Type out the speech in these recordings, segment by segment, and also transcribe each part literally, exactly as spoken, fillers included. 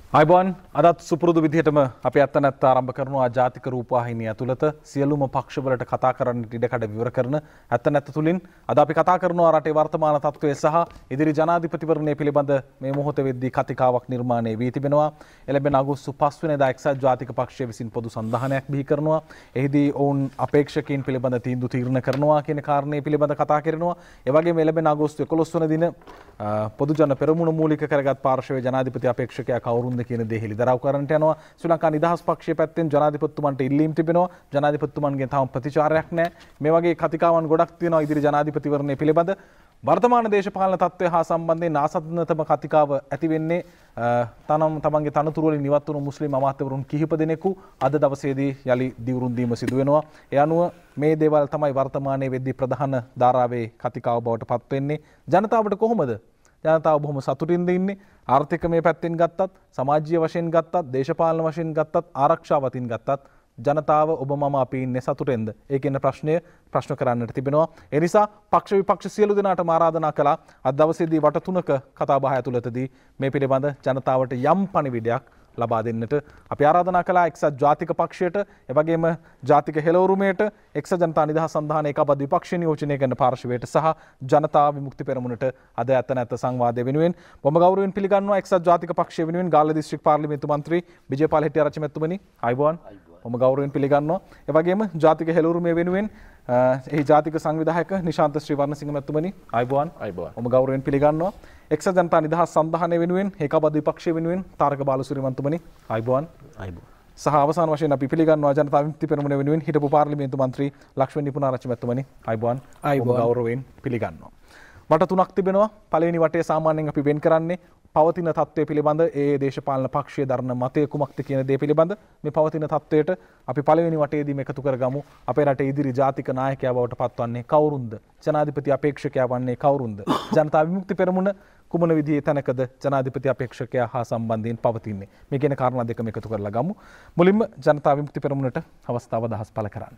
අයිබෝන් අදත් සුපුරුදු විදිහටම අපි අත්ත නැත්ත ආරම්භ කරනවා ජාතික රූපවාහිනිය ඇතුළත සියලුම පක්ෂවලට කතා කරන්නට ඉඩකඩ විවර කරන අත්ත නැත්ත තුලින් අද අපි කතා කරනවා රටේ වර්තමාන තත්ත්වය සහ ඉදිරි ජනාධිපතිවරණය පිළිබඳ මේ මොහොත වෙද්දී කතිකාවක් නිර්මාණය වී තිබෙනවා. එළඹෙන අගෝස්තු පහ වෙනිදා එක්සත් ජාතික පක්ෂය විසින් පොදු සන්ධානයක් බිහි කරනවා. එහිදී ඔවුන් අපේක්ෂකයින් පිළිබඳ තීන්දුව තීරණ කරනවා කියන කාරණේ පිළිබඳ කතා කරනවා. ඒ වගේම එළඹෙන අගෝස්තු එකොළොස් වන දින පොදු ජන පෙරමුණ මූලික කරගත් පාර්ශවයේ ජනාධිපති අපේක්ෂකයා කවුරුන්ද කියන දේ හෙළිදරව් කරන්නට යනවා. ශ්‍රී ලංකා නිදහස් පක්ෂයේ පැත්තෙන් ජනාධිපතිතුමන්ට ඉල්ලීම් තිබෙනවා. ජනාධිපතිතුමන්ගෙන් තාම ප්‍රතිචාරයක් නැහැ. මේ වගේ කතිකාවන් ගොඩක් තියෙනවා ඉදිරි ජනාධිපතිවරණය පිළිබඳ. වර්තමාන දේශපාලන තත්ත්වය හා සම්බන්ධයෙන් ආසන්නතම කතිකාව ඇති වෙන්නේ තනම් තමන්ගේ තනතුරු වලින් ඉවත් වුණු මුස්ලිම් අමාත්‍යවරුන් කිහිප දෙනෙකු අද දවසේදී යලි දිවුරුම් දීම සිදු වෙනවා. ඒ අනුව මේ දේවල් තමයි වර්තමානයේ වෙද්දී ප්‍රධාන ධාරාවේ කතිකාව බවට පත් වෙන්නේ. ජනතාවට කොහොමද? ජනතාව බොහොම සතුටින්ද ඉන්නේ. ආර්ථිකමය පැත්තෙන් ගත්තත්, සමාජීය වශයෙන් ගත්තත්, දේශපාලන වශයෙන් ගත්තත්, ආරක්ෂා වතින් ගත්තත් ජනතාව ඔබ මම අපි ඉන්නේ සතුටෙන්ද? ඒ කියන ප්‍රශ්නය ප්‍රශ්න කරන්නට තිබෙනවා. ඒ නිසා පක්ෂ විපක්ෂ සියලු දෙනාටම ආරාධනා කළා අද දවසේදී වට තුනක කතා බහ ඇතුළතදී මේ පිළිබඳ ජනතාවට යම් පණිවිඩයක් ලබා දෙන්නට අපි ආරාධනා කළා එක්සත් ජාතික පක්ෂයට, එවැගේම ජාතික හෙළවුරුමයට, එක්සත් ජනතා නිදහස් සන්ධාන ඒකාබද්ධ විපක්ෂ නියෝජනය කරන පාර්ශවයට සහ ජනතා විමුක්ති පෙරමුණට අද ඇත නැත සංවාදය වෙනුවෙන් බොම ගෞරවයෙන් පිළිගන්නවා එක්සත් ජාතික පක්ෂය වෙනුවෙන් ගාල්ල දිස්ත්‍රික් පාර්ලිමේන්තු මන්ත්‍රී විජේපාල හෙට්ටිආරච්චි මැතිතුමනි අයිබෝන්. බොම ගෞරවයෙන් පිළිගන්නවා. එවැගේම ජාතික හෙළවුරුමේ වෙනුවෙන් එහි ජාතික සංවිධායක නිශාන්ත ශ්‍රීවර්ණසිංහ මැතිතුමනි අයිබෝන්. අයිබෝන්. බොම ගෞරවයෙන් පිළිගන්නවා. එක්සත් ජනතා නිදහස් සන්ධානය වෙනුවෙන් ඒකාබද්ධ විපක්ෂය වෙනුවෙන් තාරක බාලසූරිය මන්තුමනි අයිබෝන්. අයිබෝන්. සහ අවසාන වශයෙන් අපි පිළිගන්නවා ජනතා විමුක්ති පෙරමුණ වෙනුවෙන් හිටපු පාර්ලිමේන්තු මන්ත්‍රී ලක්ෂ්මන් නිපුණාරච්චි මැතිතුමනි අයිබෝන්. බොම ගෞරවයෙන් පිළිගන්නවා. වට තුනක් තිබෙනවා. පළවෙනි වටේ සාමාන්‍යයෙන් අපි වෙන් කරන්නේ පවතින තත්ත්වය පිළිබඳ ඒ දේශපාලන පක්ෂයේ දරන මතය කුමක්ද කියන දේ පිළිබඳ. මේ පවතින තත්ත්වයට අපි පළවෙනි වටේදීම එකතු කරගමු. අපේ රටේ ඉදිරි ජාතික නායකයා බවට පත්වන්නේ කවුරුන්ද? ජනාධිපති අපේක්ෂකයා වන්නේ කවුරුන්ද? ජනතා විමුක්ති පෙරමුණ කුමන විදිහේ තැනකද ජනාධිපති අපේක්ෂකයා හා සම්බන්ධයෙන් පවතින්නේ? මේ කියන කාරණා දෙකම එකතු කරලා ගමු. මුලින්ම ජනතා විමුක්ති පෙරමුණට අවස්ථාව දහස් පළ කරන්න.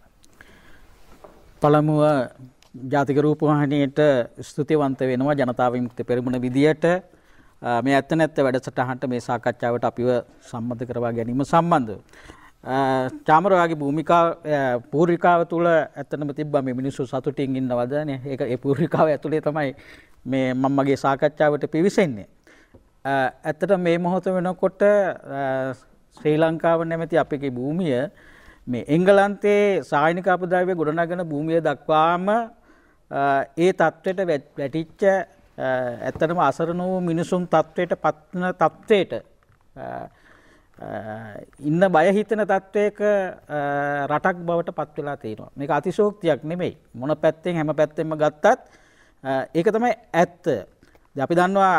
පළමුව ජාතික රූපවාහිනියට ස්තුතිවන්ත වෙනවා ජනතා විමුක්ති පෙරමුණ විදියට මේ ඇත්ත නැත්ත වැඩසටහනට මේ සාකච්ඡාවට අපිව සම්බන්ධ කරවා ගැනීම සම්බන්ධව. චාමරාගේ භූමිකාව පූර්විකාව තුළ ඇත්තටම තිබ්බා මේ මිනිස්සු සතුටින් ඉන්නවද නේ? ඒක ඒ පූර්විකාව ඇතුලේ තමයි මේ මම මගේ සාකච්ඡාවට පිවිසෙන්නේ. ඇත්තට මේ මොහොත වෙනකොට ශ්‍රී ලංකාව නැමැති අපේ භූමිය මේ එංගලන්තයේ සායනික අපද්‍රව්‍ය ගොඩනගන භූමිය දක්වාම ඒ තත්ත්වයට වැටිච්ච ඇත්තටම අසරණ වූ මිනිසුන් තත්ත්වයට පත්වන තත්ත්වයට ඉන්න බය හිතෙන තත්ත්වයක රටක් බවට පත් වෙලා තියෙනවා. මේක අතිශෝක්තියක් නෙමෙයි. මොන පැත්තෙන් හැම පැත්තෙන්ම ගත්තත් ඒක තමයි ඇත්ත. දැන් අපි දන්නවා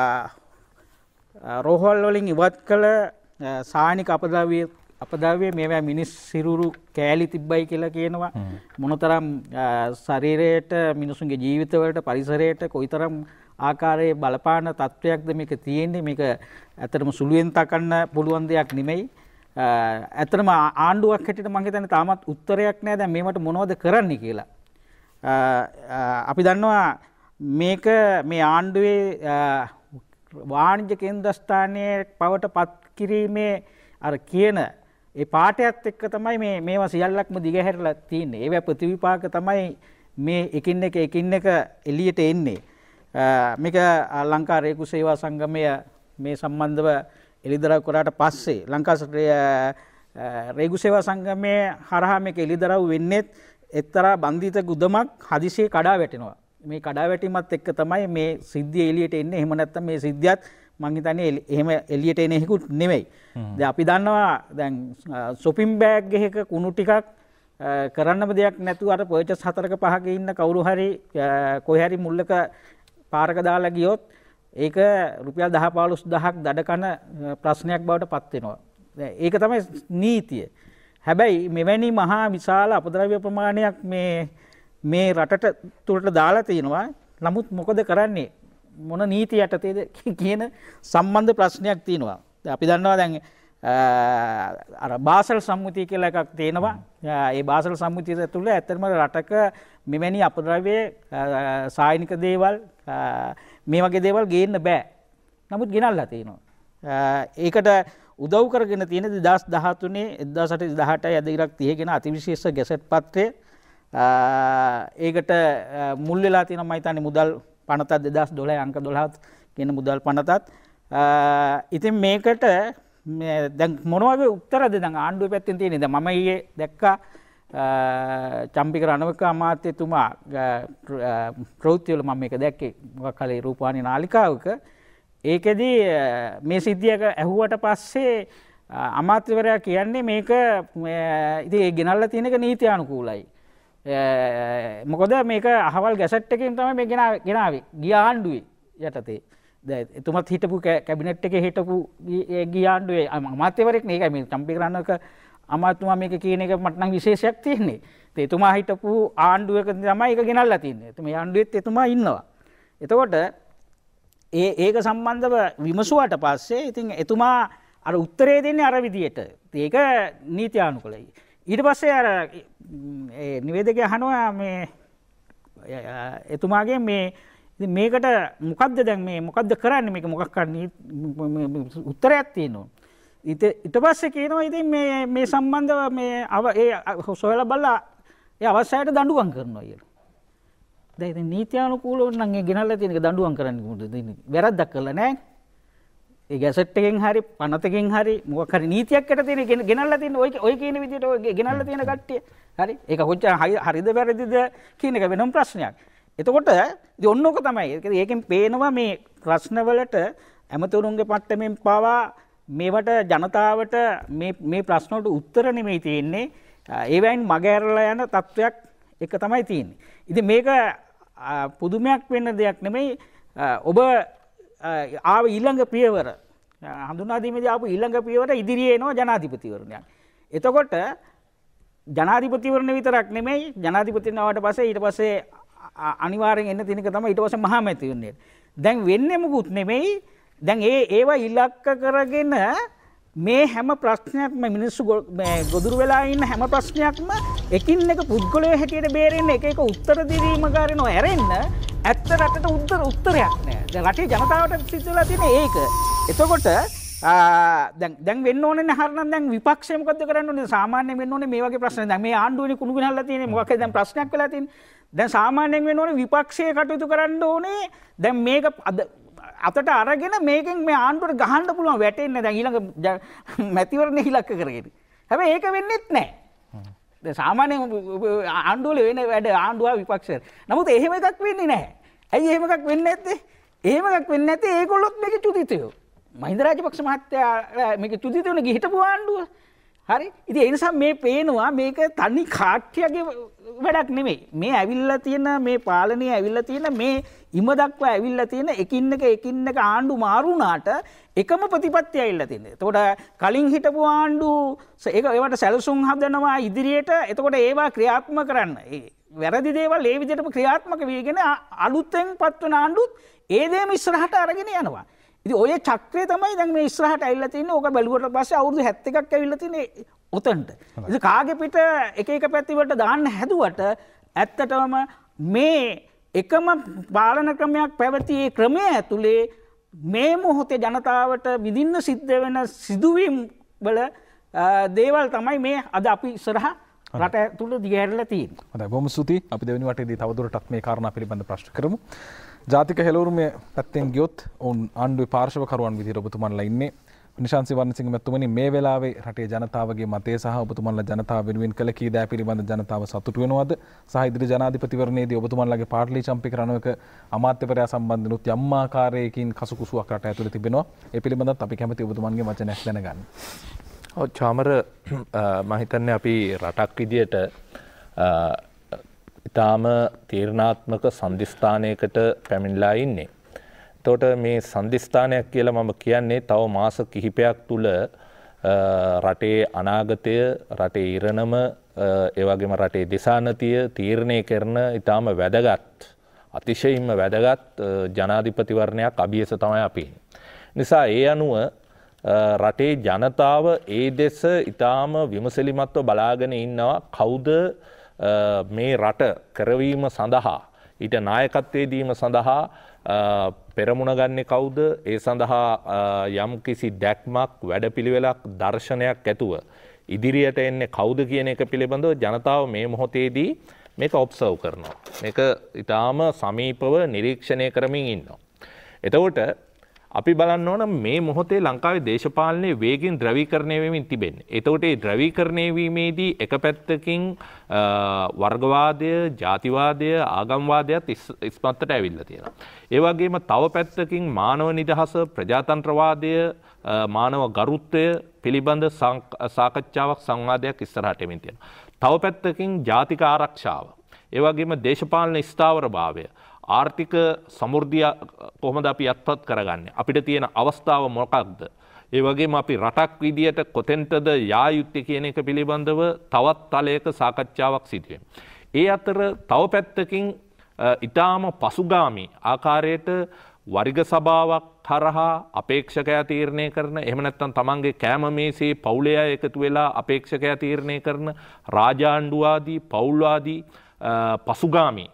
රෝහල් වලින් ඉවත් කළ සායනික අපද්‍රව්‍ය අපද්‍රව්‍ය මේවා මිනිස් සිරුරු කෑලි තිබ්බයි කියලා කියනවා. මොනතරම් ශරීරයට මිනිසුන්ගේ ජීවිතවලට පරිසරයට කොයිතරම් ආකාරයේ බලපාන තත්වයක්ද මේක තියෙන්නේ. මේක ඇත්තටම සුළුවෙන් තකන්න පුළුවන් දෙයක් නෙමෙයි. ඇත්තටම ආණ්ඩුවක් හැටියට මම හිතන්නේ තාමත් උත්තරයක් නැහැ දැන් මේවට මොනවද කරන්න කියලා. අපි දන්නවා මේක මේ ආණ්ඩුවේ වාණිජ්‍ය කේන්ද්‍රස්ථානයේ පවට පත් කිරීමේ අර කියන ඒ පාඩයත් එක්ක තමයි මේ මේවා සියල්ලක්ම දිගහැරලා තියෙන්නේ. ඒවා ප්‍රතිවිපාක තමයි මේ එකින් එක එකින් එක එළියට එන්නේ. මේක ලංකා රේගු සේවා සංගමය මේ සම්බන්ධව එළිදරව් කරාට පස්සේ ලංකා රේගු සේවා සංගමයේ හරහා මේක එළිදරව් වෙන්නේ එක්තරා බන්ධිත ගුදමක් හදිසියේ කඩා වැටෙනවා. මේ කඩා වැටීමත් එක්ක තමයි මේ සිද්ධිය එළියට එන්නේ. එහෙම නැත්නම් මේ සිද්ධියත් මං හිතන්නේ එහෙම එළියට එන එකකුත් නෙමෙයි. දැන් අපි දන්නවා දැන් shopping bag එකක කුණු ටිකක් කරන්නම දෙයක් නැතුව අර පර්චස් හතරක පහක ඉන්න කවුරු හරි කොහේ හරි මුල්ලක පාරක දාලා ගියොත් ඒක රුපියල් දහ පහළොස් දහසක් දඩ කන ප්‍රශ්නයක් බවට පත් වෙනවා. ඒක තමයි නීතිය. හැබැයි මෙවැනි මහා විශාල අපද්‍රව්‍ය ප්‍රමාණයක් මේ මේ රටට තුරට දාලා තිනවා. නමුත් මොකද කරන්නේ? මොන නීති යටතේද කියන සම්බන්ධ ප්‍රශ්නයක් තියෙනවා. අපි දන්නවා දැන් අර බාසල් සම්මුතිය කියලා එකක් තියෙනවා. ඒ බාසල් සම්මුතිය තුළ ඇත්තටම රටක මෙවැනි අපද්‍රව්‍ය සායනික දේවල් මේ වගේ දේවල් ගේන්න බෑ. නමුත් ගෙනල්ලා තියෙනවා. ඒකට උදව් කරගෙන තියෙන දෙදාස් දහතුනේ එක්දාස් අටසිය දහඅටයි අද ඉරක් තිහේ ගෙන අතිවිශේෂ ගැසට් පත්‍රය. ඒකට මුල් වෙලා තියෙනවා මම හිතන්නේ මුදල් පනතක් දෙදාස් දොළහ අංක දොළහත් කියන මුදල් පනතත්. ඉතින් මේකට දැන් මොන වගේ උත්තරද දැන් ආණ්ඩුවේ පැත්තෙන් තියෙන්නේ? දැන් මම ඊයේ දැක්කා චම්පික රණවක අමාත්‍යතුමා ප්‍රවෘත්තිවල මම මේක දැක්කේ මොකක් හරි රූපවාහිනී නාලිකාවක. ඒකෙදි මේ සිද්ධියක ඇහුවට පස්සේ අමාත්‍යවරයා කියන්නේ මේක ඉතින් ඒ ගෙනල්ලා තියෙන එක නීත්‍යානුකූලයි. මොකද මේක අහවල් ගැසට් එකකින් තමයි මේ ගෙනාවේ ගිය ආණ්ඩුවේ යටතේ. දැන් එතුමත් හිටපු කැබිනට් එකේ හිටපු ගිය ආණ්ඩුවේ අමාත්‍යවරයෙක් නේ. ඒකයි මේ චම්පික රණවක අමාත්‍යතුමා මේක කියන එක මට නම් විශේෂයක් තියෙන්නේ. ඒ එතුමා හිටපු ආණ්ඩුවක තමයි ඒක ගෙනල්ලා තින්නේ. මේ ආණ්ඩුවෙත් එතුමා ඉන්නවා. එතකොට ඒ ඒක සම්බන්ධව විමසුවට පස්සේ ඉතින් එතුමා අර උත්තරේ දෙන්නේ අර විදියට. ඒක නීත්‍යානුකූලයි. ඊට පස්සේ අර ඒ නිවේදකයා අහනවා මේ එතුමාගේ මේ ඉතින් මේකට මොකද්ද දැන් මේ මොකද්ද කරන්නේ මේක මොකක් කරන්නේ උත්තරයක් තියෙනවා. ඊට ඊට පස්සේ කියනවා ඉතින් මේ මේ සම්බන්ධව මේ ඒ සොයලා බලලා ඒ අවශ්‍යයට දඬුවම් කරනවා කියලා. දැන් ඉතින් නීත්‍යානුකූලව නම් ඒ ගෙනල්ලා තියෙන එක දඬුවම් කරන්න මොකද දෙන්නේ? වැරද්දක් කළා නෑ. ඒ ගැසට් එකෙන් හරි පනතකින් හරි මොකක් හරි නීතියක් යට තියෙන ගෙනල්ලා තියෙන ඔය ඔය කියන විදිහට ඔය ගෙනල්ලා තියෙන කට්ටිය. හරි. ඒක කොච්චර හරිද වැරදිද කියන එක වෙනම ප්‍රශ්නයක්. එතකොට ඉතින් ඔන්න ඔක තමයි. ඒකෙන් පේනවා මේ ප්‍රශ්නවලට ඇමතුරුන්ගේ පට්ටමෙන් පවා මේවට ජනතාවට මේ මේ ප්‍රශ්න වලට උත්තර නෙමෙයි තියෙන්නේ. ඒවයින් මගහැරලා යන තත්වයක් එක තමයි තියෙන්නේ. ඉතින් මේක පුදුමයක් වෙන්න දෙයක් නෙමෙයි. ඔබ ආව ඊළඟ පියවර හඳුනා දීමේදී ආපු ඊළඟ පියවර ඉදිරියේ එනවා ජනාධිපතිවරණයක්. එතකොට ජනාධිපතිවරණ විතරක් නෙමෙයි ජනාධිපතිවරණ ආවට පස්සේ ඊට පස්සේ අනිවාර්යෙන් එන්න තියෙන එක තමයි ඊට පස්සේ මහා මැතිවරණය. දැන් වෙන්නේ මොකුත් නෙමෙයි. දැන් ඒ ඒවා ඉලක්ක කරගෙන මේ හැම ප්‍රශ්නයක්ම මිනිස්සු ගොදුරු වෙලා ඉන්න හැම ප්‍රශ්නයක්ම එකින් එක පුද්ගලයෙක් හැටියට බේරෙන්න එක එක උත්තර දෙවීම කරනවා ඇරෙන්න ඇත්ත රටට උත්තර උත්තරයක් නෑ. දැන් රටේ ජනතාවට සිද්ධ වෙලා තියෙන්නේ ඒක. එතකොට දැන් දැන් වෙන්න ඕනේ හරිනම් දැන් විපක්ෂය මොකද්ද කරන්න ඕනේ? සාමාන්‍යයෙන් වෙන්න ඕනේ මේ වගේ ප්‍රශ්න. දැන් මේ ආණ්ඩුවනේ කුණු ගහලා තියෙන්නේ මොකක්ද දැන් ප්‍රශ්නයක් වෙලා තියෙන්නේ. දැන් සාමාන්‍යයෙන් වෙන්න ඕනේ විපක්ෂයේ කටයුතු කරන්න ඕනේ. දැන් මේක අතට අරගෙන මේකෙන් මේ ආණ්ඩුවට ගහන්න පුළුවන් වැටෙන්නේ දැන් ඊළඟ මැතිවරණේ ඉලක්ක කරගෙන. හැබැයි ඒක වෙන්නේත් නැහැ. දැන් සාමාන්‍යයෙන් ආණ්ඩුවල වෙන වැඩ ආණ්ඩුව විපක්ෂය. නමුත් එහෙම එකක් වෙන්නේ නැහැ. ඇයි එහෙම එකක් වෙන්නේ නැත්තේ? එහෙම එකක් වෙන්නේ නැත්තේ ඒගොල්ලොත් මේකේ චුතිතයෝ. මහින්ද රාජපක්ෂ මහත්තයා මේකේ චුතිතයෝනේ ගිහිටපු ආණ්ඩුව. හරි. ඉතින් ඒ නිසා මේ පේනවා මේක තනි කාට්‍යගේ වැඩක් නෙමෙයි. මේ ඇවිල්ලා තියෙන මේ පාලනය ඇවිල්ලා තියෙන මේ ඉම දක්වා ඇවිල්ලා තියෙන එකින් එක එකින් එක ආණ්ඩු මාරු වුණාට එකම ප්‍රතිපත්තිය ඇවිල්ලා තියෙනවා. එතකොට කලින් හිටපු ආණ්ඩු ඒක ඒවට සැලසුම් හදනවා ඉදිරියට. එතකොට ඒවා ක්‍රියාත්මක කරන්න. ඒ වැරදි දේවල් ඒ විදිහටම ක්‍රියාත්මක වෙගෙන අලුතෙන් පත්වන ආණ්ඩුත් ඒ දේම ඉස්සරහට අරගෙන යනවා. ඉතින් ඔය චක්‍රය තමයි දැන් මේ ඉස්සරහට ඇවිල්ලා තින්නේ. ඕක බැලුවට පස්සේ අවුරුදු හැත්තෑ එකක් ඇවිල්ලා තින්නේ උතන්ට. ඉතින් කාගේ පිට එක එක පැති වලට දාන්න හැදුවට ඇත්තටම මේ එකම පාලන ක්‍රමයක් පැවති ඒ ක්‍රමය ඇතුලේ මේ මොහොතේ ජනතාවට විඳින්න සිද්ධ වෙන සිදුවීම් වල දේවල් තමයි මේ අද අපි ඉස්සරහ රට තුල දිගහැරලා තියෙන්නේ. හොඳයි බොහොම ස්තුතියි. අපි දෙවෙනි වටේදී තවදුරටත් මේ කාරණා පිළිබඳ ප්‍රශ්න කරමු. ජාතික හෙළවුරුමේ පැත්තෙන් ගියොත් ඔවුන් ආණ්ඩුවේ පාර්ශවකරුවන් විදිහට ඔබතුමන්ලා ඉන්නේ. නිශාන්ත වර්ණසිංහ මැතිතුමනි මේ වෙලාවේ රටේ ජනතාවගේ මතය සහ ඔබතුමන්ලා ජනතාව වෙනුවෙන් කළ කී දෑ පිළිබඳ ජනතාව සතුටු වෙනවද? සහ ඉදිරි ජනාධිපතිවරණයේදී ඔබතුමන්ලාගේ පාටලී චම්පික රණවක අමාත්‍යවරයා සම්බන්ධනොත් යම් ආකාරයකින් කසුකුසුවක් රට ඇතුලේ තිබෙනවා. ඒ පිළිබඳවත් අපි කැමති ඔබතුමන්ගේ වචනයක් දැනගන්න. ඔව් චාමර මම හිතන්නේ අපි රටක් විදියට ඉතාම තීරණාත්මක සන්ධිස්ථානයකට පැමිණලා ඉන්නේ. එතකොට මේ සන්ධිස්ථානයක් කියලා මම කියන්නේ තව මාස කිහිපයක් තුල රටේ අනාගතය, රටේ ඉරණම, ඒ වගේම රටේ දිසානතිය තීරණය කරන ඉතාම වැදගත්, අතිශයින්ම වැදගත් ජනාධිපතිවරණයක් අභියස තමයි අපි. නිසා ඒ අනුව රටේ ජනතාව ඒ දෙස ඉතාම විමසිලිමත්ව බලාගෙන ඉන්නවා කවුද මේ රට කරවීම සඳහා ඊට නායකත්වයේ දීම සඳහා පෙරමුණ ගන්නේ කවුද? ඒ සඳහා යම් කිසි දැක්මක්, වැඩපිළිවෙලක්, දර්ශනයක් ඇතුව ඉදිරියට එන්නේ කවුද කියන එක පිළිබඳව ජනතාව මේ මොහොතේදී මේක ඔබ්සර්ව් කරනවා. මේක ඊටාම සමීපව නිරීක්ෂණය කරමින් ඉන්නවා. එතකොට අපි බලන්න ඕන මේ මොහොතේ ලංකාවේ දේශපාලනයේ වේගින් ද්‍රවීකරණය වෙමින් තිබෙන්නේ. එතකොට මේ ද්‍රවීකරණය වීමේදී එක පැත්තකින් වර්ගවාදය, ජාතිවාදය, ආගම්වාදයත් ඉස්මත්තට ඇවිල්ලා තියෙනවා. ඒ වගේම තව පැත්තකින් මානව නිදහස, ප්‍රජාතන්ත්‍රවාදය, මානව ගරුත්වය පිළිබඳ සාකච්ඡාවක්, සංවාදයක් ඉස්සරහට එමින් තියෙනවා. තව පැත්තකින් ජාතික ආරක්ෂාව, ඒ වගේම දේශපාලන ස්ථාවරභාවය, ආර්ථික සමෘද්ධිය කොහොමද අපි අත්පත් කරගන්නේ? අපිට තියෙන අවස්ථාව මොකක්ද? ඒ වගේම අපි රටක් විදියට කොතෙන්ටද යා යුත්තේ කියන එක පිළිබඳව තවත් තලයක සාකච්ඡාවක් සිදු වෙනවා. ඒ අතර තව පැත්තකින් ඊටාම පසුගාමී ආකාරයට වර්ග සභාවක් හරහා අපේක්ෂකයා තීරණය කරන, එහෙම නැත්නම් තමන්ගේ කෑම මේසේ පවුලේ අය එකතු වෙලා අපේක්ෂකයා තීරණය කරන රාජාණ්ඩුවාදී, පවුල්වාදී පසුගාමී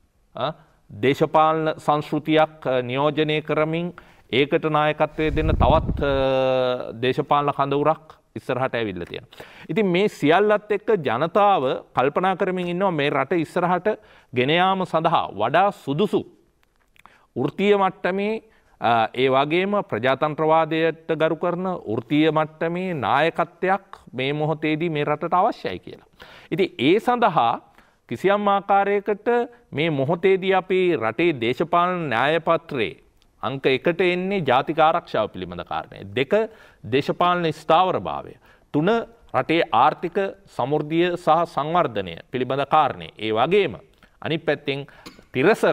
දේශපාලන සංස්කෘතියක් නියෝජනය කරමින් ඒකට නායකත්වය දෙන්න තවත් දේශපාලන කඳවුරක් ඉස්සරහට ඇවිල්ලා තියෙනවා. ඉතින් මේ සියල්ලත් එක්ක ජනතාව කල්පනා කරමින් ඉන්නවා මේ රට ඉස්සරහට ගෙන යාම සඳහා වඩා සුදුසු වෘත්තීය මට්ටමේ, ඒ වගේම ප්‍රජාතන්ත්‍රවාදයට ගරු කරන වෘත්තීය මට්ටමේ නායකත්වයක් මේ මොහොතේදී මේ රටට අවශ්‍යයි කියලා. ඉතින් ඒ සඳහා කිසියම් ආකාරයකට මේ මොහොතේදී අපි රටේ දේශපාලන න්‍යායපත්‍රයේ අංක එකට එන්නේ ජාතික ආරක්ෂාව පිළිබඳ කාරණය. දෙක, දේශපාලන ස්ථාවරභාවය. තුන, රටේ ආර්ථික සමෘද්ධිය සහ සංවර්ධනය පිළිබඳ කාරණය. ඒ වගේම අනිත් පැත්තෙන් තිරසර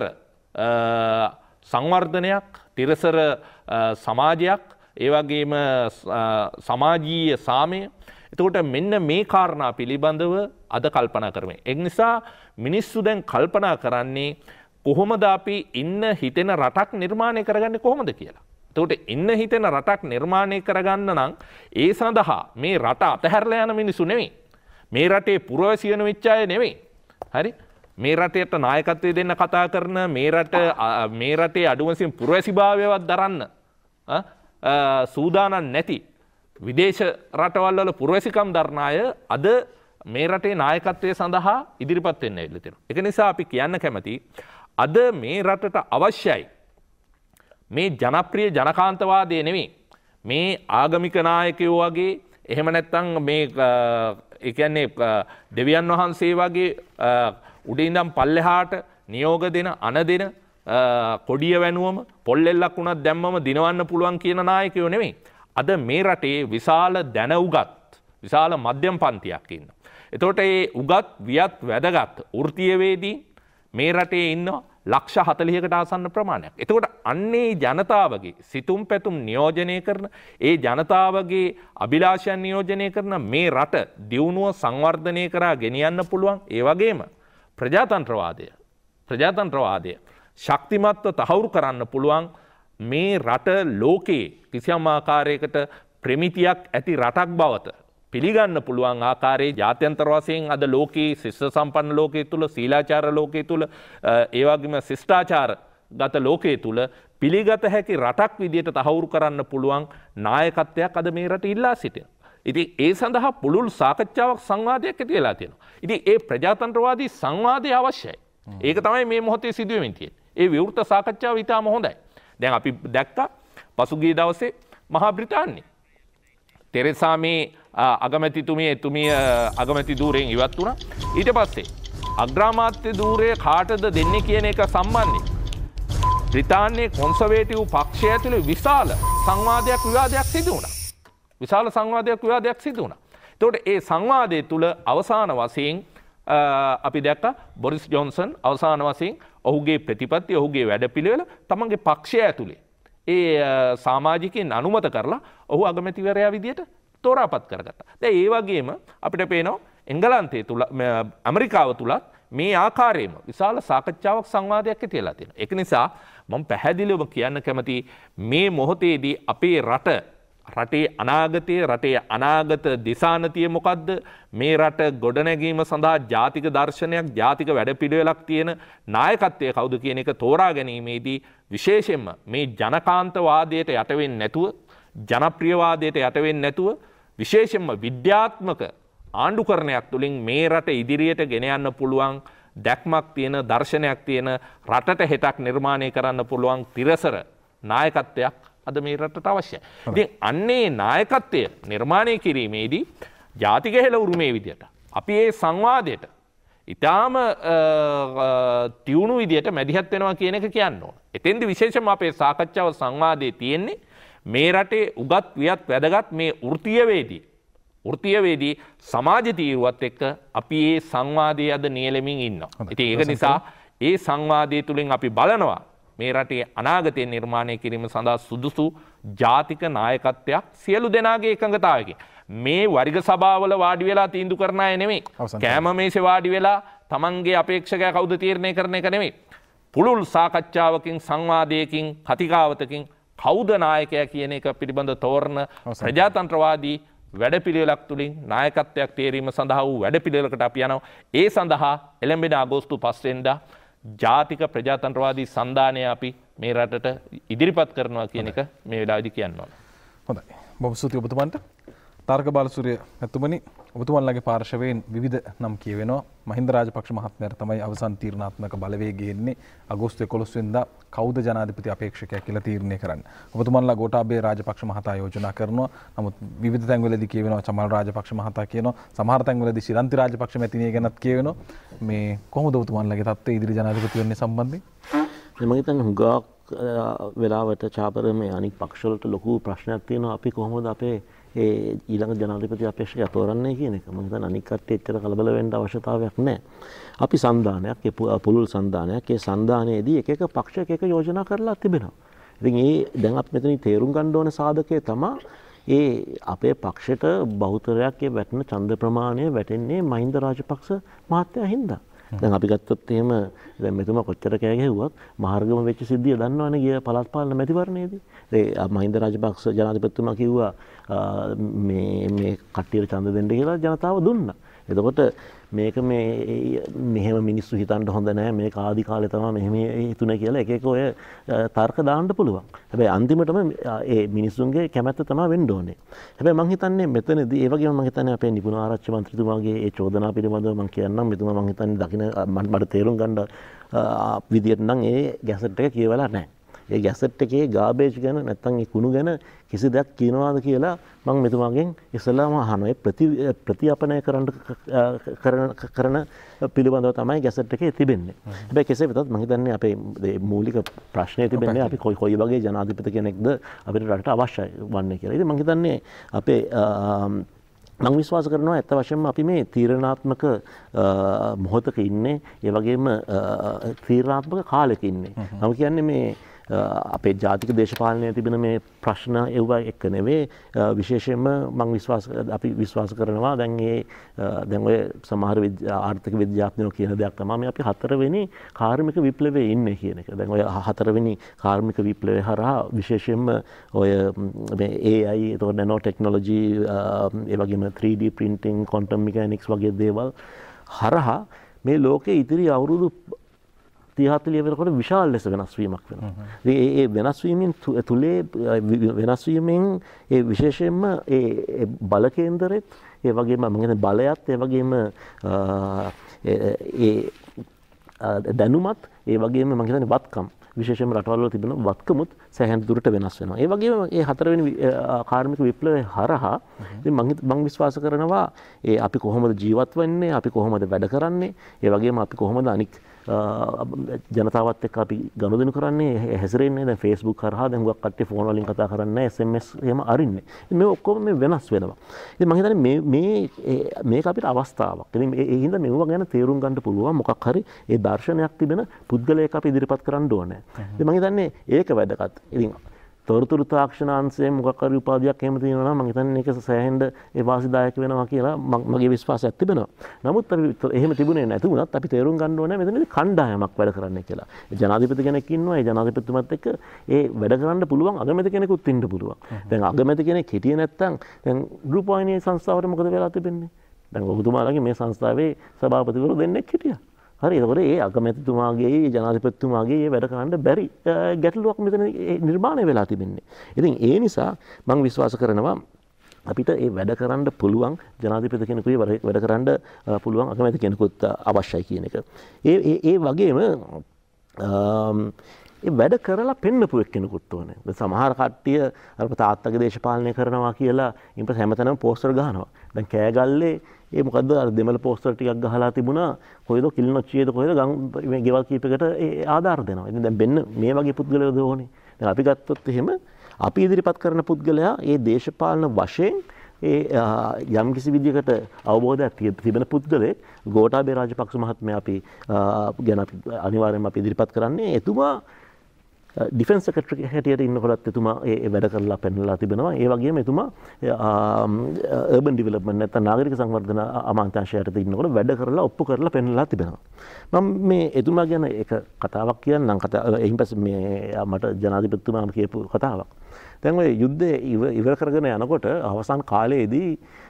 සංවර්ධනයක්, තිරසර සමාජයක්, ඒ වගේම සමාජීය සාමය. එතකොට මෙන්න මේ කාරණා පිළිබඳව අද කල්පනා කරමු. ඒ නිසා මිනිස්සු දැන් කල්පනා කරන්නේ කොහොමද අපි ඉන්න හිතෙන රටක් නිර්මාණය කරගන්නේ කොහොමද කියලා. එතකොට ඉන්න හිතෙන රටක් නිර්මාණය කරගන්න නම් ඒ සඳහා මේ රට අතහැරලා යන මිනිස්සු නෙමෙයි. මේ රටේ පුරවැසියන වෙච්ච අය නෙමෙයි. හරි? මේ රටේට නායකත්වය දෙන්න කතා කරන, මේ රට මේ රටේ අඩුවසින් පුරවැසිභාවයවත් දරන්න සූදානම් නැති විදේශ රටවල් වල පුරවැසිකම් දරන අය අද මේ රටේ නායකත්වය සඳහා ඉදිරිපත් වෙන්න ඇවිල්ලා තියෙනවා. ඒක නිසා අපි කියන්න කැමති අද මේ රටට අවශ්‍යයි මේ ජනප්‍රිය ජනකාන්තවාදය නෙමෙයි. මේ ආගමික නායකයෝ වගේ, එහෙම නැත්නම් මේ ඒ කියන්නේ දෙවියන් වහන්සේ වගේ උඩින් ඉඳන් පල්ලෙහාට නියෝග දෙන, අන දෙන, කොඩිය වැනුවම පොල්ලෙල්ලක් වුණත් දැම්මම දිනවන්න පුළුවන් කියන නායකයෝ නෙමෙයි. අද මේ රටේ විශාල දැන උගත්, විශාල මධ්‍යම පන්තියක් ඉන්නවා. එතකොට මේ උගත්, වියත්, වැදගත් වෘත්තීයවේදී මේ රටේ ඉන්න ලක්ෂ හතළිහකට ආසන්න ප්‍රමාණයක්. එතකොට අන්නේ ජනතාවගේ සිතුම් පැතුම් නියෝජනය කරන, ඒ ජනතාවගේ අභිලාෂයන් නියෝජනය කරන මේ රට දියුණුව සංවර්ධනය කරා ගෙනියන්න පුළුවන්. ඒ වගේම ප්‍රජාතන්ත්‍රවාදය ප්‍රජාතන්ත්‍රවාදය ශක්තිමත්ව තහවුරු කරන්න පුළුවන් මේ රට ලෝකයේ කිසියම් ආකාරයකට ප්‍රමිතියක් ඇති රටක් බවට පිළිගන්න පුළුවන් ආකාරයේ ජාත්‍යන්තර වශයෙන් අද ලෝකයේ ශිෂ්ට සම්පන්න ලෝකයේ තුල, සීලාචාර ලෝකයේ තුල, ඒ වගේම ශිෂ්ටාචාර ගත ලෝකයේ තුල පිළිගත හැකි රටක් විදියට තහවුරු කරන්න පුළුවන් නායකත්වයක් අද මේ රට ඉල්ලා සිටිනවා. ඉතින් ඒ සඳහා පුළුල් සාකච්ඡාවක්, සංවාදයක් ඇති වෙලා තියෙනවා. ඉතින් ඒ ප්‍රජාතන්ත්‍රවාදී සංවාදය අවශ්‍යයි. ඒක තමයි මේ මොහොතේ සිදුවෙමින් තියෙන්නේ. ඒ විවෘත සාකච්ඡාව ඉතාම හොඳයි. දැන් අපි දැක්කා පසුගිය දවසේ මහා බ්‍රිතාන්‍යයේ තෙරෙසා මේ අගමැතිතුමිය එතුමිය අගමැති ධූරයෙන් ඉවත් වුණා. ඊට පස්සේ අග්‍රාමාත්‍ය ධූරය කාටද දෙන්නේ කියන එක සම්බන්ධයෙන් බ්‍රිතාන්‍යයේ කොන්සර්වේටිව් පක්ෂය ඇතුළේ විශාල සංවාදයක්, විවාදයක් සිදු වුණා. විශාල සංවාදයක්, විවාදයක් සිදු වුණා. එතකොට ඒ සංවාදයේ තුල අවසාන වශයෙන් අපි දැක්කා බොරිස් ජොන්සන් අවසාන වශයෙන් ඔහුගේ ප්‍රතිපත්ති, ඔහුගේ වැඩපිළිවෙල තමන්ගේ පක්ෂය ඇතුලේ ඒ සමාජිකයන් අනුමත කරලා ඔහු අගමැතිවරයා විදියට තෝරාපත් කරගත්තා. දැන් ඒ වගේම අපිට පේනවා එංගලන්තයේ තුල, ඇමරිකාව තුලත් මේ ආකාරයෙන්ම විශාල සාකච්ඡාවක්, සංවාදයක් ඇති වෙලා තියෙනවා. ඒක නිසා මම පැහැදිලිවම කියන්න කැමතියි මේ මොහොතේදී අපේ රට රටේ අනාගතයේ රටේ අනාගත දිසානතිය මොකද්ද? මේ රට ගොඩනැගීම සඳහා ජාතික දර්ශනයක්, ජාතික වැඩපිළිවෙලක් තියෙන නායකත්වය කවුද කියන එක තෝරා ගැනීමේදී විශේෂයෙන්ම මේ ජනකාන්තවාදයට යට වෙන්නේ නැතුව, ජනප්‍රියවාදයට යට වෙන්නේ නැතුව විශේෂයෙන්ම විද්‍යාත්මක ආණ්ඩුකරණයක් තුළින් මේ රට ඉදිරියට ගෙන යන්න පුළුවන් දැක්මක් තියෙන, දර්ශනයක් තියෙන, රටට හෙටක් නිර්මාණය කරන්න පුළුවන් තිරසර නායකත්වයක් අද මේ රටට අවශ්‍යයි. ඉතින් අන්නේ නායකත්වය නිර්මාණය කිරීමේදී ජාතික හෙළ උරුමේ විදියට අපි ඒ සංවාදයට ඊටාම තියුණු විදියට මැදිහත් වෙනවා කියන එක කියන්න ඕන. එතෙන්දි විශේෂයෙන්ම අපේ සාකච්ඡාව සංවාදයේ තියෙන්නේ මේ රටේ උගත් වියත් වැදගත් මේ වෘත්තීයවේදී වෘත්තීයවේදී සමාජ තීරුවත් එක්ක අපි මේ සංවාදයේ අද නියැලෙමින් ඉන්නවා. ඉතින් ඒක නිසා ඒ සංවාදයේ තුලින් අපි බලනවා මේ රටේ අනාගතය නිර්මාණය කිරීම සඳහා සුදුසු ජාතික නායකත්වයක් සියලු දෙනාගේ එකඟතාවයකින්. මේ වර්ග සභාවල වාඩි වෙලා තීන්දුව කරන අය නෙමෙයි. කෑම මේසේ වාඩි වෙලා තමන්ගේ අපේක්ෂකයා කවුද තීරණය කරන එක නෙමෙයි. පුළුල් සාකච්ඡාවකින්, සංවාදයකින්, කතිකාවතකින් කවුද නායකයා කියන එක පිළිබඳ තෝරන ප්‍රජාතන්ත්‍රවාදී වැඩපිළිවෙලක් තුලින් නායකත්වයක් තේරීම සඳහා වූ වැඩපිළිවෙලකට අපි යනවා. ඒ සඳහා එළඹෙන අගෝස්තු පහ වෙනිදා ජාතික ප්‍රජාතන්ත්‍රවාදී සන්ධානය අපි මේ රටට ඉදිරිපත් කරනවා කියන එක මේ වෙලාවේදී කියන්න ඕන. හොඳයි. බොහොම ස්තුතියි ඔබතුමන්ට. තාරක බාලසූරිය මැතිතුමනි, ඔබතුමන්ලගේ පාර්ශවයෙන් විවිධ නම් කියවෙනවා. මහින්ද රාජපක්ෂ මහත්මයාට තමයි අවසන් තීරණාත්මක බලවේගය එන්නේ අගෝස්තු එකොළොස් වෙනිදා කවුද ජනාධිපති අපේක්ෂකයා කියලා තීරණය කරන්න. ඔබතුමන්ලා ගෝඨාභය රාජපක්ෂ මහතා යෝජනා කරනවා. නමුත් විවිධ තැන්වලදී කියවෙනවා චමල් රාජපක්ෂ මහතා කියනවා. සමහර තැන්වලදී ශිරන්ති රාජපක්ෂ මැතිණිය ගැනත් කියවෙනවා. මේ කොහොමද ඔබතුමන්ලගේ තත්ත්වය ඉදිරි ජනාධිපති වෙන්නේ සම්බන්ධයෙන්? මම හිතන්නේ හුඟක් වෙලාවට චාපර මේ අනික් පක්ෂවලට ලොකු ප්‍රශ්නයක් තියෙනවා. අපි කොහොමද අපේ ඒ ඊළඟ ජනාධිපති අපේක්ෂකයා තෝරන්නේ කියන එක. මම හිතන්නේ අනික් කට්ටිය එච්චර කලබල වෙන්න අවශ්‍යතාවයක් නැහැ. අපි සන්ධානයක්, ඒ පුළුල් සන්ධානයක්, ඒ සන්ධානයේදී එක එක පක්ෂ එක එක යෝජනා කරලා තිබෙනවා. ඉතින් ඒ දැන් අපි මෙතනින් තේරුම් ගන්න ඕන සාධකය තමයි ඒ අපේ පක්ෂයට බහුතරයක් ඒ වැටෙන ඡන්ද ප්‍රමාණය වැටෙන්නේ මහින්ද රාජපක්ෂ මහත්තයා හින්දා. දැන් අපි ගත්තොත් එහෙම දැන් මෙතුමා කොච්චර කෑ ගැහුවත් මහර්ගම වෙච්ච සිද්ධිය දන්නවනේ ගිය පළාත් පාලන මැතිවරණයේදී. ඒ මහින්ද රාජපක්ෂ ජනාධිපතිතුමා කිව්වා මේ මේ කට්ටියට ඡන්ද දෙන්න කියලා ජනතාව දුන්නා. එතකොට මේක මේ මෙහෙම මිනිස්සු හිතන්න හොඳ නැහැ, මේක ආදි කාලේ තමයි මෙහෙම හිතුනේ කියලා එක එක ඔය තර්ක දාන්න පුළුවන්. හැබැයි අන්තිමටම ඒ මිනිස්සුන්ගේ කැමැත්ත තමයි වෙන්න ඕනේ. හැබැයි මම හිතන්නේ මෙතනදී ඒ වගේම මම හිතන්නේ අපේ නිපුණ ආරච්චි මන්ත්‍රීතුමාගේ ඒ චෝදනා පිළිබඳව මම කියන්නම්. මෙතුමා මම හිතන්නේ දකින්න මට තේරුම් ගන්න විදියට නම් ඒ ගැසට් එක කියවලා නැහැ. ඒ ගැසට් එකේ ගාබේජ් ගැන නැත්නම් ඒ කුණු ගැන කිසි දෙයක් කියනවාද කියලා මම මෙතුමාගෙන් ඉස්සෙල්ලාම අහනවා. ඒ ප්‍රති ප්‍රතිඅපනය කරන්න කරන කරන පිළිබඳව තමයි ගැසට් එකේ තිබෙන්නේ. හැබැයි කෙසේ වෙතත් මම හිතන්නේ අපේ මූලික ප්‍රශ්නේ තිබෙන්නේ අපි කොයි කොයි වගේ ජනාධිපති කෙනෙක්ද අපිට රටට අවශ්‍යයි වන්නේ කියලා. ඉතින් මම හිතන්නේ අපේ මම විශ්වාස කරනවා ඇත්ත වශයෙන්ම අපි මේ තීරණාත්මක මොහොතක ඉන්නේ. ඒ වගේම තීරණාත්මක කාලෙක ඉන්නේ. මම කියන්නේ මේ අපේ ජාතික දේශපාලනයේ තිබෙන මේ ප්‍රශ්න ඒව එක්ක නෙවෙයි විශේෂයෙන්ම මම විශ්වාස අපි විශ්වාස කරනවා දැන් මේ දැන් ඔය සමහර ආර්ථික විද්‍යාඥයෝ කියන දෙයක් තමයි මේ අපි හතරවෙනි කාර්මික විප්ලවයේ ඉන්නේ කියන එක. දැන් ඔය හතරවෙනි කාර්මික විප්ලවය හරහා විශේෂයෙන්ම ඔය මේ A I එතකොට නැනෝ ටෙක්නොලොජි ඒ වගේම three D printing quantum mechanics වගේ දේවල් හරහා මේ ලෝකයේ ඉදිරි අවුරුදු තිහ හතලිහ වෙනකොට විශාල ලෙස වෙනස් වීමක් වෙනවා. ඒ වෙනස් වීමෙන් තුලේ වෙනස් වීමෙන් ඒ විශේෂයෙන්ම ඒ බල කේන්දරෙත් ඒ වගේම මම කියන්නේ බලයත් ඒ වගේම ඒ දැනුමත් ඒ වගේම මම කියන්නේ වත්කම් විශේෂයෙන්ම රටවල් වල තිබෙන වත්කමුත් සෑහෙන දුරට වෙනස් වෙනවා. ඒ වගේම ඒ හතරවෙනි කාර්මික විප්ලවය හරහා ඉතින් මම මම විශ්වාස කරනවා ඒ අපි කොහොමද ජීවත් වෙන්නේ, අපි කොහොමද වැඩ කරන්නේ, ඒ වගේම අපි කොහොමද අනික් ජනතාවත් එක්ක අපි ගනුදෙනු කරන්නේ හැසිරෙන්නේ. දැන් Facebook කරහා දැන් හුඟක් කට්ටිය ෆෝන් වලින් කතා කරන්නේ, S M S එහෙම අරින්නේ. මේ ඔක්කොම මේ වෙනස් වෙනවා. ඉතින් මම හිතන්නේ මේ මේ මේක අපිට අවස්ථාවක්. ඉතින් ඒ හින්දා මේවා ගැන තේරුම් ගන්න පුළුවන් මොකක් හරි ඒ දර්ශනයක් තිබෙන පුද්ගලයෙක් අපි ඉදිරිපත් කරන්න ඕනේ. ඉතින් මම හිතන්නේ ඒක වැදගත්. ඉතින් තොරතුරු තාක්ෂණාංශයේ මොකක් හරි උපාධියක් එහෙම තියෙනවා නම් මම හිතන්නේ ඒක සෑහෙන්න ඒ වාසිදායක වෙනවා කියලා මගේ විශ්වාසයක් තිබෙනවා. නමුත් අපි එහෙම තිබුණේ නැති වුණත් අපි තේරුම් ගන්න ඕනේ මෙතනදී කණ්ඩායමක් වැඩ කරන්න කියලා. ජනාධිපති කෙනෙක් ඉන්නවා. ඒ ජනාධිපතිතුමත් එක්ක ඒ වැඩ කරන්න පුළුවන් අගමැති කෙනෙකුත් ඉන්න පුළුවන්. දැන් අගමැති කෙනෙක් හිටියේ නැත්නම් දැන් රූපවාහිනී සංස්ථාවට මොකද වෙලා තිබෙන්නේ? දැන් ඔබතුමාලගේ මේ සංස්ථාවේ සභාපතිවරු දෙන්නෙක් හිටියා. හරි ඒකෝර ඒ අගමැතිතුමාගේ ජනාධිපතිතුමාගේ ඒ වැඩ කරන්න බැරි ගැටලුවක් මෙතන නිර්මාණය වෙලා තිබෙන්නේ. ඉතින් ඒ නිසා මම විශ්වාස කරනවා අපිට ඒ වැඩ කරන්න පුළුවන් ජනාධිපති කෙනෙකුගේ වැඩ කරන්න පුළුවන් අගමැති කෙනෙකුත් අවශ්‍යයි කියන එක. ඒ ඒ ඒ වගේම ඒ වැඩ කරලා පෙන්නපු එක්කෙනෙකුත් ඕනේ. දැන් සමහර කට්ටිය අර තාත්තගේ දේශපාලනය කරනවා කියලා ඊපස් හැමතැනම පෝස්ටර් ගහනවා. දැන් කෑගල්ලේ ඒ මොකද්ද අර දෙමළ පෝස්ටර් ටිකක් ගහලා තිබුණා කොයිද කිලිනොච්චියේද කොයිද ගම් මේ ගෙවල් කීපයකට ඒ ආධාර දෙනවා. ඉතින් දැන් බෙන්න මේ වගේ පුද්ගලයෝද ඕනේ. දැන් අපි ගත්තොත් එහෙම අපි ඉදිරිපත් කරන පුද්ගලයා ඒ දේශපාලන වශයෙන් ඒ යම් කිසි විදිහකට අවබෝධයක් තිබෙන පුද්ගලෙක් ගෝඨාභය රාජපක්ෂ මහත්මයා අපි ගැන අපි අනිවාර්යයෙන්ම අපි ඉදිරිපත් කරන්නේ එතුමා ඩිෆෙන්ස් සෙක්‍රටරි හැටියට ඉන්නකොටත් එතුමා ඒ වැඩ කරලා පෙන්නලා තිබෙනවා. ඒ වගේම එතුමා අර්බන් ඩෙවලොප්මන්ට් නැත්නම් නාගරික සංවර්ධන අමාත්‍යාංශයට ඉන්නකොට වැඩ කරලා ඔප්පු කරලා පෙන්නලා තිබෙනවා. මම මේ එතුමා ගැන එක කතාවක් කියන්නම්. කතා එයින් පස්සේ මේ මට ජනාධිපතිතුමාම කියපු කතාවක්. දැන් ඔය යුද්ධය ඉවර කරගෙන යනකොට අවසාන කාලයේදී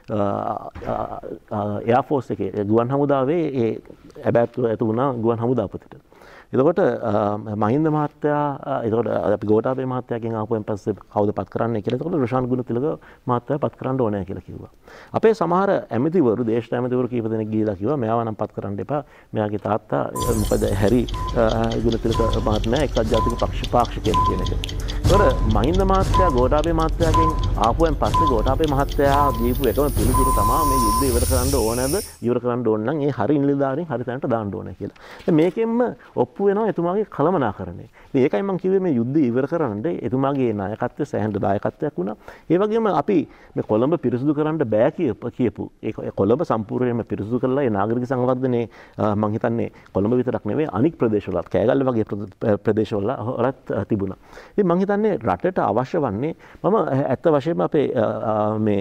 එයාර් ෆෝස් එකේ ගුවන් හමුදාවේ ඒ ඇබෑත් ඇතු වුණා ගුවන් හමුදාපතිට. එතකොට මහින්ද මහත්තයා එතකොට අපි ගෝඨාභය මහත්තයාගෙන් ආපුවෙන් පස්සේ කවුද පත් කරන්නේ කියලා එතකොට රොෂාන් ගුණතිලක මහත්තයා පත් කරන්න ඕනේ කියලා කිව්වා. අපේ සමහර ඇමතිවරු දේශ ඇමතිවරු කීප දෙනෙක් ගිහිලා කිව්වා මෙයාව නම් පත් කරන්න එපා. මෙයාගේ තාත්තා මොකද හැරි ගුණතිලක මහත්මයා එක්සත් ජාතික පක්ෂ පාක්ෂිකයෙක් කියන එක. ඒතකොට මහින්ද මහත්තයා ගෝඨාභය මහත්තයාගෙන් ආපුවෙන් පස්සේ ගෝඨාභය මහත්තයා දීපු එකම පිළිතුර තමයි මේ යුද්ධය ඉවර කරන්න ඕනද ඉවර කරන්න ඕන නම් ඒ හරි නිලධාරීන් හරි තැනට දාන්න ඕනේ කියලා. මේකෙන්ම ඔප්පු වෙනවා එතුමාගේ කළමනාකරණය. ඉතින් ඒකයි මම කිව්වේ මේ යුද්ධය ඉවර කරන්න එතුමාගේ නායකත්වය සෑහෙන දායකත්වයක් වුණා. ඒ වගේම අපි මේ කොළඹ පිරිසිදු කරන්න බෑ කියපු ඒ කොළඹ සම්පූර්ණයෙන්ම පිරිසිදු කරලා ඒ නාගරික සංවර්ධනයේ මම හිතන්නේ කොළඹ විතරක් නෙවෙයි අනික් ප්‍රදේශවලත් කෑගල්ල වගේ ප්‍රදේශවල හොරත් තිබුණා. ඉතින් මම හිතන්නේ රටට අවශ්‍ය වන්නේ මම ඇත්ත වශයෙන්ම අපේ මේ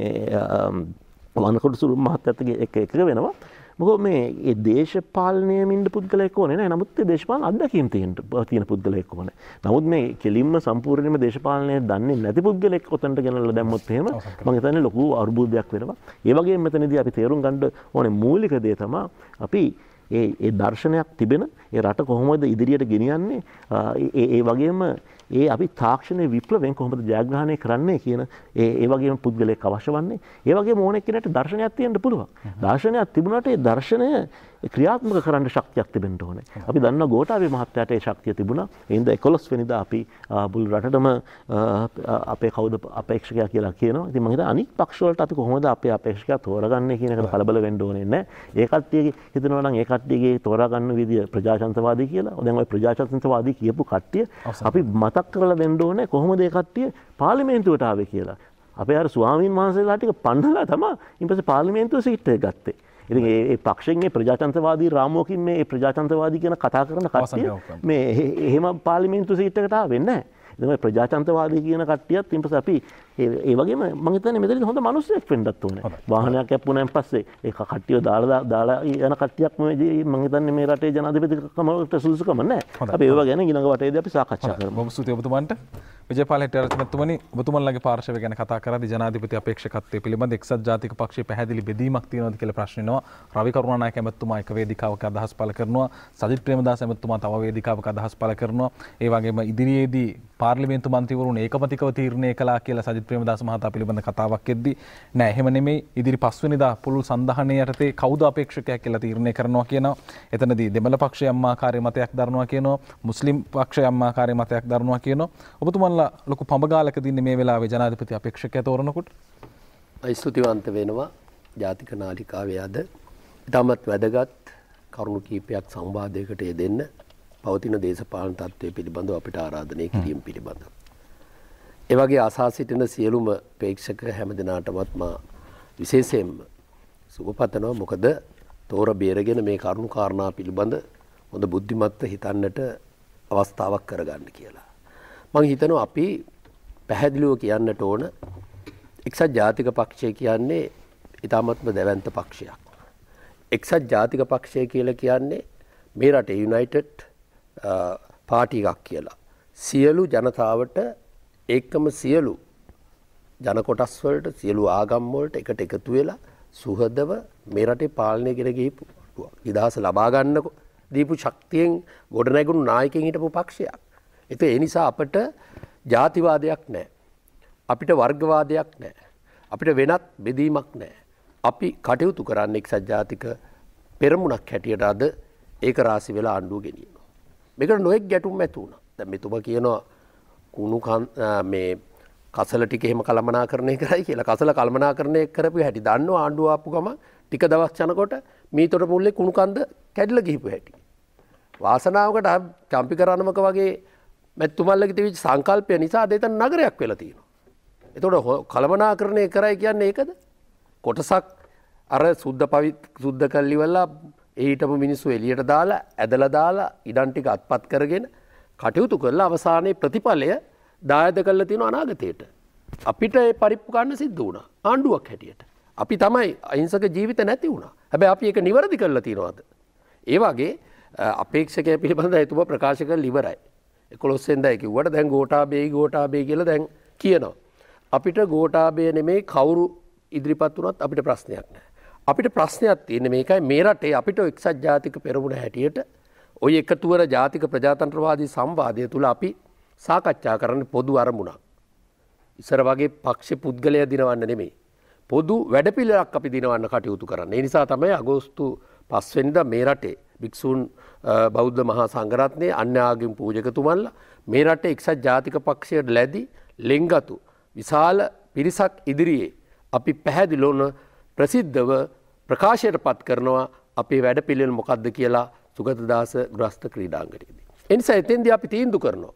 වනකොඩු සුළු මහත්තයාගේ එක එක වෙනවා. මොකද මේ ඒ දේශපාලනයේ ඉන්න පුද්ගලයෙක් ඕනේ නෑ. නමුත් ඒ දේශපාලන අත්දැකීම් තියෙන තියෙන පුද්ගලයෙක් ඕනේ. නමුත් මේ කෙලින්ම සම්පූර්ණයෙන්ම දේශපාලනය දන්නේ නැති පුද්ගලයෙක් ඔතනට ගෙනල්ලා දැම්මොත් එහෙම මම හිතන්නේ ලොකු අර්බුදයක් වෙනවා. ඒ වගේම මෙතනදී අපි තේරුම් ගන්න ඕනේ මූලික දේ තමයි අපි ඒ ඒ දර්ශනයක් තිබෙන ඒ රට කොහොමද ඉදිරියට ගෙනියන්නේ ඒ ඒ වගේම ඒ අපි තාක්ෂණයේ විප්ලවයෙන් කොහොමද ජයග්‍රහණය කරන්නේ කියන ඒ ඒ වගේම පුද්ගලයෙක් අවශ්‍ය වන්නේ. ඒ වගේම ඕනෙක් කෙනෙක්ට දර්ශනයක් තියෙන්න පුළුවන්. දර්ශනයක් තිබුණාට ඒ දර්ශනය ක්‍රියාත්මක කරන්න ශක්තියක් තිබෙන්න ඕනේ. අපි දන්නවා ගෝඨාභය මහත්තයාට ඒ ශක්තිය තිබුණා. ඒ හින්දා එකොළොස් වෙනිදා අපි මුළු රටටම අපේ කවුද අපේක්ෂකයා කියලා කියනවා. ඉතින් මම හිතන්නේ අනික් පක්ෂ වලට අපි කොහොමද අපේ අපේක්ෂකයා තෝරගන්නේ කියන එකට කලබල වෙන්න ඕනේ නැහැ. ඒ කට්ටියගේ හිතනවා නම් ඒ කට්ටියගේ තෝරාගන්න විදිය ප්‍රජාතන්ත්‍රවාදී කියලා. දැන් ওই ප්‍රජාතන්ත්‍රවාදී කියපු කට්ටිය අපි මතක් කරලා දෙන්න ඕනේ කොහොමද ඒ කට්ටිය පාර්ලිමේන්තුවට ආවේ කියලා. අපේ අර ස්වාමීන් වහන්සේලා ටික පන්නලා තමයි ඊපස්සේ පාර්ලිමේන්තුවේ සීට් එක ගත්තේ. ඉතින් ඒ පක්ෂයෙන් මේ ප්‍රජාතන්ත්‍රවාදී රාමුවකින් මේ ප්‍රජාතන්ත්‍රවාදී කියන කතා කරන කට්ටිය මේ එහෙම පාර්ලිමේන්තු සීට් එකට ආවෙන්නේ නැහැ. ඉතින් මේ ප්‍රජාතන්ත්‍රවාදී කියන කට්ටියත් ඊපස්සේ අපි ඒ වගේම මම හිතන්නේ මෙතනදී හොඳ මිනිස්සෙක් වෙන්නත් ඕනේ. වාහනයක් යප්පුණාන් පස්සේ ඒ කට්ටිය දාලා දාලා යන කට්ටියක් මම හිතන්නේ මේ රටේ ජනාධිපතිකමට සුදුසුකම නැහැ. අපි ඒව ගැන ඊළඟ වටේදී අපි සාකච්ඡා කරමු. බොහොම ස්තුතියි ඔබතුමන්ට. විජේපාල හෙට්ටිආරච්චිමැතිතුමනි ඔබතුමන්ලගේ පාර්ශවය ගැන කතා කරද්දී ජනාධිපති අපේක්ෂකත්වයේ පිළිබඳ එක්සත් ජාතික පක්ෂයේ පැහැදිලි බෙදීමක් තියෙනවද කියලා ප්‍රශ්න එනවා. රවි කරුණානායක ඇමතුමා එක වේදිකාවක අදහස් පළ කරනවා. සජිත් ප්‍රේමදාස ඇමතුමා තව වේදිකාවක අදහස් පළ කරනවා. ඒ වගේම ඉදිරියේදී පාර්ලිමේන්තු මන්ත්‍රීවරුන් ඒකමතිකව තීරණය කළා කියලා සජිත් ප්‍රේමදාස මහතා පිළිබඳ කතාවක් එද්දී නෑ එහෙම නෙමෙයි ඉදිරි පස්වෙනිදා පුළුල් සන්ධානයේ යටතේ කවුද අපේක්ෂකයා කියලා තීරණය කරනවා කියනවා. එතනදී දෙමළ පක්ෂය අම්මාකාරී මතයක් දරනවා කියනවා. මුස්ලිම් පක්ෂය අම්මාකාරී මතයක් දරනවා කියනවා. ඔබතුමන්ලා ලොකු පඹගාලක දින්නේ මේ වෙලාවේ ජනාධිපති අපේක්ෂකයා තෝරනකොට ස්තුතිවන්ත වෙනවා. ජාතික නාලිකාවේ අද ඉතාමත් වැදගත් කරුණු කීපයක් සංවාදයකට යෙදෙන්න පවතින දේශපාලන තත්ත්වය පිළිබඳව අපිට ආරාධනය කිරීම පිළිබඳව. ඒ වගේ අසා සිටින සියලුම ප්‍රේක්ෂක හැම දිනාටමත් මා විශේෂයෙන්ම සුබ පතනවා. මොකද තෝර බේරගෙන මේ කරුණු කාරණා පිළිබඳ හොඳ බුද්ධිමත්ව හිතන්නට අවස්ථාවක් කරගන්න කියලා. මම හිතනවා අපි පැහැදිලිව කියන්නට ඕන එක්සත් ජාතික පක්ෂය කියන්නේ ඉතාමත්ම දැවැන්ත පක්ෂයක්. එක්සත් ජාතික පක්ෂය කියලා කියන්නේ මේ රටේ යුනයිටඩ් පාටි එකක් කියලා. සියලු ජනතාවට ඒකම සියලු ජන කොටස් වලට සියලු ආගම් වලට එකට එකතු වෙලා සුහදව මේ රටේ පාලනය කර ගිහපු නිදහස ලබා ගන්න දීපු ශක්තියෙන් ගොඩනැගුණු නායකයන් හිටපු පක්ෂයක්. ඒත් ඒ නිසා අපිට ජාතිවාදයක් නැහැ. අපිට වර්ගවාදයක් නැහැ. අපිට වෙනත් බෙදීමක් නැහැ. අපි කටයුතු කරන්නේ එක්සත් ජාතික පෙරමුණක් හැටියට අද ඒක රාශි වෙලා ආණ්ඩුව ගෙනියනවා. මේකට නොඑක් ගැටුම් ඇති වුණා. දැන් මෙතුමා කියනවා කුණු මේ කසල ටික එහෙම කළමනාකරණය කරයි කියලා. කසල කළමනාකරණය කරපු හැටි දන්නවා ආණ්ඩුව ආපු ගම ටික දවස් යනකොට මීතොට මුල්ලේ කුණු කන්ද කැඩිලා ගිහපු හැටි. වාසනාවකට චම්පික රණමක වගේ මැතිතුමල්ලගේ තිබිච්ච සංකල්පය නිසා අද එතන නගරයක් වෙලා තියෙනවා. එතකොට කළමනාකරණය කරයි කියන්නේ ඒකද? කොටසක් අර සුද්ධ පවිත් සුද්ධ කල්ලිවලා ඒ හිටපු මිනිස්සු එළියට දාලා ඇදලා දාලා ඉඩම් ටික අත්පත් කරගෙන කටයුතු කරලා අවසානයේ ප්‍රතිඵලය දායද කරලා තියෙන අනාගතයට. අපිට ඒ පරිප්පු ගන්න සිද්ධ වුණා ආණ්ඩුවක් හැටියට. අපි තමයි අහිංසක ජීවිත නැති වුණා. හැබැයි අපි ඒක නිවැරදි කරලා තියෙනවද? ඒ වගේ අපේක්ෂකය පිළිබඳව එතුමා ප්‍රකාශ කරලා ඉවරයි. එකොළොස් වෙනිදා කිව්වට දැන් ගෝඨාභයයි ගෝඨාභය කියලා දැන් කියනවා. අපිට ගෝඨාභය නෙමේ කවුරු ඉදිරිපත් වුණත් අපිට ප්‍රශ්නයක් නැහැ. අපිට ප්‍රශ්නයක් තියෙන්නේ මේකයි මේ රටේ අපිට එක්සත් ජාතික පෙරමුණ හැටියට ওই එකතුවර ජාතික ප්‍රජාතන්ත්‍රවාදී සම්වාදය තුල අපි සාකච්ඡා කරන්න පොදු අරමුණක්. ඉස්සර වගේ පක්ෂ පුද්ගලයා දිනවන්න නෙමෙයි. පොදු වැඩපිළිවෙලක් අපි දිනවන්න කටයුතු කරන්නේ. ඒ නිසා තමයි අගෝස්තු පහ වෙනිදා මේ රටේ භික්ෂුන් බෞද්ධ මහා සංඝරත්නයේ අන්‍ය ආගම් පූජකතුමන්ලා මේ රටේ එක්සත් ජාතික පක්ෂයට ලැබි ලෙන්ගතු විශාල පිරිසක් ඉදිරියේ අපි පැහැදිලිවම ප්‍රසිද්ධව ප්‍රකාශයට පත් කරනවා අපේ වැඩපිළිවෙල මොකක්ද කියලා සුගතදාස ග්‍රස්ත ක්‍රීඩාංගණයේදී. ඒ නිසා එතෙන්දී අපි තීන්දුව කරනවා.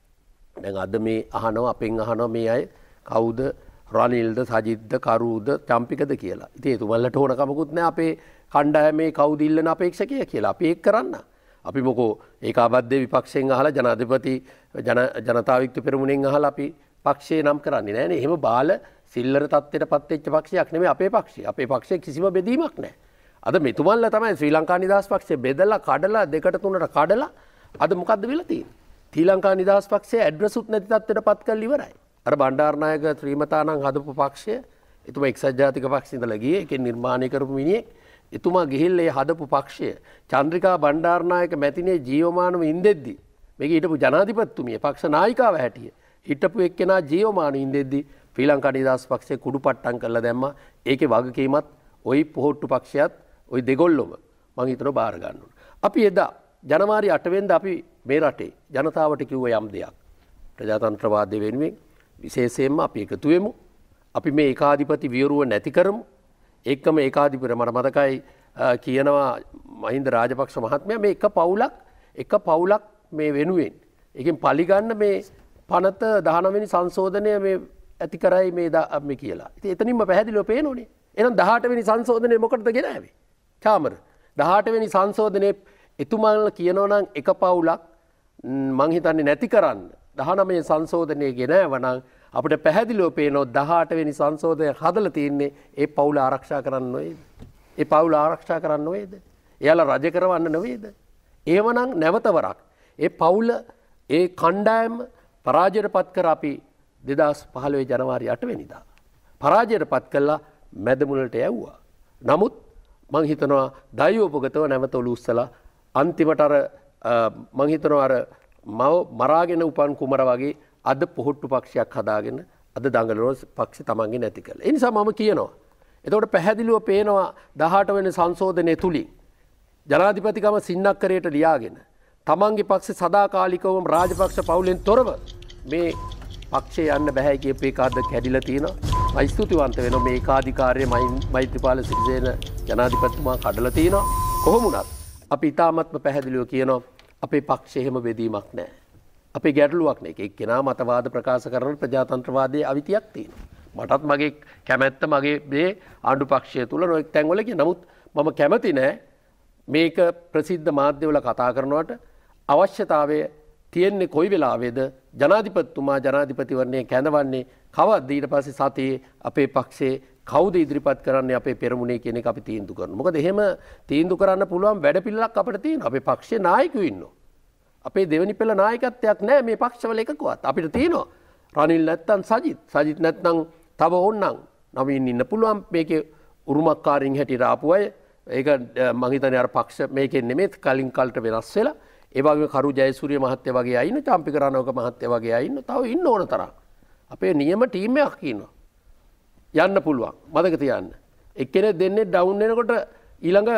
දැන් අද මේ අහනවා අපෙන් අහනවා මේ අය කවුද රනිල්ද සජිත්ද කරුද චම්පිකද කියලා. ඉතින් ඒ තුමන්ලට ඕන කමකුත් නැහැ අපේ කණ්ඩායමේ කවුද ඉල්ලන අපේක්ෂකය කියලා. අපි ඒක කරන්න. අපි මොකෝ ඒකාබද්ධ විපක්ෂයෙන් අහලා ජනාධිපති ජන ජනතා විමුක්ති පෙරමුණෙන් අහලා අපි පක්ෂේ නම් කරන්නේ නැහැ නේ. එහෙම බාල සිල්ලර තත්ත්වයට පත් වෙච්ච පක්ෂයක් නෙමෙයි අපේ පක්ෂය. අපේ පක්ෂයේ කිසිම බෙදීමක් නැහැ. අද මෙතුමන්ලා තමයි ශ්‍රී ලංකා නිදහස් පක්ෂය බෙදලා කඩලා දෙකට තුනට කඩලා අද මොකද්ද වෙලා තියෙන්නේ? ශ්‍රී ලංකා නිදහස් පක්ෂයේ ඇඩ්‍රස් උත් නැති තත්ත්වයට පත් කරලා ඉවරයි. අර බණ්ඩාරනායක ශ්‍රීමතානන් හදපු පක්ෂය එතුමා එක්සත් ජාතික පක්ෂේ ඉඳලා ගියේ ඒකෙන් නිර්මාණය කරපු මිනිහෙක්. එතුමා ගිහිල්ලා ඒ හදපු පක්ෂය චන්ද්‍රිකා බණ්ඩාරනායක මැතිණිය ජීවමානව ඉඳෙද්දි මේක හිටපු ජනාධිපතිතුමිය පක්ෂ නායිකාව හැටිය හිටපු එක්කෙනා ජීවමානව ඉඳෙද්දි ශ්‍රී ලංකා නිදහස් පක්ෂයේ කුඩු පට්ටම් කරලා දැම්මා. ඒකේ වගකීමත් ওই පොහොට්ටු පක්ෂයත් ওই දෙගොල්ලොම මං හිතනවා බාර ගන්න ඕන. අපි එදා ජනවාරි අට වෙනිදා අපි මේ රටේ ජනතාවට කිව්ව යම් දෙයක්. ප්‍රජාතන්ත්‍රවාදය වෙනුවෙන් විශේෂයෙන්ම අපි එකතු වෙමු. අපි මේ ඒකාධිපති වියරුව නැති කරමු. ඒකම ඒකාධිපති මට මතකයි කියනවා මහින්ද රාජපක්ෂ මහත්මයා මේ එක පවුලක් එක පවුලක් මේ වෙනුවෙන් ඒකෙන් පරිගන්න මේ පනත දහනව වෙනි සංශෝධනය මේ ඇති කරයි මේ මේ කියලා. ඉතින් එතනින්ම පැහැදිලිව පේනෝනේ. එහෙනම් දහඅට වෙනි සංශෝධනය මොකටද ගෙනාවේ? චාමර දහඅට වෙනි සංශෝධනයේ එතුමාලා කියනවා නම් එක පවුලක් මං හිතන්නේ නැති කරන්න දහනවය සංශෝධනය ගෙනාවා නම් අපිට පැහැදිලිව පේනවා දහඅට වෙනි සංශෝධනය හදලා තියෙන්නේ ඒ පවුල ආරක්ෂා කරන්න නෙවෙයිද? ඒ පවුල ආරක්ෂා කරන්න නෙවෙයිද? එයාලා රජ කරවන්න නෙවෙයිද? එහෙමනම් නැවතවරක් ඒ පවුල ඒ කණ්ඩායම පරාජයට පත් කර අපි දෙදහස් පහළොව ජනවාරි අට වෙනිදා පරාජයට පත් කළා මැදමුලට යවුවා. නමුත් මං හිතනවා දෛවෝපගතව නැවත ඔලු උස්සලා අන්තිමට අර මං හිතනවා අර මව මරාගෙන උපන් කුමර වගේ අද පොහොට්ටු පක්ෂයක් හදාගෙන අද දඟලන පක්ෂ තමන්ගේ නැති කළා. ඒ නිසා මම කියනවා. එතකොට පැහැදිලිව පේනවා දහඅට වෙනි සංශෝධනයේ තුලින් ජනාධිපතිකම සින්නක්කරයට ලියාගෙන තමන්ගේ පක්ෂ සදාකාලිකවම රාජපක්ෂ පවුලෙන් තොරව මේ පක්ෂේ යන්න බෑ කියපු එකාද කැඩිලා තියෙනවා. මම ස්තුතිවන්ත වෙනවා මේ ඒකාධිකාරයේ මෛත්‍රීපාල සිරිසේන ජනාධිපතිතුමා කඩලා තියෙනවා. කොහොම වුණත් අපි ඊටාත්ම පැහැදිලිව කියනවා අපේ පක්ෂේ හැම බෙදීමක් නැහැ. අපේ ගැටලුවක් නැහැ. එක්කෙනා මතවාද ප්‍රකාශ කරන ප්‍රජාතන්ත්‍රවාදයේ අවිතියක් තියෙනවා. මටත් මගේ කැමැත්ත මගේ මේ ආණ්ඩු පක්ෂය තුල නොඑක් තැන්වල කියන නමුත් මම කැමති නැහැ මේක ප්‍රසිද්ධ මාධ්‍යවල කතා කරනවට අවශ්‍යතාවය තියෙන්නේ කොයි වෙලාවේද ජනාධිපතිතුමා ජනාධිපතිවරණය කැඳවන්නේ කවද්ද ඊට පස්සේ සතියේ අපේ පක්ෂයේ කවුද ඉදිරිපත් කරන්නේ අපේ පෙරමුණේ කියන එක අපි තීන්දුව කරනවා. මොකද එහෙම තීන්දුව කරන්න පුළුවන් වැඩපිළිවෙලක් අපිට තියෙනවා. අපේ පක්ෂයේ නායකයෝ ඉන්නවා. අපේ දෙවෙනි පෙළ නායකත්වයක් නැහැ මේ පක්ෂවල එකකවත්. අපිට තියෙනවා. රනිල් නැත්තම් සජිත්. සජිත් නැත්තම් තව ඕන්නම් නවීන් ඉන්න පුළුවන් මේකේ උරුමකාරින් හැටියට ආපු අය. ඒක මම හිතන්නේ අර පක්ෂ මේකේ නෙමෙයි කලින් කල්ට වෙනස් වෙලා. ඒ වගේම කරු ජයසූරිය මහත්තයා වගේ අය ඉන්න, චම්පික රණවක මහත්තයා වගේ අය ඉන්න. තව ඉන්න ඕන තරම්. අපේ නියම ටීම් එකක් ඉන්නවා. යන්න පුළුවන්. මතක තියාගන්න. එක්කෙනෙක් දෙන්නේ ඩවුන් වෙනකොට ඊළඟ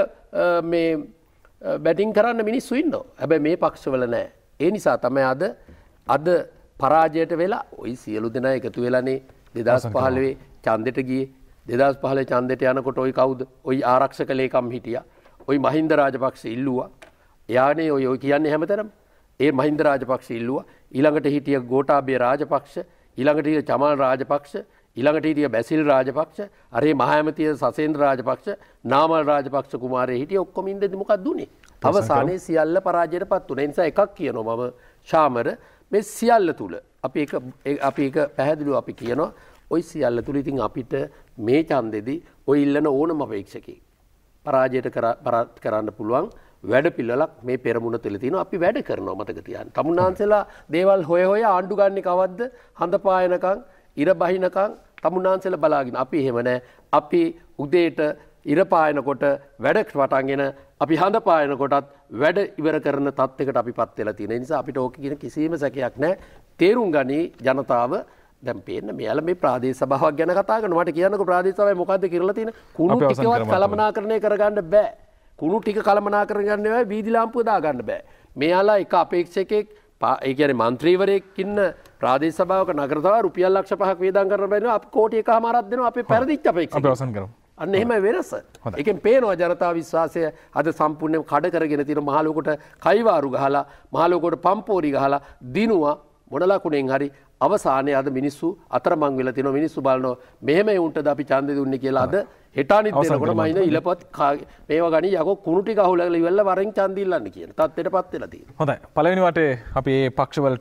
මේ බැටිං කරන්න මිනිස්සු ඉන්නවා. හැබැයි මේ පක්ෂවල නැහැ. ඒ නිසා තමයි අද අද පරාජයට වෙලා ওই සියලු දෙනා එකතු වෙලානේ දෙදහස් පහළොව ඡන්දෙට ගියේ. දෙදහස් පහළොව ඡන්දෙට යනකොට ওই කවුද? ওই ආරක්ෂක ලේකම් හිටියා. ওই මහින්ද රාජපක්ෂ ඉල්ලුවා. එයානේ ඔය ඔය කියන්නේ හැමතැනම. ඒ මහින්ද රාජපක්ෂ ඉල්ලුවා. ඊළඟට හිටිය ගෝඨාභය රාජපක්ෂ, ඊළඟට හිටිය චමල් රාජපක්ෂ, ඊළඟට හිටිය බැසිල් රාජපක්ෂ, අරේ මහ ඇමතිය සසේන්ද්‍ර රාජපක්ෂ, නාමල් රාජපක්ෂ කුමාරය හිටිය ඔක්කොම ඉඳි මොකක්ද උනේ? අවසානයේ සියල්ල පරාජයටපත් වුණා. ඒ නිසා එකක් කියනවා මම ශාමර මේ සියල්ල තුල අපි එක අපි එක පැහැදිලිව අපි කියනවා ওই සියල්ල තුල ඉතින් අපිට මේ ඡන්දෙදි ওই ඉල්ලන ඕනම අපේක්ෂකෙක් පරාජයට කරන්න පුළුවන් වැඩ පිළිවෙලක් මේ පෙරමුණ තුළ තියෙනවා. අපි වැඩ කරනවා මතක තියාගන්න. තමුන්නාන්සලා දේවල් හොය හොය ආණ්ඩු ගන්නේ කවද්ද? හඳ පායනකම්, ඉර බහිනකම් තමුන්නාන්සලා බලාගෙන. අපි එහෙම නැහැ. අපි උදේට ඉර පායනකොට වැඩ වටන්ගෙන අපි හඳ පායනකොටත් වැඩ ඉවර කරන තත්යකට අපිපත් වෙලා තියෙන නිසා අපිට ඕක කියන කිසිම සැකයක් නැහැ. තේරුම් ගනි ජනතාව. දැන් පේන්න මෙයාලා මේ ප්‍රාදේශ සභාවක් ගැන කතා කරනවා. මට කියන්නකෝ ප්‍රාදේශ සභාවේ මොකද්ද කියලා තියෙන කුණු ටිකවත් කළමනාකරණය කරගන්න බෑ. කුණු ටික කළමනාකරණය කරන්න බෑ. වීදි ලාම්පුව දාගන්න බෑ. මෙයාලා එක අපේක්ෂකෙක් ඒ කියන්නේ മന്ത്രിවරයෙක් ඉන්න ප්‍රාදේශ සභාවක නගර සභාව රුපියල් ලක්ෂ පහක් වේදම් කරන්න බෑනේ. අපි කෝටි එකමාරක් දෙනවා අපේ පෙරදිච්ච අපේක්ෂකෙක්. අපි අවසන් කරමු. අන්න එහෙම වෙනස. ඒකෙන් පේනවා ජනතා විශ්වාසය අද සම්පූර්ණයෙන් කඩ කරගෙන තියෙන මහලොකට කයිවාරු ගහලා මහලොකට පම්පෝරි ගහලා දිනුවා මොන ලකුණෙන් හරි අවසානයේ අද මිනිස්සු අතරමං වෙලා තියෙනවා. මිනිස්සු බලනවා මෙහෙම උන්ටද අපි ඡන්දෙ දුන්නේ කියලා. අද හෙටානිත් දෙනකොට මයින් ඉලපත් මේවා ගනි යකෝ කුණු ටික අහුලලා ඉවල්ලා වරෙන් ඡන්දෙ ඉල්ලන්න කියන තත්ත්වයටපත් වෙලා තියෙනවා. හොඳයි. පළවෙනි වටේ අපි මේ පක්ෂවලට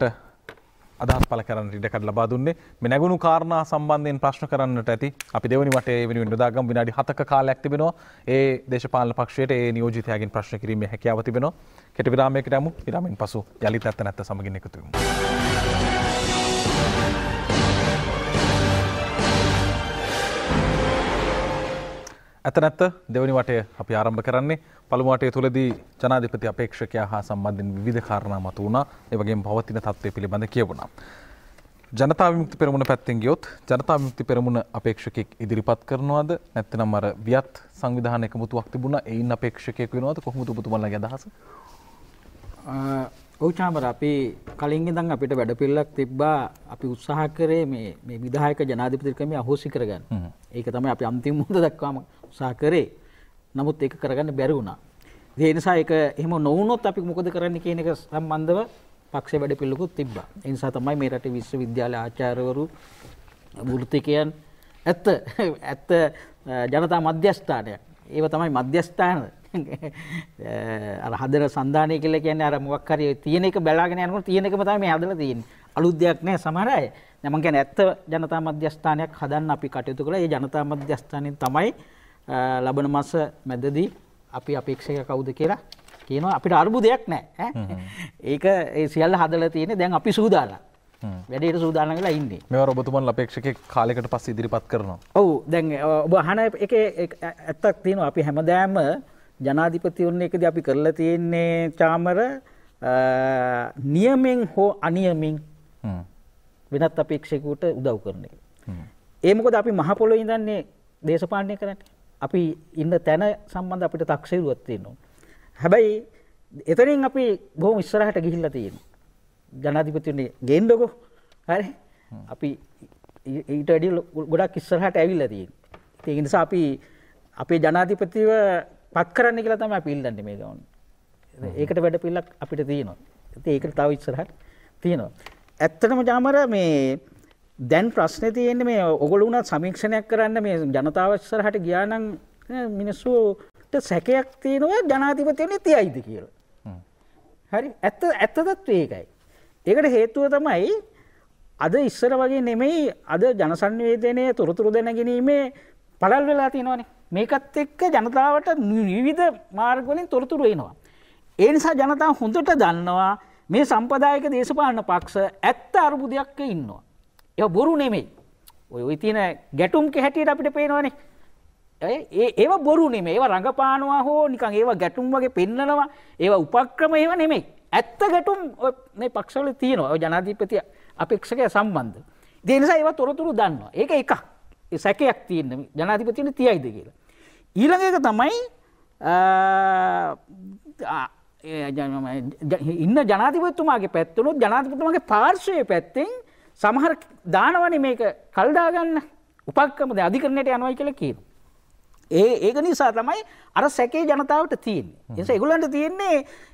අදහස් පළ කරන්න ඉඩකඩ ලබා දුන්නේ. මේ නැගුණු කාරණා සම්බන්ධයෙන් ප්‍රශ්න කරන්නට ඇති. අපි දෙවෙනි වටේ වෙනුවෙන් යොදාගම් විනාඩි හතක කාලයක් තිබෙනවා. ඒ දේශපාලන පක්ෂයට ඒ නියෝජිතයාගෙන් ප්‍රශ්න කිරීමේ හැකියාව තිබෙනවා. කෙටි විරාමයකට යමු. විරාමයෙන් පසු යලිත් ඇත්ත නැත්ත සමගින් එකතු වෙමු. ඇත්ත නැත්ත දෙවනි වටය අපි ආරම්භ කරන්නේ. පළමු වටය තුලදී ජනාධිපති අපේක්ෂකයා හා සම්බන්ධයෙන් විවිධ කාරණා මතු වුණා. ඒ වගේම පවතින තත්ත්වය පිළිබඳ කියවුණා. ජනතා විමුක්ති පෙරමුණ පැත්තෙන් ගියොත් ජනතා විමුක්ති පෙරමුණ අපේක්ෂකෙක් ඉදිරිපත් කරනවද නැත්නම් අර වියත් සංවිධාන එකමුතුවක් තිබුණා ඒයින් අපේක්ෂකයෙක් වෙනවද? කොහොමද ඔබතුමාලගේ අදහස? ඔව් චාමර අපි කලින් ඉඳන් අපිට වැඩපිළිවෙලක් තිබ්බා. අපි උත්සාහ කරේ මේ මේ විධායක ජනාධිපති ක්‍රමය අහෝසි කරගන්න. ඒක තමයි අපි අන්තිම මොහොත දක්වාම උත්සාහ කරේ. නමුත් ඒක කරගන්න බැරි වුණා. ඒ නිසා ඒක එහෙම නොවුනොත් අපි මොකද කරන්න කියන එක සම්බන්ධව පක්ෂ වැඩපිළිවෙලකුත් තිබ්බා. ඒ නිසා තමයි මේ රටේ විශ්වවිද්‍යාල ආචාර්යවරු වෘත්තිකයන් ඇත්ත ඇත්ත ජනතා මධ්‍යස්ථානයක්. ඒව තමයි මධ්‍යස්ථාන අර හදන සන්ධානය කියලා කියන්නේ අර මොකක් හරි තියෙන එක බලාගෙන යනකොට තියෙන එකම තමයි මේ හදලා තියෙන්නේ. අලුත් දෙයක් නෑ සමහර අය. දැන් මම කියන්නේ ඇත්ත ජනතා මධ්‍යස්ථානයක් හදන්න අපි කටයුතු කළා. ඒ ජනතා මධ්‍යස්ථානෙන් තමයි ලබන මාස මැදදී අපි අපේක්ෂක කවුද කියලා කියනවා. අපිට අරුබුදයක් නෑ ඈ. ඒක ඒ සියල්ල හදලා තියෙන්නේ. දැන් අපි සූදානම්. වැඩේට සූදානම් වෙලා ඉන්නේ. මේවා ඔබතුමන්ලා අපේක්ෂකෙක් කාලයකට පස්සේ ඉදිරිපත් කරනවා. ඔව් දැන් ඔබ අහන එකේ ඇත්තක් තියෙනවා. අපි හැමදාම ජනාධිපතිවරණයකදී අපි කරලා තියෙන්නේ චාමර නියමෙන් හෝ අනියමෙන් වෙනත් අපේක්ෂකයෙකුට උදව් කරන එක. ඒ මොකද අපි මහ පොළොවේ ඉඳන්නේ දේශපාලනය කරන්නේ. අපි ඉන්න තැන සම්බන්ධ අපිට තක්සේරුවක් තියෙනවා. හැබැයි එතනින් අපි බොහොම ඉස්සරහට ගිහිල්ලා තියෙනවා. ජනාධිපතිවරණේ ගේන්නකො. හරි. අපි ඊට වැඩි ගොඩක් ඉස්සරහට ඇවිල්ලා තියෙනවා. ඒ නිසා අපි අපේ ජනාධිපතිව පත් කරන්න කියලා තමයි අපි ඉල්ලන්නේ මේ ගමන. ඒකට වැඩ පිළිලක් අපිට තියෙනවා. ඉතින් ඒකට තව ඉස්සරහට තියෙනවා. ඇත්තටම ජාමර මේ දැන් ප්‍රශ්නේ තියෙන්නේ මේ ඔයගොල්ලෝ උනත් සමීක්ෂණයක් කරන්න මේ ජනතාව ඉස්සරහට ගියා නම් මිනිස්සුන්ට සැකයක් තියෙනවා ජනාධිපතිවරණේ තියයිද කියලා. හරි ඇත්ත ඇත්ත තත්ත්වය ඒකයි. ඒකට හේතුව තමයි අද ඉස්සර වගේ නෙමෙයි අද ජනසන්නිවේදනයේ තොරතුරු දැනගැනීමේ පළල් වෙලා තියෙනවානේ. මේකත් එක්ක ජනතාවට විවිධ මාර්ග වලින් තොරතුරු එනවා. ඒ නිසා ජනතාව හොඳට දන්නවා මේ සම්ප්‍රදායික දේශපාලන පක්ෂ ඇත්ත අරුබුදයක් ඉන්නවා. ඒක බොරු නෙමෙයි. ඔය ඔය තියෙන ගැටුම් කැහැටියට අපිට පේනවනේ. ඒ ඒව බොරු නෙමෙයි. ඒව රංගපානවා හෝ නිකන් ඒව ගැටුම් වගේ පෙන්නනවා. ඒව උපක්‍රම ඒව නෙමෙයි. ඇත්ත ගැටුම් මේ පක්ෂවල තියෙනවා. ඔය ජනාධිපති අපේක්ෂකය සම්බන්ධ. ඒ නිසා ඒව තොරතුරු දන්නවා. ඒක එකක්. ඒ සැකයක් තියෙන ජනාධිපතිට තියයිද කියලා. ඊළඟ එක තමයි ඉන්න ජනාධිපතිතුමාගේ පැත්තනොත් ජනාධිපතිතුමාගේ පාර්ශ්වයේ පැත්තෙන් සමහර දානවනේ මේක කල් දාගන්න උපක්‍රමද අධිකරණයට යනවා කියලා කියනවා. ඒ ඒක නිසා තමයි අර සැකේ ජනතාවට තියෙන්නේ. ඒ නිසා ඒගොල්ලන්ට තියෙන්නේ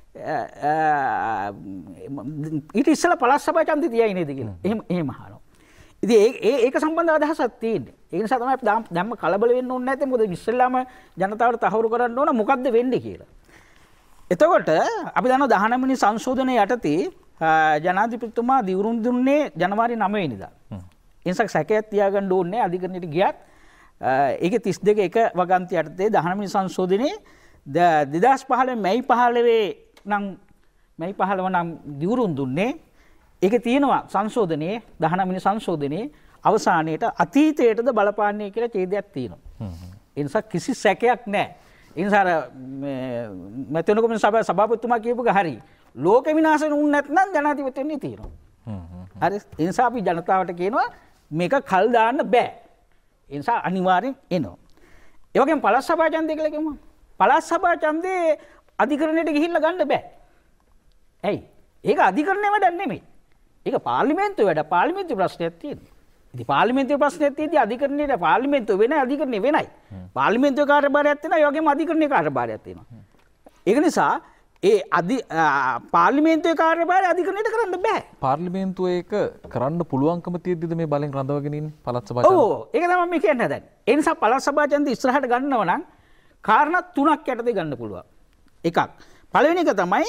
ඊට ඉස්සෙල්ලා පළාත් සභා ඡන්දෙ තියයි නේද කියලා. එහෙම එහෙම අහනවා. ඉතින් ඒ ඒක සම්බන්ධ අදහසක් තියෙන්නේ. ඒ නිසා තමයි අපි දැම්ම කලබල වෙන්න ඕනේ නැත්තේ. මොකද ඉස්සෙල්ලාම ජනතාවට තහවුරු කරන්න ඕන මොකද්ද වෙන්නේ කියලා. එතකොට අපි දන්නවා දහනවය වෙනි සංශෝධනයේ යටතේ ජනාධිපතිතුමා දිවුරුම් දුන්නේ ජනවාරි නවය වෙනිදා. ඒ නිසා සැකයක් තියාගන්න ඕනේ අධිකරණයට ගියත් ඒකේ තිස් දෙක එක වගන්ති යටතේ දහනවය වෙනි සංශෝධනයේ දෙදහස් පහළොව මැයි පහළොව නම් මැයි පහළොව නම් දිවුරුම් දුන්නේ. ඒකේ තියෙනවා සංශෝධනයේ දහනවය වෙනි සංශෝධනයේ අවසානයේට අතීතයටද බලපාන්නේ කියලා ඡේදයක් තියෙනවා. ඒ නිසා කිසි සැකයක් නැහැ. ඒ නිසා මැතිවරණ කොමිසම සභාවේ සභාපතිතුමා කියපු එක හරි. ලෝක විනාශ වුණ නැත්නම් ජනාධිපති වෙන්නේ තියෙනවා. හරි. ඒ නිසා අපි ජනතාවට කියනවා මේක කල් දාන්න බෑ. ඒ නිසා අනිවාර්යෙන් එනවා. ඒ වගේම පළාත් සභා ඡන්දය කියලා කියමු. පළාත් සභා ඡන්දේ අධිකරණයට ගිහිල්ලා ගන්න බෑ. ඇයි? ඒක අධිකරණයේ වැඩක් නෙමෙයි. ඒක පාර්ලිමේන්තුවේ වැඩ. පාර්ලිමේන්තු ප්‍රශ්නයක් තියෙනවා. ඉතින් පාර්ලිමේන්තුවේ ප්‍රශ්නයක් තියෙද්දි අධිකරණයේ පාර්ලිමේන්තුව වෙනයි අධිකරණය වෙනයි. පාර්ලිමේන්තුවේ කාර්යභාරයක් තියෙනවා. ඒ වගේම අධිකරණයේ කාර්යභාරයක් තියෙනවා. ඒක නිසා ඒ අධි පාර්ලිමේන්තුවේ කාර්යභාරය අධිකරණයට කරන්න බෑ. පාර්ලිමේන්තුව ඒක කරන්න පුළුවන්කම තියෙද්දිද මේ බලෙන් රඳවගෙන ඉන්නේ පළාත් සභා ඡන්දය? ඔව් ඒක තමයි මේ කියන්න හදන්නේ. ඒ නිසා පළාත් සභා ඡන්දය ඉස්සරහට ගන්නව නම් කාරණා තුනක් යටතේ ගන්න පුළුවන්. එකක් පළවෙනි එක තමයි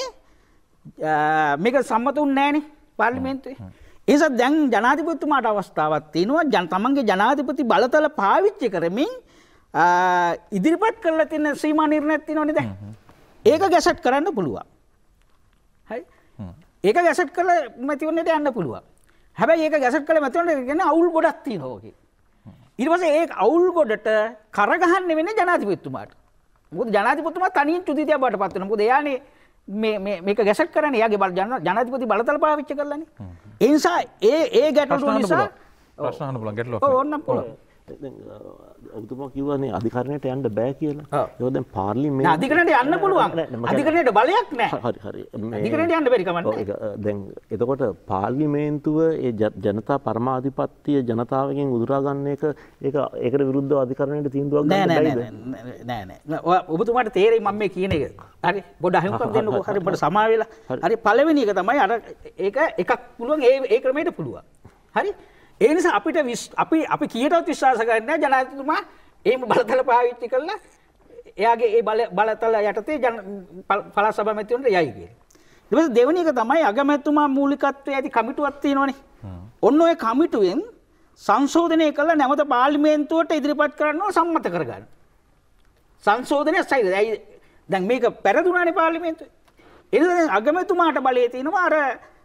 මේක සම්මතුන් නැහැනේ පාර්ලිමේන්තුවේ. ඒ නිසා දැන් ජනාධිපතිතුමාට අවස්ථාවක් තියෙනවා ජන තමන්ගේ ජනාධිපති බලතල පාවිච්චි කරමින් ඉදිරිපත් කරලා තියෙන සීමා නිර්ණයක් තියෙනවනේ දැන්. ඒක ගැසට් කරන්න පුළුවන්. හරි. ඒක ගැසට් කරලා මැතිවරණයට යන්න පුළුවන්. හැබැයි ඒක ගැසට් කරලා මැතිවරණයට කියන්නේ අවුල් ගොඩක් තියෙනවා ඔකේ. ඊට පස්සේ ඒ අවුල් ගොඩට කරගහන්න වෙන්නේ ජනාධිපතිතුමාට. මොකද ජනාධිපතිතුමා තනියෙන් චුතිතිය බවට පත් වෙනවා. මොකද එයානේ මේ මේ මේක ගැසට් කරන්නේ එයාගේ බල ජනාධිපති බලතල පාවිච්චි කරලානේ. ඒ නිසා ඒ ඒ ගැටලුව නිසා ප්‍රශ්න අහන්න පුළුවන් ගැටලුවක්. ඔව් ඕන්න පුළුවන්. දැන් ඔබතුමා කිව්වනේ අධිකරණයට යන්න බෑ කියලා. ඒක දැන් පාර්ලිමේන්තුව නෑ අධිකරණයට යන්න පුළුවන්. අධිකරණයට බලයක් නෑ. හරි හරි. අධිකරණයට යන්න බැරි කමක් නෑ. දැන් එතකොට පාර්ලිමේන්තුව ඒ ජනතා පරමාධිපත්‍ය ජනතාවගෙන් උදුරා ගන්න එක ඒක ඒකට විරුද්ධව අධිකරණයට තීන්දුවක් ගන්න බැයිද? නෑ නෑ නෑ. ඔබතුමාට තේරෙයි මම මේ කියන එක. හරි. පොඩ්ඩක් අහුම්කම් දෙන්නකෝ. හරි පොඩ්ඩ සමා වෙලා. හරි පළවෙනි එක තමයි අර ඒක එකක් පුළුවන් ඒ ඒ ක්‍රමයට පුළුවන්. හරි. ඒ නිසා අපිට අපි අපි කීයටවත් විශ්වාස කරන්නේ නැහැ ජනාධිපතිතුමා එහෙම බලතල පාවිච්චි කළා එයාගේ ඒ බල බලතල යටතේ පළාත් සභා මැතිවරණයට යයි කියලා. ඊට පස්සේ දෙවෙනි එක තමයි අගමැතිතුමා මූලිකත්වයේ ඇති කමිටුවක් තියෙනවනේ. ඔන්න ඔය කමිටුවෙන් සංශෝධනය කළා නැවත පාර්ලිමේන්තුවට ඉදිරිපත් කරන්න ඕන සම්මත කරගන්න. සංශෝධනය සයිද දැන් මේක පෙරදුනානේ පාර්ලිමේන්තුවේ. ඒ නිසා දැන් අගමැතිතුමාට බලය තියෙනවා අර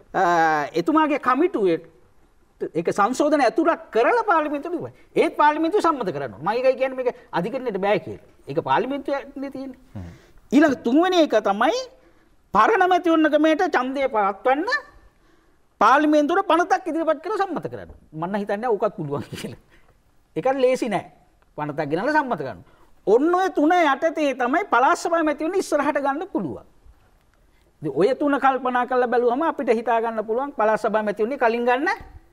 එතුමාගේ කමිටුවේ ඒක සංශෝධන ඇතුළත් කරලා පාර්ලිමේන්තුවට ඉවරයි. ඒත් පාර්ලිමේන්තුව සම්මත කරනවා. මම ඒකයි කියන්නේ මේක අධිකරණයට බෑ කියලා. ඒක පාර්ලිමේන්තුවේ තියෙන්නේ. ඊළඟ තුන්වෙනි එක තමයි පරණ මැතිවරණකමේට ඡන්දය පවත්වන්න පාර්ලිමේන්තුවට පනතක් ඉදිරිපත් කරලා සම්මත කරනවා. මම හිතන්නේ ඕකත් පුළුවන් කියලා. ඒකට ලේසි නෑ. පනතක් ගෙනල්ලා සම්මත කරනවා. ඔන්න ඔය තුන යටතේ තමයි පළාත් සභාවේ මැතිවරණ ඉස්සරහට ගන්න පුළුවන්. ඉතින් ඔය තුන කල්පනා කරලා බැලුවම අපිට හිතා ගන්න පුළුවන් පළාත් සභාවේ මැතිවරණේ කලින් ගන්න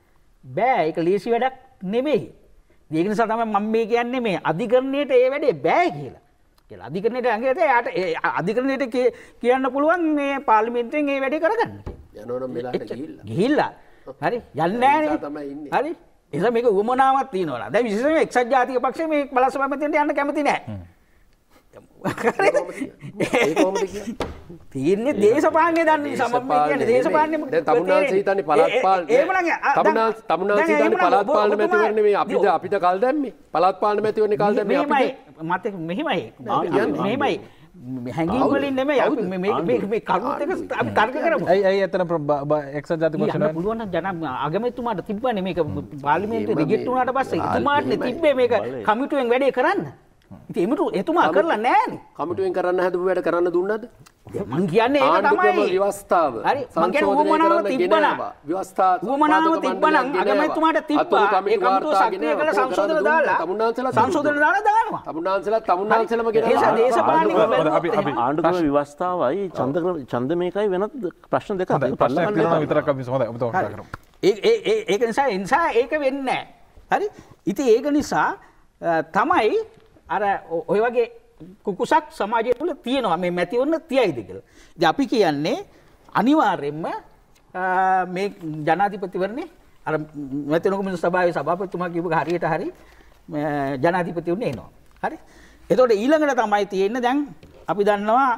බෑ. ඒක ලීසි වැඩක් නෙමෙයි. ඒක නිසා තමයි මම මේ කියන්නේ මේ අධිකරණයට ඒ වැඩේ බෑ කියලා. කියලා අධිකරණයට ඇඟට යාට අධිකරණයට කියන්න පුළුවන් මේ පාර්ලිමේන්තුවෙන් ඒ වැඩේ කරගන්න කියලා. යනවනම් මෙලාට ගිහිල්ලා. ගිහිල්ලා. හරි. යන්නේ නෑනේ. හරි. ඒ නිසා මේක උවමනාවක් තියෙනවා. දැන් විශේෂයෙන්ම එක්සත් ජාතික පක්ෂය මේ පළාත් සභා මැතිවරණයට යන්න කැමති නෑ. ඒ කොහොමද කියන්නේ? තියෙන්නේ දේශපාලනේ දන්න නිසා මම කියන්නේ දේශපාලනේ දැන් තමුන්නාන්සේ හිතන්නේ පළාත් පාලනේ තමුන්නාන් තමුන්නාන්සේ හිතන්නේ පළාත් පාලන මැතිවරණේ මේ අපිට අපිට කල් දැම්මේ පළාත් පාලන මැතිවරණේ කල් දැම්මේ අපිට මත මෙහිමයි මෙහිමයි හැංගීම් වලින් නෙමෙයි අපි මේ මේ මේ කරුණු දෙක අපි තර්ක කරමු. ඇයි ඇයි එතන එක්සත් ජාතික පක්ෂ නෑ පුළුවන් නම් ජන අගමැතිතුමාට තිබ්බනේ මේක පාර්ලිමේන්තුවේ රිජෙක්ට් වුණාට පස්සේ එතුමාටනේ තිබ්බේ මේක කමිටුවෙන් වැඩේ කරන්න. ඉතින් එමුතු එතුමා කරලා නෑනේ. කමිටුවෙන් කරන්න හදපු වැඩ කරන්න දුන්නද? මං කියන්නේ ඒක තමයි ව්‍යවස්ථාව. හරි මං කියන්නේ උවමනාව තිබ්බනම් ව්‍යවස්ථාව උවමනාව තිබ්බනම් අගමැතිතුමාට තිබ්බා ඒ කමිටුව සක්‍රිය කරලා සංශෝධන දාලා සංශෝධන දාලා දානවා. තමුන්නාන්සලා තමුන්නාන්සලම ගෙනලා ඒක දේශපාලනික අපි අපි ආණ්ඩුක්‍රම ව්‍යවස්ථාවයි ඡන්ද ඡන්ද මේකයි වෙනත් ප්‍රශ්න දෙකක්. ප්‍රශ්නයක් තියෙනවා විතරක් අපි හොඳයි ඔබ තව කරමු. ඒ ඒ ඒක නිසා ඒ නිසා ඒක වෙන්නේ නැහැ. හරි? ඉතින් ඒක නිසා තමයි අර ඔය වගේ කුකුසක් සමාජය තුළ තියෙනවා මේ මැතිවරණ තියයිද කියලා. ඉතින් අපි කියන්නේ අනිවාර්යයෙන්ම මේ ජනාධිපතිවරණේ අර මැතිවරණ කොමිසම සභාවේ සභාපතිතුමා කියපු හරියට හරි ජනාධිපතිවරණේ එනවා. හරි? එතකොට ඊළඟට තමයි තියෙන්නේ දැන් අපි දන්නවා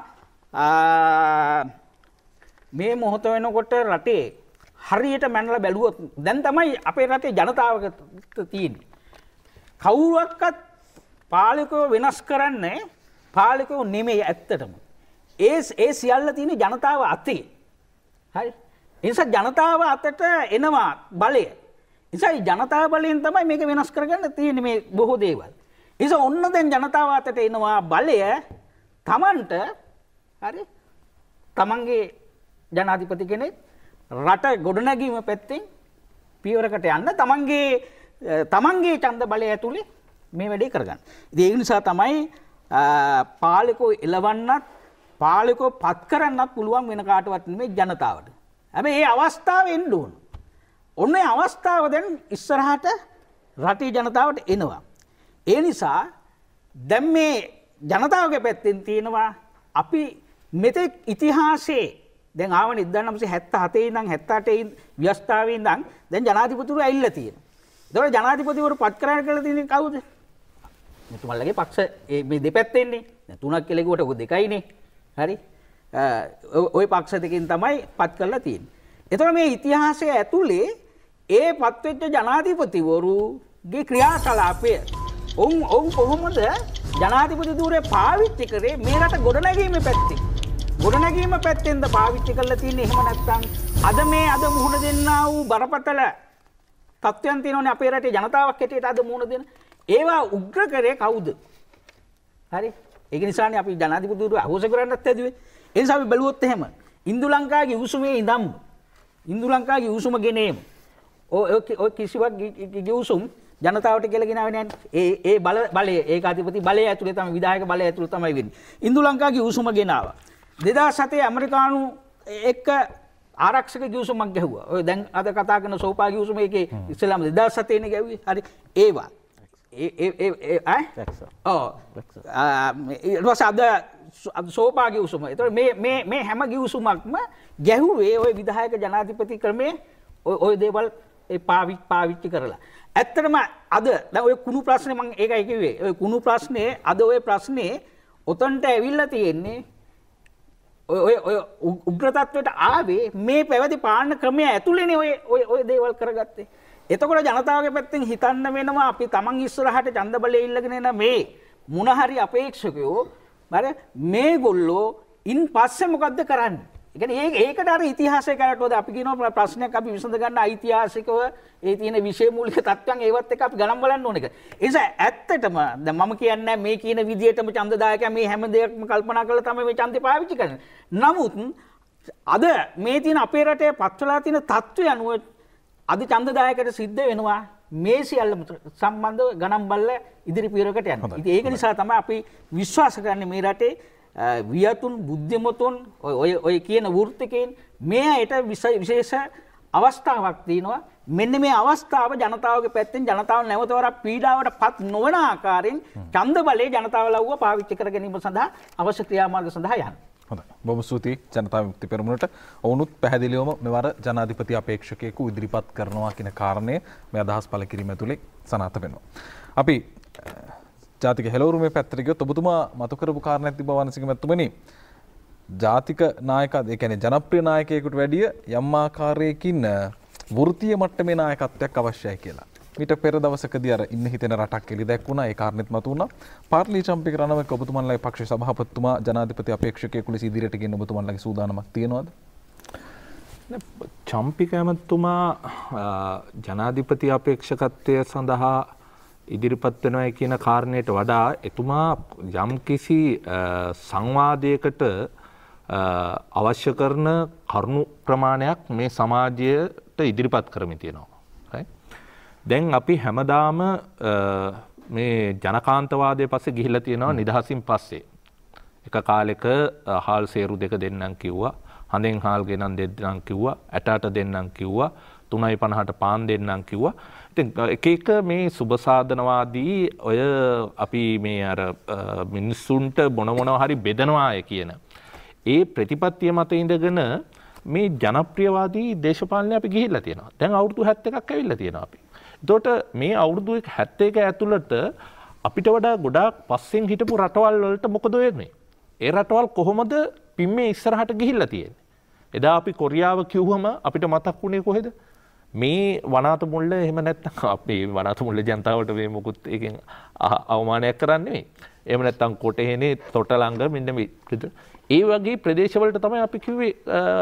මේ මොහොත වෙනකොට රටේ හරියට මැනලා බැලුවොත් දැන් තමයි අපේ රටේ ජනතාවක තියෙන්නේ. කවුරුවක්වත් පාලකව වෙනස් කරන්නේ පාලකව නෙමෙයි ඇත්තටම. ඒ ඒ සියල්ල තියෙන ජනතාව අතේ. හරි? ඒ නිසා ජනතාව අතට එනවා බලය. ඒ නිසා ජනතාව බලයෙන් තමයි මේක වෙනස් කරගන්න තියෙන්නේ මේ බොහෝ දේවල්. ඒ නිසා ඔන්න දැන් ජනතාව අතට එනවා බලය Tamanට හරි? Tamanගේ ජනාධිපති කෙනෙක් රට ගොඩනැගීම පැත්තෙන් පියවරකට යන්න Tamanගේ Tamanගේ ඡන්ද බලය ඇතුලේ මේ වැඩේ කරගන්න. ඉතින් ඒ නිසා තමයි පාලකෝ එලවන්නත් පාලකෝ පත් කරන්නත් පුළුවන් වෙන කාටවත් නෙමෙයි ජනතාවට. හැබැයි මේ අවස්ථාව එන්න ඕන. ඔන්න ඒ අවස්ථාව දැන් ඉස්සරහට රටේ ජනතාවට එනවා. ඒ නිසා දැන් මේ ජනතාවගේ පැත්තෙන් තියෙනවා අපි මෙතෙක් ඉතිහාසයේ දැන් ආවනේ එක්දාස් නවසිය හැත්තෑ හතේ ඉඳන් හැත්තෑ අටේ ව්‍යවස්ථාවේ ඉඳන් දැන් ජනාධිපතිවරු ඇවිල්ලා තියෙනවා. ඒතකොට ජනාධිපතිවරු පත් කරන්න කියලා තියෙන්නේ කවුද? මෙතුමල්ලගේ පක්ෂ මේ දෙපැත්තේ ඉන්නේ. දැන් තුනක් කියලා කිව්වට ඔක දෙකයිනේ. හරි? ওই පක්ෂ දෙකෙන් තමයි පත් කරලා තියෙන්නේ. ඒතකොට මේ ඉතිහාසයේ ඇතුලේ ඒ පත්වෙච්ච ජනාධිපතිවරුගේ ක්‍රියාකලාපය ඔවුන් ඔවුන් කොහොමද ජනාධිපති ධූරය පාවිච්චි කරේ මේ රට ගොඩනැගීමේ පැත්තේ? ගොඩනැගීම පැත්තෙන්ද පාවිච්චි කරලා තියෙන්නේ? එහෙම නැත්නම් අද මේ අද මුහුණ දෙන්නා වූ බරපතල තත්ත්වයන් තියෙනවනේ අපේ රටේ ජනතාවක් හැටියට අද මුහුණ දෙන. ඒවා උග්‍ර කරේ කවුද? හරි? ඒක නිසානේ අපි ජනාධිපතිවරු අහෝස කරන්නත් ඇදුවේ. ඒ නිසා අපි බැලුවොත් එහෙම ඉන්දු ලංකාවේ උසුමේ ඉඳන් ඉන්දු ලංකාවේ උසුම ගෙනේම ඔය ඔය කිසිවක් ගිවිසුම් ජනතාවට කියලා ගෙනාවේ නැහැ. ඒ ඒ බල බලය ඒකාධිපති බලය ඇතුලේ තමයි විධායක බලය ඇතුලේ තමයි වෙන්නේ. ඉන්දු ලංකාවේ උසුම ගෙනාවා. දෙදාස් හතේ ඇමරිකානු එක්ක ආරක්ෂක ගිවිසුමක් ගැහුවා. ඔය දැන් අද කතා කරන සෝපා ගිවිසුම එකේ ඉස්ලාම දෙදාස් හතේ නේ ගැහුවේ. හරි. ඒවා ඒ ඒ ඒ ඈ ඔව් ඊට පස්සේ අද අද සෝපා ගිවිසුම. ඒතකොට මේ මේ මේ හැම ගිවිසුමක්ම ගැහුවේ ওই විධායක ජනාධිපති ක්‍රමයේ ඔය ඔය දේවල් ඒ පාවිච්චි පාවිච්චි කරලා. ඇත්තටම අද දැන් ඔය කුණු ප්‍රශ්නේ මම ඒකයි කිව්වේ. ඔය කුණු ප්‍රශ්නේ අද ඔය ප්‍රශ්නේ ඔතනට ඇවිල්ලා තියෙන්නේ ඔය ඔය උග්‍ර තත්වයට ආවේ මේ පැවති පාලන ක්‍රමය ඇතුළේනේ ඔය ඔය ඔය දේවල් කරගත්තේ. එතකොට ජනතාවගේ පැත්තෙන් හිතන්න වෙනවා අපි Taman ඉස්සරහට ඡන්ද බලය ඉල්ලගෙන එන මේ මොන හරි අපේක්ෂකයෝ බර මේගොල්ලෝ ඉන් පස්සේ මොකද්ද කරන්නේ? ඒ කියන්නේ ඒකට අර ඉතිහාසය කරටවද අපි කියනවා ප්‍රශ්නයක් අපි විසඳ ගන්න ඓතිහාසිකව ඒ තියෙන විශේෂ මූලික තත්ත්වයන් ඒවත් එක අපි ගණන් බලන්න ඕනේ. ඒ නිසා ඇත්තටම දැන් මම කියන්නේ මේ කියන විදිහටම ඡන්දදායකයා මේ හැම දෙයක්ම කල්පනා කරලා තමයි මේ ඡන්දේ පාවිච්චි කරන්නේ. නමුත් අද මේ තියෙන අපේ රටේ පත්වලා තියෙන තත්ත්වය අනුව අද ඡන්දදායකයට සිද්ධ වෙනවා මේ සියල්ල සම්බන්ධව ගණන් බලලා ඉදිරි පියවරකට යන්න. ඉතින් ඒක නිසා තමයි අපි විශ්වාස කරන්නේ මේ රටේ වියතුන් බුද්ධිමතුන් ඔය ඔය කියන වෘත්තිකයන් මේ අයට විශේෂ අවස්ථාවක් තියෙනවා. මෙන්න මේ අවස්ථාව ජනතාවගේ පැත්තෙන් ජනතාව නැවත වරක් පීඩාවට පත් නොවන ආකාරයෙන් ඡන්ද බලයේ ජනතාව ලව්ව පාවිච්චි කර ගැනීම සඳහා අවශ්‍ය ක්‍රියාමාර්ග සඳහා යන්න. හොඳයි. බොහොම ස්තුතියි ජනතා විමුක්ති පෙරමුණට. ඔවුනුත් පැහැදිලිවම මෙවර ජනාධිපති අපේක්ෂකයෙකු ඉදිරිපත් කරනවා කියන කාරණය මේ අදහස් පළ කිරීම ඇතුලේ සනාථ වෙනවා. අපි ජාතික හෙළවුරුමේ පැත්තට ගියොත් ඔබතුමා මතු කරපු කාරණයක් තිබ්බා වනසික මැතිතුමනි. ජාතික නායකද ඒ කියන්නේ ජනප්‍රිය නායකයෙකුට වැඩිය යම් ආකාරයකින් වෘත්තීය මට්ටමේ නායකත්වයක් අවශ්‍යයි කියලා. ඊට පෙර දවසකදී අර ඉන්න හිතෙන රටක් එලි දැක්ුණා. ඒ කාරණෙත් මතුණා. පාර්ලි චම්පික රණවක ඔබතුමන්ලගේ පක්ෂ සභාපතිතුමා ජනාධිපති අපේක්ෂකයෙකු ලෙස ඉදිරියට ගෙන්න ඔබතුමන්ලගේ සූදානමක් තියෙනවද? චම්පික ඇමතුමා ජනාධිපති අපේක්ෂකත්වය සඳහා ඉදිරිපත් වෙනවා කියන කාරණයට වඩා එතුමා යම්කිසි සංවාදයකට අවශ්‍ය කරන කරුණු ප්‍රමාණයක් මේ සමාජයට ඉදිරිපත් කරමින් තියෙනවා. දැන් අපි හැමදාම මේ ජනකාන්තවාදය පස්සේ ගිහිල්ලා තියෙනවා නිදහසින් පස්සේ. එක කාලෙක හාල් සේරු දෙක දෙන්නම් කිව්වා. හඳෙන් හාල් ගෙනන් දෙන්නම් කිව්වා. ඇටට දෙන්නම් කිව්වා. තුනයි පනහට පාන් දෙන්නම් කිව්වා. ඉතින් එක එක මේ සුබසාධනවාදී ඔය අපි මේ අර මිනිස්සුන්ට මොන මොනවා හරි බෙදනවාය කියන ඒ ප්‍රතිපත්තිය මත ඉඳගෙන මේ ජනප්‍රියවාදී දේශපාලනය අපි ගිහිල්ලා තියෙනවා. දැන් අවුරුදු හැත්තෑවක් ඇවිල්ලා තියෙනවා අපි. එතකොට මේ අවුරුදු හැත්තෑක ඇතුළත අපිට වඩා ගොඩාක් පස්සෙන් හිටපු රටවල් වලට මොකද වෙන්නේ? ඒ රටවල් කොහොමද පිම්මේ ඉස්සරහට ගිහිල්ලා තියෙන්නේ? එදා අපි කොරියාව කිව්වම අපිට මතක් වුණේ කොහෙද? මේ වනාත මුල්ල එහෙම නැත්නම් අපේ වනාත මුල්ල ජනතාවට මේ මොකුත් එකෙන් අවමානයක් කරන්නේ නෙවෙයි. එහෙම නැත්නම් කොටහේනේ තොටලංග මෙන්න මේ ඒ වගේ ප්‍රදේශවලට තමයි අපි කිව්වේ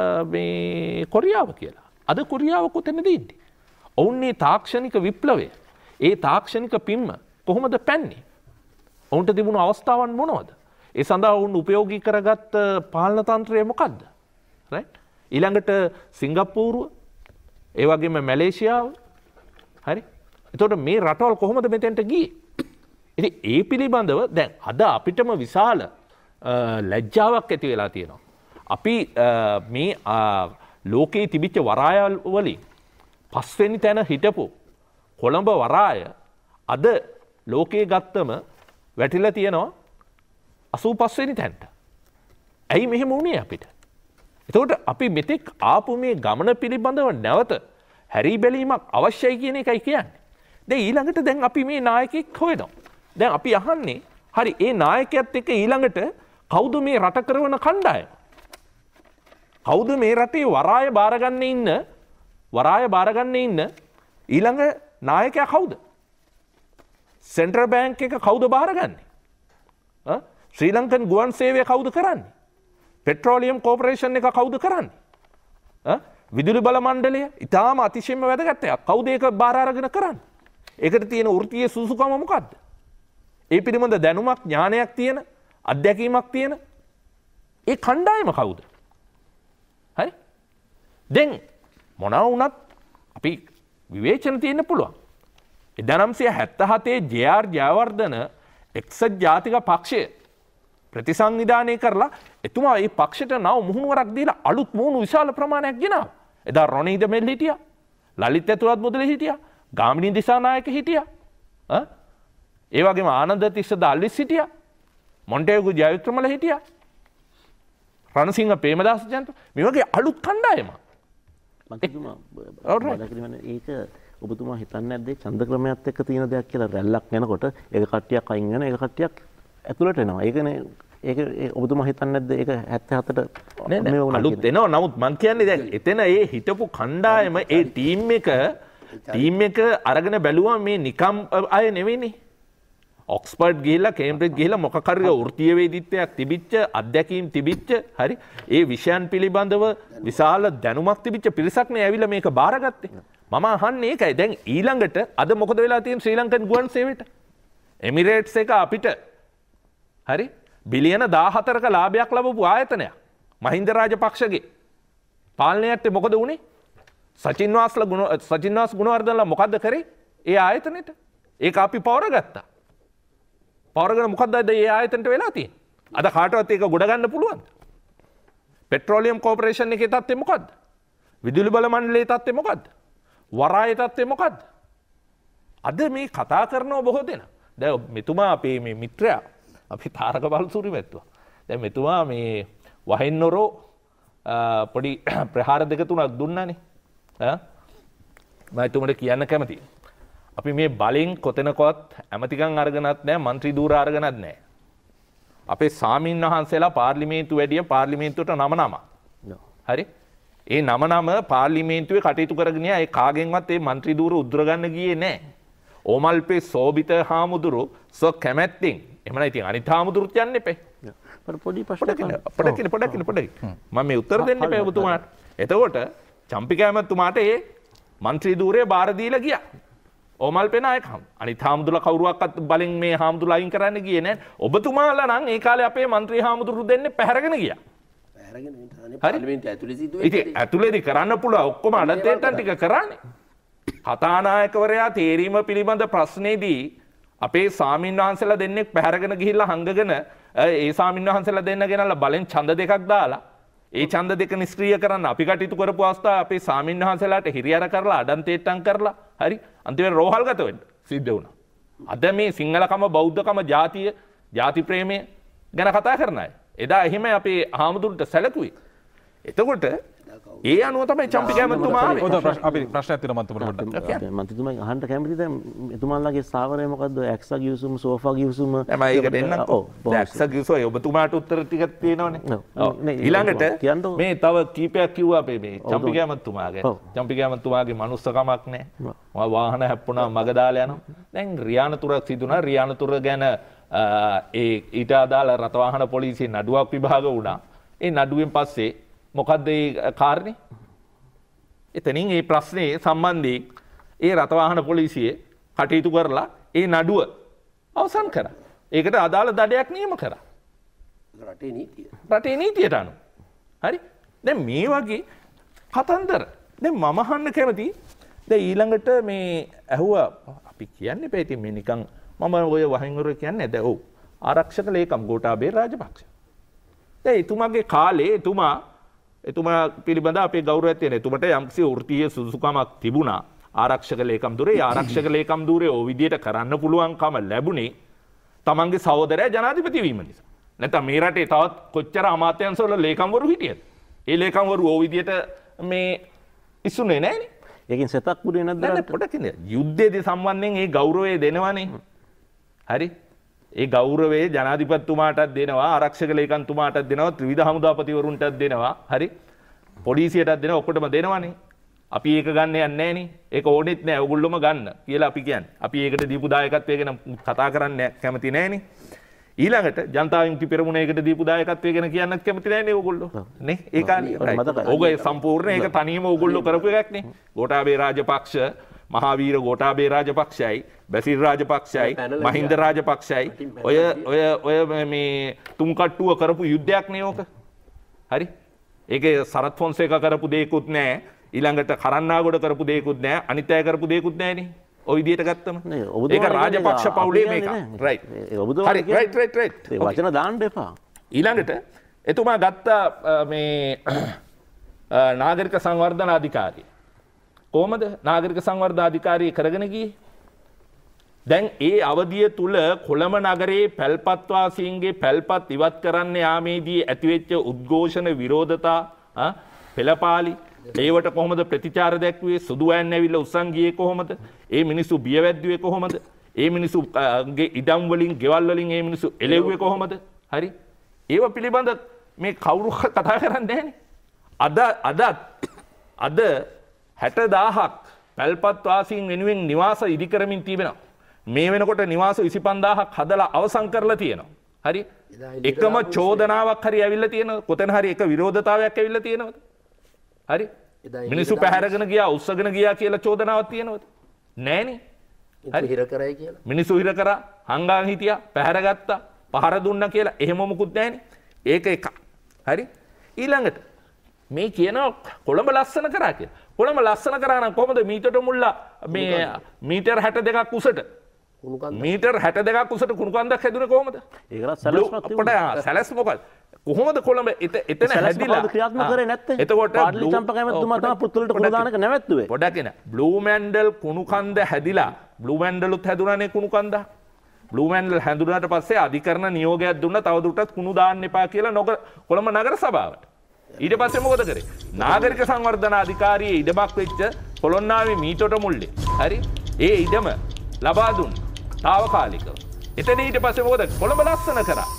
මේ කොරියාව කියලා. අද කොරියාව කොතැනද ඉන්නේ? ඔවුන්නේ තාක්ෂණික විප්ලවය ඒ තාක්ෂණික පිම්ම කොහොමද පැන්නේ? ඔවුන්ට තිබුණු අවස්ථාවන් මොනවද? ඒ සඳහා ඔවුන් උපයෝගී කරගත් පාලන තන්ත්‍රය මොකක්ද? රයිට්? ඊළඟට සිංගප්පූරුව, ඒ වගේම මැලේසියාව. හරි? එතකොට මේ රටවල් කොහොමද මෙතෙන්ට ගියේ? ඉතින් ඒ පිළිබඳව දැන් අද අපිටම විශාල ලැජ්ජාවක් ඇති වෙලා තියෙනවා. අපි මේ ලෝකයේ තිබිච්ච වරායවල් වලින් පස්වෙනි තැන හිටපු කොළඹ වරාය අද ලෝකයේ ගත්තම වැටිලා තියෙනවා අසූ පස්වෙනි තැනට. ඇයි මෙහෙම වුණේ අපිට? එතකොට අපි මෙතෙක් ආපු මේ ගමන පිළිබඳව නැවත හැරී බැලීමක් අවශ්‍යයි කියන එකයි කියන්නේ. දැන් ඊළඟට දැන් අපි මේ නායකයෙක් හොයනවා. දැන් අපි අහන්නේ හරි ඒ නායකයාත් එක්ක ඊළඟට කවුද මේ රට කරවන කණ්ඩායම? කවුද මේ රටේ වරාය බාරගන්න ඉන්න වරාය බාරගන්න ඉන්න ඊළඟ නායකයා කවුද? සෙන්ට්‍රල් බැංක් එක කවුද බාරගන්නේ? ශ්‍රී ලංකන් ගුවන් සේවය කවුද කරන්නේ? පෙට්‍රෝලියම් කෝපරේෂන් එක කවුද කරන්නේ? විදුලි බල මණ්ඩලය ඉතාම අතිශයින්ම වැදගත් එකක්. කවුද ඒක බාර අරගෙන කරන්නේ? ඒකට තියෙන වෘත්තීය සුසුකම මොකද්ද? ඒ පිළිබඳ දැනුමක් ඥානයක් තියෙන අත්දැකීමක් තියෙන ඒ කණ්ඩායම කවුද? හරි? දැන් මොනවා වුණත් අපි විවේචන තියෙන්න පුළුවන්. එක්දහස් නවසිය හැත්තෑ ජේ ආර් ජයවර්ධන එක්සත් ජාතික පක්ෂය ප්‍රතිසංවිධානය කරලා එතුමා මේ පක්ෂයට නව මුහුණුවරක් දීලා අලුත් මුහුණු විශාල ප්‍රමාණයක් ගෙනාවා. එදා රොනීද මෙල් හිටියා. ලලිත් ඇතුළත් මුදලි හිටියා. ගාමිණී දිසානායක හිටියා. ඈ ඒ වගේම ආනන්ද තිස්ස දල්විස් හිටියා. මොන්ටේගු ජයවික්‍රමල හිටියා. රණසිංහ ප්‍රේමදාස ජයන්ත මේ වගේ අලුත් කණ්ඩායමක්. මන්ත්‍රීතුමා ඒක ඔබතුමා හිතන්නේ නැද්ද චන්ද්‍රක්‍රමයත් එක්ක තියෙන දෙයක් කියලා? රැල්ලක් යනකොට ඒක කට්ටියක් අයින් වෙනවා, ඒක කට්ටියක් ඇතුළට එනවා. ඒකනේ ඒක ඔබතුමා හිතන්නේ නැද්ද ඒක හැත්තෑ හතට මේ වුණා අලුත් එනවා. නමුත් මං කියන්නේ දැන් එතන ඒ හිටපු කණ්ඩායම ඒ ටීම් එක ටීම් එක අරගෙන බැලුවා මේ නිකම් අය නෙවෙයිනේ. ඔක්ස්ෆර්ඩ් ගිහිල්ලා කේම්බ්‍රිජ් ගිහිල්ලා මොකක් හරි වෘත්තීය වේදිතයක් තිබිච්ච අත්දැකීම් තිබිච්ච හරි ඒ විෂයන් පිළිබඳව විශාල දැනුමක් තිබිච්ච පිරිසක් නේ ඇවිල්ලා මේක බාරගත්තේ. මම අහන්නේ ඒකයි. දැන් ඊළඟට අද මොකද වෙලා තියෙන්නේ ශ්‍රී ලංකන් ගුවන් සේවයට? එමිරේට්ස් එක අපිට හරි බිලියන දාහතරක ලාභයක් ලැබපු ආයතනයක්. මහින්ද රාජපක්ෂගේ පාලනයට මොකද වුණේ? සචින් වාස්ලා ගුණ සචින් වාස් ගුණවර්ධනලා මොකද්ද කරේ? ඒ ආයතනෙට. ඒක අපි පවරගත්තා. පවරගෙන මොකද්ද ඒ ආයතනට වෙලා තියෙන්නේ? අද කාටවත් ඒක ගොඩ ගන්න පුළුවන්ද? පෙට්‍රෝලියම් කෝපරේෂන් එකේ තත්ත්වය මොකද්ද? විදුලි බල මණ්ඩලයේ තත්ත්වය මොකද්ද? වරායේ තත්ත්වය මොකද්ද? අද මේ කතා කරනව බොහෝ දෙනා. දැන් මෙතුමා අපේ මේ මිත්‍රයා අපි තාරක බලසූරි මෙතුමා. දැන් මෙතුමා මේ වහින්නොරෝ පොඩි ප්‍රහාර දෙක තුනක් දුන්නානේ. ඈ මම එතුමට කියන්න කැමතියි. අපි මේ බලෙන් කොතනකවත් ඇමතිකම් අරගෙනත් නැහැ, മന്ത്രി ධූර අරගෙනත් නැහැ. අපේ සාමීන් වහන්සේලා පාර්ලිමේන්තු වැඩිය පාර්ලිමේන්තුවට නම නම. හරි? ඒ නම නම පාර්ලිමේන්තුවේ කටයුතු කරගෙන ඒ කාගෙන්වත් ඒ മന്ത്രി ධූර උද්දර ගන්න ගියේ නැහැ. ඕමල්පේ සෝබිත හාමුදුරු සෝ කැමැත්තෙන්. එහෙම නැත්නම් අනිත් හාමුදුරුත් යන්න එපේ. පොඩි ප්‍රශ්නයක් පොඩකින් පොඩකින් පොඩකින් මම මේ උත්තර දෙන්න එපා ඔබතුමාට. එතකොට චම්පික ඇමතුමාට ඒ മന്ത്രി ධූරය බාර දීලා ගියා. ඕමල්පේ නායකහම. අනිත් හාමුදුරුලා කවුරුවක්වත් බලෙන් මේ හාමුදුරුලා අයින් කරන්න ගියේ නැහැ. ඔබතුමාලා නම් ඒ කාලේ අපේ മന്ത്രി හාමුදුරු දෙන්නේ පැහැරගෙන ගියා. පැහැරගෙන ඉන්නේ පාර්ලිමේන්තුවේ ඇතුලේ සිදුවේ. ඉතින් ඇතුලේදී කරන්න පුළුවන් ඔක්කොම අඩතේටන් ටික කරානේ. කතානායකවරයා තේරීම පිළිබඳ ප්‍රශ්නේදී අපේ සාමින් වහන්සේලා දෙන්නෙක් පැහැරගෙන ගිහිල්ලා හංගගෙන ඒ සාමින් වහන්සේලා දෙන්න ගෙනල්ලා බලෙන් ඡන්ද දෙකක් දාලා ඒ ඡන්ද දෙක නිෂ්ක්‍රීය කරන්න අපි කටයුතු කරපු අවස්ථාව අපේ සාමින් වහන්සේලාට හිරියර කරලා අඩන්තේට්ටම් කරලා හරි අන්තිමට රෝහල්ගත වෙන්න සිද්ධ වුණා. අද මේ සිංහලකම බෞද්ධකම ජාතිය ජාති ප්‍රේමය ගැන කතා කරන අය එදා එහෙම අපේ හාමුදුරුන්ට සැලකුවේ. එතකොට ඒ අනුව තමයි චම්පික ඇමතුමා ආවේ. ඔතන ප්‍රශ්න අපි ප්‍රශ්නයක් තියෙනවා මන්තුමට පොඩ්ඩක්. මන්තුමා අහන්න කැමතිද එතුමාලගේ ස්ථාවරය මොකද්ද? ඇක්සා ගිවිසුම, සෝෆා ගිවිසුම. මම ඒක දෙන්නම්. ඔව්. ඇක්සා ගිවිසුම ඔබතුමාට උත්තර ටිකක් තියෙනවනේ. ඔව්. ඊළඟට මේ තව කීපයක් කිව්වා අපේ මේ චම්පික ඇමතුමා ගැන. චම්පික ඇමතුමාගේ මනුස්සකමක් නැහැ. මම වාහන හැප්පුණා මග දාලා යනවා. දැන් රියානතුරක් සිදුනා. රියානතුර ගැන ඒ ඊට අදාළ රථවාහන පොලිසිය නඩුවක් විභාග වුණා. ඒ නඩුවෙන් පස්සේ මොකද්ද ඒ කාරණේ? එතනින් මේ ප්‍රශ්නේ සම්බන්ධයෙන් ඒ රථවාහන පොලිසිය කටයුතු කරලා ඒ නඩුව අවසන් කරා. ඒකට අදාළ දඩයක් නියම කරා. රටේ නීතිය. රටේ නීතියට අනුව. හරි? දැන් මේ වගේ කතන්දර දැන් මම අහන්න කැමති දැන් ඊළඟට මේ ඇහුවා අපි කියන්නේ පැති මේ නිකන් මම ඔය වහින්වරු කියන්නේ දැන් ඔව් ආරක්ෂක ලේකම් ගෝඨාභය රාජපක්ෂ. දැන් එතුමාගේ කාලේ එතුමා එතුමා පිළිබඳ අපේ ගෞරවයක් තියෙන. එතුමට යම්කිසි වෘත්තීය සුදුසුකමක් තිබුණා. ආරක්ෂක ලේකම් ධුරේ ආරක්ෂක ලේකම් ධුරේ ඔය විදියට කරන්න පුළුවන්කම ලැබුණේ තමන්ගේ සහෝදරයා ජනාධිපති වීම නිසා. නැත්නම් මේ රටේ තවත් කොච්චර අමාත්‍යංශවල ලේකම්වරු හිටියද? ඒ ලේකම්වරු ඔය විදියට මේ ඉස්සුනේ නැහනේ. ඒකෙන් සතක් පුරේ නැද්ද? නෑ පොඩකින් යුද්ධයේදී සම්බන්ධයෙන් ඒ ගෞරවය දෙනවනේ. හරි? ඒ ගෞරවයේ ජනාධිපතිතුමාටත් දෙනවා ආරක්ෂක ලේකම්තුමාටත් දෙනවා ත්‍රිවිධ හමුදාපතිවරුන්ටත් දෙනවා හරි පොලිසියටත් දෙනවා ඔක්කොටම දෙනවනේ අපි ඒක ගන්න යන්නේ නැහනේ ඒක ඕනෙත් නැහැ ඕගොල්ලොම ගන්න කියලා අපි කියන්නේ අපි ඒකට දීපු දායකත්වය ගැන කතා කරන්න කැමති නැහනේ ඊළඟට ජනතා විමුක්ති පෙරමුණේකට දීපු දායකත්වය ගැන කියන්නත් කැමති නැහනේ ඕගොල්ලෝ නේ ඒ කාලේ ඕගොල්ලෝ සම්පූර්ණ ඒක තනියම ඕගොල්ලෝ කරපු එකක් නේ ගෝඨාභය රාජපක්ෂ මහාවීර ගෝඨාභය රාජපක්ෂයි බැසිල් රාජපක්ෂයි මහින්ද රාජපක්ෂයි ඔය ඔය ඔය මේ තුන් කට්ටුව කරපු යුද්ධයක් නේ ඕක හරි ඒකේ සරත් ෆොන්සේකා කරපු දෙයක්වත් නැහැ ඊළඟට කරන්නාගොඩ කරපු දෙයක්වත් නැහැ අනිත් අය කරපු දෙයක්වත් නැහනේ ඔය විදියට ගත්තම ඒක රාජපක්ෂ පවුලේ මේක රයිට් හරි රයිට් රයිට් රයිට් ඒ වචන දාන්න එපා ඊළඟට එතුමා ගත්ත මේ නාගරික සංවර්ධන අධිකාරිය කොහමද නාගරික සංවර්ධන අධිකාරිය කරගෙන ගියේ දැන් ඒ අවධිය තුල කොළඹ නගරයේ පැල්පත් වාසීන්ගේ පැල්පත් ඉවත් කරන්න යාමේදී ඇතිවෙච්ච උද්ඝෝෂණ විරෝධතා පෙළපාලි ඒවට කොහොමද ප්‍රතිචාර දැක්ුවේ සුදු වෑන් ඇවිල්ලා උස්සන් ගියේ කොහොමද ඒ මිනිස්සු බිය වැද්දුවේ කොහොමද ඒ මිනිස්සුගේ ඉඩම් වලින් ගෙවල් වලින් ඒ මිනිස්සු එළෙව්වේ කොහොමද හරි ඒව පිළිබඳ මේ කවුරු කතා කරන්නේ නැහනේ අද අදත් අද හැට දාහක් පැල්පත් වාසීන් වෙනුවෙන් නිවාස ඉදි කරමින් තිබෙනවා මේ වෙනකොට නිවාස විසිපන්දාහක් හදලා අවසන් කරලා තියෙනවා. හරි? එකම චෝදනාවක් හරි ඇවිල්ලා තියෙනවද? කොතන හරි එක විරෝධතාවයක් ඇවිල්ලා තියෙනවද? හරි? මිනිස්සු පැහැරගෙන ගියා, උස්සගෙන ගියා කියලා චෝදනාවක් තියෙනවද? නෑනේ. හරි හිර කරයි කියලා. මිනිස්සු හිර කරා, හංගාන් හිටියා, පැහැරගත්තා, පහර දුන්නා කියලා එහෙම මොකුත් නෑනේ. ඒක එක. හරි? ඊළඟට මේ කියනවා කොළඹ ලස්සන කරා කියලා. කොළඹ ලස්සන කරා නම් කොහොමද මීටර මුල්ලා මේ මීටර් හැට දෙකක් උසට මීටර් හැට දෙකක් උසට කුණු කන්දක් හැදුනේ කොහොමද? ඒකට සැලැස්මක් තිබුණා. සැලැස්ම මොකක්ද? කොහොමද කොළඹ එතන හැදිලා ක්‍රියාත්මක කරේ නැත්තේ? එතකොට පාඩලි චම්පකමැතිතුමා තමයි පුත්තුලට කුණු දානක නැවැත්තුවේ. පොඩක් එන. බ්ලූ මැන්ඩල් කුණු කන්ද හැදිලා බ්ලූ මැන්ඩලුත් හැදුනානේ කුණු කන්ද. බ්ලූ මැන්ඩල් හැදුනාට පස්සේ අධිකරණ නියෝගයක් දුන්නා තවදුරටත් කුණු දාන්න එපා කියලා නගර කොළඹ නගර සභාවට. ඊට පස්සේ මොකද කරේ? නාගරික සංවර්ධන අධිකාරියේ ඉඩමක් වෙච්ච පොළොන්නාවේ මීටොට මුල්ලේ. හරි? ඒ ඉඩම ලබා දුන්නා. තාවකාලිකව. එතන ඊට පස්සේ මොකද? කොළඹ ලස්සන කරා.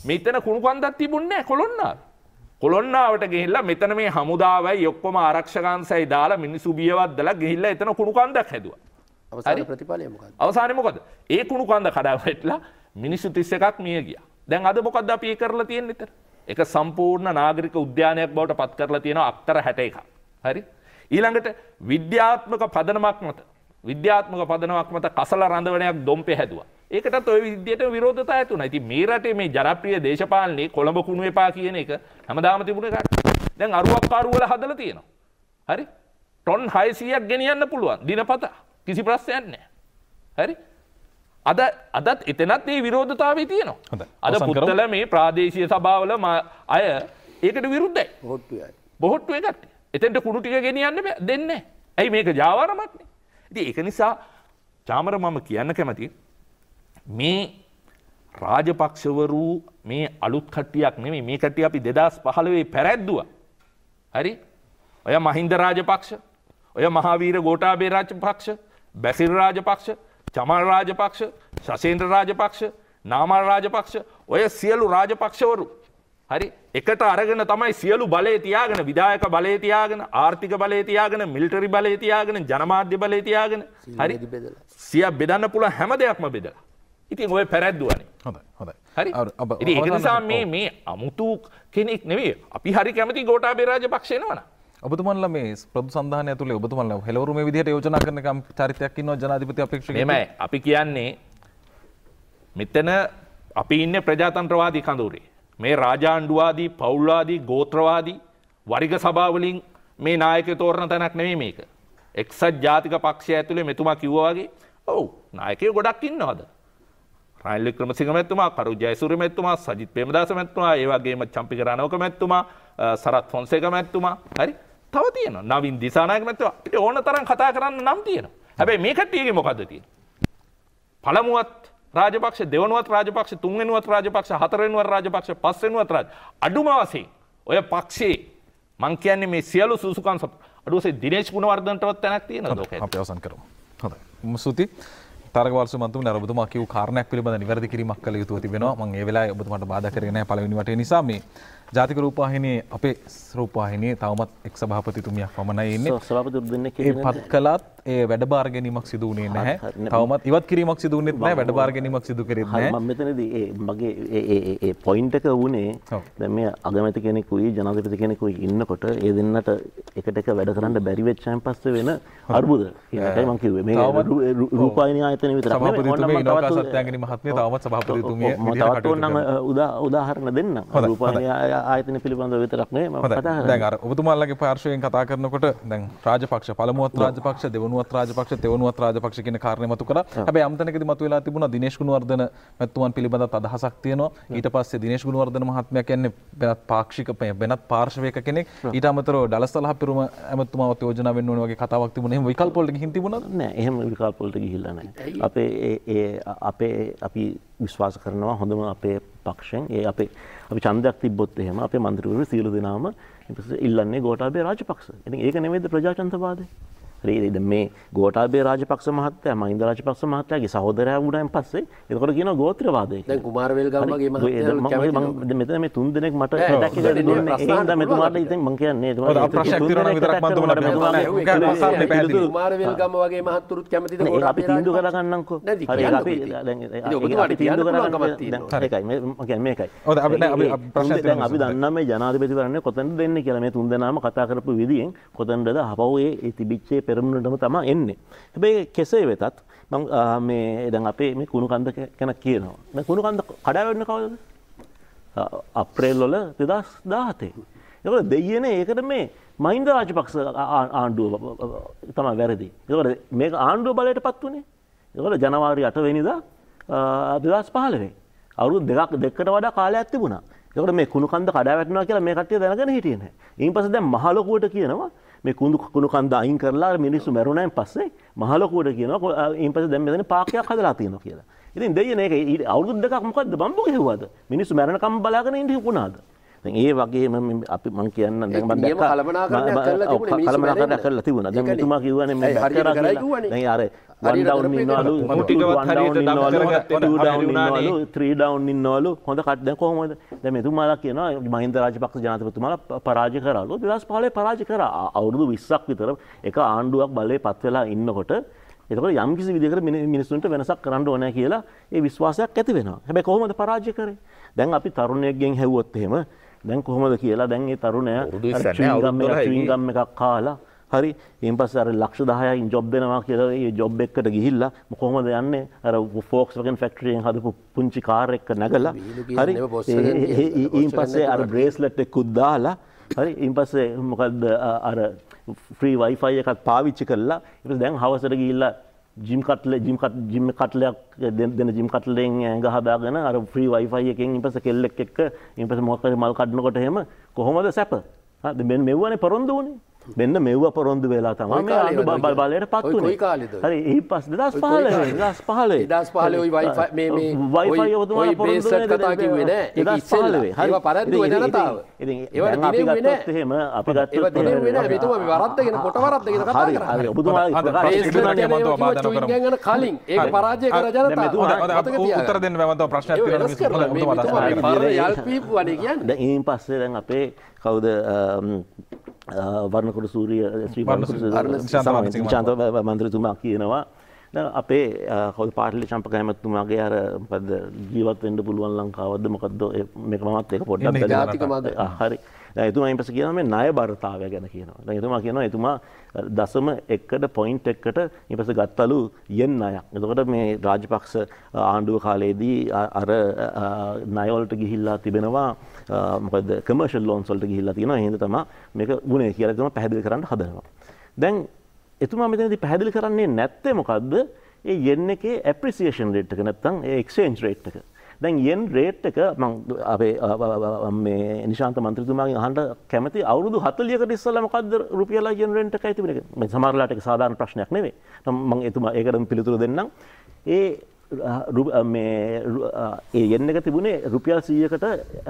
මෙතන කුණු කන්දක් තිබුණේ නැහැ කොළොන්නාව. කොළොන්නාවට ගිහිල්ලා මෙතන මේ හමුදාවයි ඔක්කොම ආරක්ෂකයන්සයි දාලා මිනිස්සු බියවද්දලා ගිහිල්ලා එතන කුණු කන්දක් හැදුවා. අවසාන ප්‍රතිඵලය මොකක්ද? අවසානයේ මොකද? ඒ කුණු කන්ද කඩා වැටලා මිනිස්සු තිස් එකක් මිය ගියා. දැන් අද මොකද්ද අපි ඒ කරලා තියෙන්නේ එතන? ඒක සම්පූර්ණ නාගරික උද්‍යානයක් බවට පත් කරලා තියෙනවා අක්තර හැට එකක්. හරි? ඊළඟට විද්‍යාත්මක පදනමක් මත විද්‍යාත්මක පදනමක් මත කසල රඳවණයක් දොම්පේ හැදුවා. ඒකටත් ওই විද්‍යට විරෝධතා ඇති වුණා. ඉතින් මේ රටේ මේ ජනප්‍රිය දේශපාලනේ කොළඹ කුණු එපා කියන එක හැමදාම තිබුණ එකක්. දැන් අරුවක්කාරු වල හදලා තියෙනවා. හරි? ටොන් හයසීයක් ගෙනියන්න පුළුවන් දිනපතා. කිසි ප්‍රශ්නයක් නැහැ. හරි? අද අදත් එතනත් මේ විරෝධතාවය තියෙනවා. අද පුත්තල මේ ප්‍රාදේශීය සභාවල අය ඒකට විරුද්ධයි. බොහොට්ටුයි. බොහොට්ටුවේ කට්ටිය. එතෙන්ට කුණු ටික ගෙනියන්න දෙන්නේ නැහැ. ඇයි මේක ජාවාරමක්නේ. ඉතින් ඒක නිසා චාමර මම කියන්න කැමතියි මේ රාජපක්ෂවරු මේ අලුත් කට්ටියක් නෙමෙයි මේ කට්ටිය අපි දෙදාස් පහළොවේ පැරැද්දුවා. හරි? ඔය මහින්ද රාජපක්ෂ, ඔය මහාවීර ගෝඨාභය රාජපක්ෂ, බැසිල් රාජපක්ෂ, චමල් රාජපක්ෂ, ශෂේන්ද්‍ර රාජපක්ෂ, නාමල් රාජපක්ෂ ඔය සියලු රාජපක්ෂවරු හරි එකට අරගෙන තමයි සියලු බලය තියාගෙන විධායක බලය තියාගෙන ආර්ථික බලය තියාගෙන මිලිටරි බලය තියාගෙන ජනමාධ්‍ය බලය තියාගෙන හරි සිය බෙදන්න පුළුවන් හැම දෙයක්ම බෙදලා. ඉතින් ඔය පැරැද්දුවානේ. හොඳයි හොඳයි. හරි. ඉතින් ඒක නිසා මේ මේ අමුතු කෙනෙක් නෙවෙයි. අපි හරි කැමති ගෝඨාභය රාජපක්ෂ එනවනේ. ඔබතුමන්ලා මේ ප්‍රදු සන්ධානය ඇතුලේ ඔබතුමන්ලා හෙළවරු මේ විදිහට යෝජනා කරන කම් චරිතයක් ඉන්නවා ජනාධිපති අපේක්ෂකයෙක්. එහෙමයි. අපි කියන්නේ මෙතන අපි ඉන්නේ ප්‍රජාතන්ත්‍රවාදී කඳවුරේ. මේ රාජාණ්ඩුවාදී පෞල්වාදී ගෝත්‍රවාදී වරිග සභාවලින් මේ නායකයෝ තෝරන තැනක් නෙමෙයි මේක. එක්සත් ජාතික පක්ෂය ඇතුලේ මෙතුමා කිව්වා වගේ ඔව් නායකයෝ ගොඩක් ඉන්නවද? රනිල් වික්‍රමසිංහ මැතිතුමා, කරු ජයසූරිය මැතිතුමා, සජිත් ප්‍රේමදාස මැතිතුමා, ඒ වගේම චම්පික රණවක මැතිතුමා, සරත් ෆොන්සේකා මැතිතුමා, හරි? තව තියෙනවා. නවීන් දිසානායක මැතිතුමා. අපිට ඕන තරම් කතා කරන්න නම් තියෙනවා. හැබැයි මේ කට්ටියගේ මොකද්ද තියෙන්නේ? පළමුවත් රාජපක්ෂ, දෙවනුවත් රාජපක්ෂ, තුන්වෙනුවත් රාජපක්ෂ, හතරවෙනුවත් රාජපක්ෂ, පස්වෙනුවත් රාජ. අඩුම වශයෙන් ඔය පක්ෂේ මං කියන්නේ මේ සියලු සුසුකම් අඩුව වශයෙන් දිනේෂ් ගුණවර්ධනටවත් තැනක් තියෙනවද ඔක? අපි අවසන් කරමු. හොඳයි. මුසුති තරගවර්ෂ මන්තුමනි අර ඔබතුමා කියු කාරණයක් පිළිබඳ නිවැරදි කිරීමක් කළ යුතුව තිබෙනවා. මම ඒ වෙලාවේ ඔබතුමාට බාධා කරේ නැහැ පළවෙනි වටේ නිසා මේ ජාතික රූපවාහිනියේ අපේ රූපවාහිනියේ තවමත් එක් සභාපතිතුමියක් පමණයි ඉන්නේ. සභාපති දෙන්නෙක් ඒ පත් කළත් ඒ වැඩබාර ගැනීමක් සිදු වුණේ නැහැ. තවමත් ඉවත් කිරීමක් සිදු වුණෙත් නැහැ. වැඩබාර ගැනීමක් සිදු කරෙත් නැහැ. මම මෙතනදී ඒ මගේ ඒ ඒ ඒ පොයින්ට් එක වුණේ දැන් මේ අගමැති කෙනෙකුයි ජනාධිපති කෙනෙකුයි ඉන්නකොට ඒ දෙන්නට එකට එක වැඩ කරන්න බැරි වෙච්චාන් පස්සේ වෙන අර්බුද. ඒකයි මම කිව්වේ. මේ රූපවාහිනිය ආයතන විතරක් නෙමෙයි. සභාපතිතුමිය ඉනෝකා සත්‍යංගිනි මහත්මිය තවමත් සභාපතිතුමිය විදිහට කටයුතු කරනවා. උදාහරණ දෙන්න. රූපවාහිනිය ආයතන පිළිබඳව විතරක් නෙමෙයි මම කතා කරන්නේ. දැන් අර ඔබතුමාලගේ පාර්ශවයෙන් කතා කරනකොට දැන් රාජපක්ෂ පළමුවත් රාජපක්ෂ දෙවනුවත් රාජපක්ෂ තෙවනුවත් රාජපක්ෂ කියන කාරණේ මතු කරා. හැබැයි අමතනකදී මතු වෙලා තිබුණා දිනේෂ් ගුණවර්ධන මැතිතුමන් පිළිබඳව අදහසක් තියෙනවා. ඊට පස්සේ දිනේෂ් ගුණවර්ධන මහත්මයා කියන්නේ වෙනත් පාක්ෂික වෙනත් පාර්ශවයක කෙනෙක්. ඊට අමතරව ඩලස්තලහ පිරුම ඇමතුමාවත් යෝජනා වෙන්න ඕන වගේ කතාවක් තිබුණා. එහෙම විකල්ප වලට ගිහින් තිබුණාද? නෑ එහෙම විකල්ප වලට ගිහිල්ලා නෑ. අපේ ඒ අපේ අපි විශ්වාස කරනවා හොඳම අපේ පක්ෂයෙන් ඒ අපේ අපි ඡන්දයක් තිබ්බොත් එහෙම අපේ මන්ත්‍රීවරු සියලු දෙනාම ඉල්ලන්නේ ගෝඨාභය රාජපක්ෂ. ඉතින් ඒක නෙමෙයිද ප්‍රජාතන්ත්‍රවාදය? හරි මේ ගෝඨාභය රාජපක්ෂ මහත්තයා මහින්ද රාජපක්ෂ මහත්තයාගේ සහෝදරයා වුණාන් පස්සේ එතකොට කියනවා ගෝත්‍රවාදය කියලා. දැන් කුමාරවේල්ගම වගේ මහත්තයා මම මෙතන මේ තුන් දෙනෙක් මට ඇටැක් එකකට දුන්නේ ඒ හින්දා මෙතුමාට ඉතින් මම කියන්නේ ඒතුමාට ප්‍රශ්නයක් තියෙනවා විතරක් මම තුමන්ට කුමාරවේල්ගම වගේ මහත්තුරුත් කැමතිද ගෝඨාභය අපි තීන්දුව කරගන්නම්කෝ. හරි අපි දැන් අපි තීන්දුව කරගන්න ඒකයි මම කියන්නේ මේකයි. ඔව් අපි අපි ප්‍රශ්නයක් දැන් අපි දන්නා මේ ජනාධිපතිවරණය කොතනද දෙන්නේ කියලා මේ තුන් දෙනාම කතා කරපු විදියෙන් කොතනද අපව ඒ තිබිච්ච පෙරමුණටම තමයි එන්නේ. හැබැයි කෙසේ වෙතත් මම මේ දැන් අපේ මේ කුණු කන්ද ගැන කියනවා. මේ කුණු කන්ද කඩාවැටෙන කවදද? අප්‍රේල් වල දෙදාස් දාහතේ. ඒකවල දෙයියනේ ඒකට මේ මහින්ද රාජපක්ෂ ආණ්ඩුව තමයි වැරදි. ඒකවල මේක ආණ්ඩුව බලයටපත් උනේ. ඒකවල ජනවාරි අට වෙනිදා දෙදාස් පහළොව. අවුරුදු දෙකක් දෙකකට වඩා කාලයක් තිබුණා. ඒකට මේ කුණු කන්ද කඩාවැටෙනවා කියලා මේ කට්ටිය දැනගෙන හිටියේ නැහැ. ඊයින් පස්සේ දැන් මහ ලොකුවට කියනවා මේ කුණු කුණු කන්ද අයින් කරලා මිනිස්සු මැරුණාන් පස්සේ මහ ලොකුවට කියනවා ඊයින් පස්සේ දැන් මෙතන පාක්කයක් හදලා තියෙනවා කියලා. ඉතින් දෙයියනේ ඒක අවුරුදු දෙකක් මොකද්ද බම්බු ගෙවුවද? මිනිස්සු මැරෙනකම් බලාගෙන ඉඳි වුණාද? දැන් ඒ වගේම අපි මම කියන්න දැන් මම නියම කළමනාකරණයක් කරලා තිබුණේ මිනිස්සු කළමනාකරණයක් කරලා තිබුණා. දැන් මෙතුමා කියවනේ මේ බැක් කරා කියලා. දැන් අර one down ඉන්නවලු, two down ඉන්නවලු, two down ඉන්නවලු, three down ඉන්නවලු. හොඳ කට දැන් කොහොමද? දැන් මෙතුමාලා කියනවා මහින්ද රාජපක්ෂ ජනාධිපතිතුමාලා පරාජය කරාලු. දෙදාස් පහළොව පරාජය කරා. අවුරුදු විස්සක් විතර එක ආණ්ඩුවක් බලේ පත් වෙලා ඉන්නකොට එතකොට යම් කිසි විදිහකට මිනිස්සුන්ට වෙනසක් කරන්න ඕනේ කියලා ඒ විශ්වාසයක් ඇති වෙනවා. හැබැයි කොහොමද පරාජය කරේ? දැන් අපි තරුණයෙක්ගෙන් හැවුවොත් එහෙම දැන් කොහොමද කියලා දැන් ඒ තරුණයා චුවින්ගම් එකක් කාලා හරි ඊන් පස්සේ අර ලක්ෂ දහයකින් ජොබ් දෙනවා කියලා ඒ ජොබ් එකකට ගිහිල්ලා කොහොමද යන්නේ අර ෆෝක්ස්වැගන් ෆැක්ටරි එකෙන් හදපු පුංචි කාර් එකක නැගලා හරි ඊන් පස්සේ අර බ්‍රේස්ලට් එකකුත් දාලා හරි ඊන් පස්සේ මොකද්ද අර ෆ්‍රී වයිෆයි එකක් පාවිච්චි කරලා ඊට පස්සේ දැන් හවසට ගිහිල්ලා ජිම් කට්ලේ ජිම් කට් ජිම් කට්ලයක් දෙන ජිම් කට්ලෙන් ඇඟ හදාගෙන අර ෆ්‍රී වයිෆයි එකෙන් ඊට පස්සේ කෙල්ලෙක් එක්ක ඊට පස්සේ මොකක් හරි මල් කඩනකොට එහෙම කොහොමද සැප? හරි මෙන්න මෙව්වනේ පොරොන්දු උනේ. මෙන්න මෙව්ව පොරොන්දු වෙලා තමයි මේ ආණ්ඩු බලයට පත් උනේ. කොයි කාලෙද? හරි ඊ පස්සේ දෙදාස් පහළොව දෙදාස් පහළොව දෙදාස් පහළොව ওই වයිෆයි මේ මේ වයිෆයි ඔබතුමාලා පොරොන්දු වෙන්නේ කතා කිව්වේ නෑ. ඒක ඉස්සෙල්ලා. ඒවා පරද්දු වෙන ජනතාව. ඉතින් ඒවට අපි දිනෙන්නේ නෑ. ගත්තොත් එහෙම අපි ගත්තොත් ඒවා දිනෙන්නේ නෑ. මෙතුමා මේ වරද්දගෙන කොට වරද්දගෙන කතා කරා. හරි ඔබතුමාලා කලින් ඒක පරාජය කර ජනතාව. උත්තර දෙන්න මම තව ප්‍රශ්නයක් තියෙනවා මිනිස්සු යල්පීපු වනේ කියන්නේ. දැන් ඊයින් පස්සේ දැන් අපේ කවුද වර්ණකුඩු සූරිය ශ්‍රී නිශාන්ත මන්ත්‍රීතුමා කියනවා දැන් අපේ කවුද පාටලි චම්පක ඇමතුමාගේ අර මොකද්ද ජීවත් වෙන්න පුළුවන් ලංකාවද මොකද්ද මේක මමත් ඒක පොඩ්ඩක් ජාතික මග හරි දැන් එතුමා ඊපස්සේ කියනවා මේ ණය බරතාවය ගැන කියනවා. දැන් එතුමා කියනවා එතුමා දශම එකකට පොයින්ට් එකකට ඊපස්සේ ගත්තලු යෙන් ණයක්. එතකොට මේ රාජපක්ෂ ආණ්ඩුව කාලේදී අර ණය වලට ගිහිල්ලා තිබෙනවා මොකද කමර්ෂල් ලෝන්ස් වලට ගිහිල්ලා තියෙනවා. එහෙනම් තමයි මේක වුණේ කියලා එතුමා පැහැදිලි කරන්න හදනවා. දැන් එතුමා මෙතනදී පැහැදිලි කරන්නේ නැත්තේ මොකද්ද? ඒ yen එකේ ඇප්‍රීසියේෂන් රේට් එක නැත්තම් ඒ එක්ස්චේන්ජ් රේට් එක. දැන් yen රේට් එක මම අපේ මේ නිශාන්ත මන්ත්‍රීතුමාගෙන් අහන්න කැමති අවුරුදු හතළිහකට ඉස්සෙල්ලා මොකද්ද රුපියලයි yen රේට් එකයි තිබුණේ? මේ සමහරලාට ඒක සාධාරණ ප්‍රශ්නයක් නෙවෙයි. මම එතුමා ඒකටම පිළිතුරු දෙන්නම්. ඒ මේ ඒ yen එක තිබුණේ රුපියල් සීයකට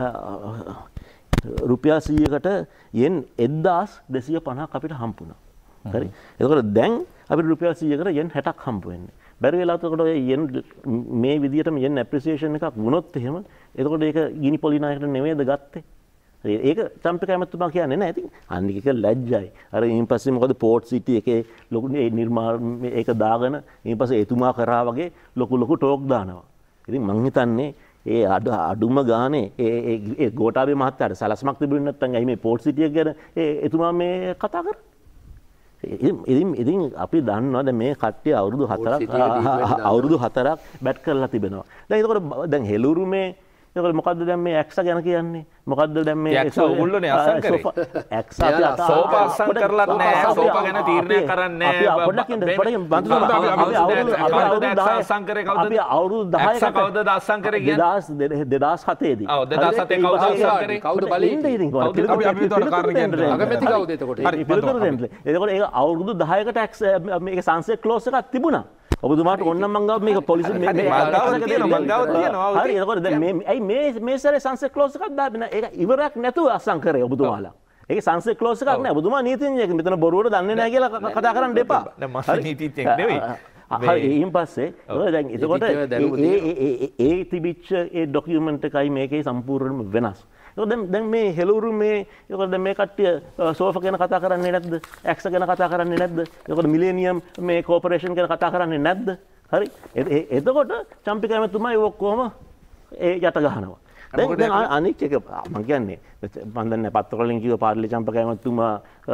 රුපියල් සීයකට yen එක්දාස් දෙසිය පනහක් අපිට හම්බුණා. හරි. එතකොට දැන් අපිට රුපියල් සීයකට yen හැටක් හම්බ වෙන්නේ. බැරි වෙලාවට එතකොට ඔය yen මේ විදිහටම yen ඇප්‍රීසියේෂන් එකක් වුණොත් එහෙම එතකොට ඒක ගිනි පොලි නායකට නෙමෙයිද ගත්තේ? ඒක චම්පක ඇමතුමා කියන්නේ නැහැ. ඉතින් අනික එක ලැජ්ජයි. අර ඊන් පස්සේ මොකද පෝට් සිටි එකේ ලොකු නිර්මාණ ඒක දාගෙන ඊන් පස්සේ එතුමා කරා වගේ ලොකු ලොකු ටෝක් දානවා. ඉතින් මං හිතන්නේ ඒ අඩුම ගානේ ඒ ඒ ගෝඨාභය මහත්තයාට සලස්මක් තිබුණේ නැත්නම් ඇයි මේ පෝට් සිටි එක ගැන ඒ එතුමා මේ කතා කරන්නේ? ඉතින් ඉතින් අපි දන්නවා දැන් මේ කට්ටිය අවුරුදු හතරක් අවුරුදු හතරක් බැට් කරලා තිබෙනවා. දැන් ඒකට දැන් හෙළුරුමේ ඒකට මොකද්ද දැන් මේ ඇක්සා ගැන කියන්නේ? මොකද්ද දැන් මේ ඇක්සා ඕගොල්ලෝනේ අසං කරේ. ඇක්සා අපි සෝපා අසං කරලා නැහැ. සෝපා ගැන තීරණය කරන්නේ නැහැ. අපි පොඩ්ඩක් ඉන්න පොඩ්ඩක් බඳුනවා. අපි අවුරුදු අවුරුදු දහය අසං කරේ කවුද? අපි අවුරුදු දහයකට ඇක්සා කවුද අසං කරේ කියන්නේ? දෙදාස් හතේ දී. ඔව් දෙදාස් හතේ කවුද අසං කරේ? කවුද බලන්නේ? අපි අපි උතන කාරණේ කියන්නේ අගමැති කවුද එතකොට? හරි පිළිතුරු දෙන්න. එතකොට ඒක අවුරුදු දහයකට මේක සන්සෙට් ක්ලෝස් එකක් තිබුණා. ඔබතුමාට ඕනනම් මං ගාව මේක පොලිසි මේ මංගාව තියෙනවා මංගාව තියෙනවා. හරි එතකොට දැන් මේ ඇයි මේ මේ සැරේ සන්සෙට් ක්ලෝස් එකක් දාන්න ඒක ඉවරයක් නැතුව අසං කරේ ඔබතුමාලා. ඒක සන්සෙට් ක්ලෝස් එකක් නෑ. ඔබතුමා නීතිඥයෙක් මෙතන බොරුවට දන්නේ නැහැ කියලා කතා කරන්න එපා. දැන් මම නීතිඥයෙක් නෙවෙයි. හරි ඊයින් පස්සේ දැන් එතකොට ඒ ඒ තිබිච්ච ඒ ડોකියුමන්ට් එකයි මේකේ සම්පූර්ණයෙන්ම වෙනස්. දැන් දැන් මේ හෙළුරු මේ ඒකට දැන් මේ කට්ටිය සෝෆා ගැන කතා කරන්නේ නැද්ද? ඇක්ස ගැන කතා කරන්නේ නැද්ද? ඒකට මිලේනියම් මේ කෝපරේෂන් ගැන කතා කරන්නේ නැද්ද? හරි. එතකොට චම්පික ඇමතුමා ඒ ඔක්කොම ඒ යට ගහනවා. දැන් දැන් අනික් එක මම කියන්නේ මම දන්නේ පත්තරවලින් කිව්ව පාර්ලි චම්පක ඇමතුමා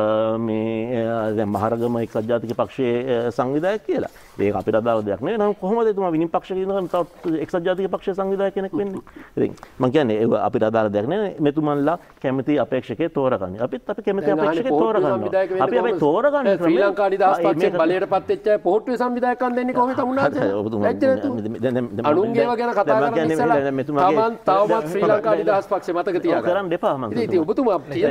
මේ දැන් මහරගම එක්සත් ජාතික පක්ෂයේ සංවිධායක කියලා. ඒක අපිට අදාළ දෙයක් නෙවෙයි. නම් කොහොමද එතුමා විනිම් පක්ෂයේ ඉඳන් තව එක්සත් ජාතික පක්ෂයේ සංවිධායක කෙනෙක් වෙන්නේ? ඉතින් මම කියන්නේ ඒක අපිට අදාළ දෙයක් නෙවෙයි. මෙතුමන්ලා කැමති අපේක්ෂකේ තෝරගන්නේ. අපිත් අපි කැමති අපේක්ෂකේ තෝරගන්නවා. අපි අපි තෝරගන්නේ ශ්‍රී ලංකා නිදහස් පක්ෂයෙන් බලයටපත් වෙච්ච අය පොහොට්ටුවේ සංවිධායකයන් දෙන්නේ කොහොමද තමුන්නාද? ඔබතුමා අනුන්ගේව ගැන කතා කරන්න ඉස්සලා තමන් තවමත් ඔබතුමාත් ශ්‍රී ලංකා නිදහස් පක්ෂය මතක තියාගන්න. කරන්න එපා මං. ඉතින් ඔබතුමා කියන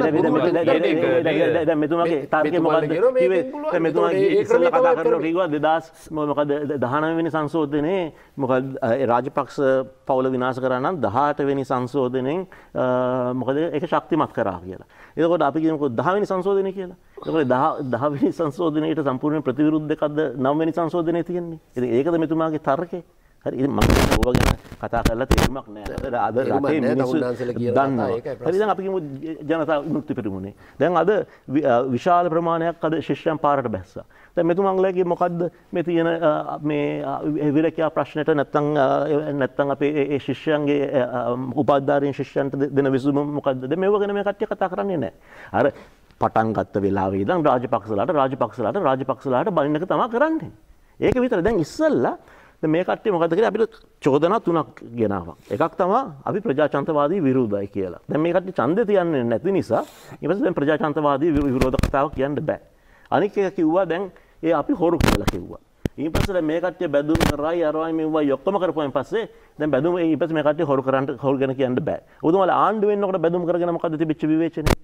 දැන් මෙතුමාගේ තාර්කය මොකද්ද කිව්වේ? දැන් මෙතුමා ඉස්සෙල්ලා කතා කරලා කිව්වා දෙදාස් මොකද දහනවය වෙනි සංශෝධනයේ මොකද රාජපක්ෂ පවුල විනාශ කරා නම් දහඅට වෙනි සංශෝධනයෙන් මොකද ඒක ශක්තිමත් කරා කියලා. එතකොට අපි කියමුකෝ දහ වෙනි සංශෝධනය කියලා. එතකොට දහ දහ වෙනි සංශෝධනයට සම්පූර්ණ ප්‍රතිවිරුද්ධ එකක්ද නව වෙනි සංශෝධනයේ තියෙන්නේ. ඉතින් ඒකද මෙතුමාගේ තර්කය. හරි ඉතින් මම ඕවා ගැන කතා කරලා තේරුමක් නැහැ. අද රටේ මිනිස්සු දන්නවා. හරි දැන් අපි කියමු ජනතා විමුක්ති පෙරමුණේ. දැන් අද විශාල ප්‍රමාණයක් අද ශිෂ්‍යයන් පාරට බැස්සා. දැන් මෙතුමන්ලගේ මොකද්ද මේ තියෙන මේ විරකියා ප්‍රශ්නෙට නැත්තම් නැත්තම් අපේ ඒ ශිෂ්‍යයන්ගේ උපාධිධාරීන් ශිෂ්‍යයන්ට දෙන විසඳුම මොකද්ද? දැන් මේව ගැන මේ කට්ටිය කතා කරන්නේ නැහැ. අර පටන් ගත්ත වෙලාවේ ඉඳන් රාජපක්ෂලාට රාජපක්ෂලාට රාජපක්ෂලාට බලින්න එක තමයි කරන්නේ. ඒක විතර දැන් ඉස්සල්ලා මේ කට්ටිය මොකද කියලා අපිට චෝදනා තුනක් ගෙනාවා. එකක් තමයි අපි ප්‍රජාතන්ත්‍රවාදී විරෝධයි කියලා. දැන් මේ කට්ටිය ඡන්දේ තියන්නේ නැති නිසා ඊපස්සේ දැන් ප්‍රජාතන්ත්‍රවාදී විරෝධ කතාව කියන්න බෑ. අනික එක කිව්වා දැන් ඒ අපි හොරු කියලා කිව්වා. ඊපස්සේ දැන් මේ කට්ටිය බැදුම් කරයි අරවයි මෙව්වයි ඔක්කොම කරපුවාන් පස්සේ දැන් බැදුම් ඊපස්සේ මේ කට්ටිය හොරු කරන්න හොරු ගැන කියන්න බෑ. උතුමලා ආණ්ඩු වෙන්නකොට බැදුම් කරගෙන මොකද්ද තිබිච්ච විවේචනේ?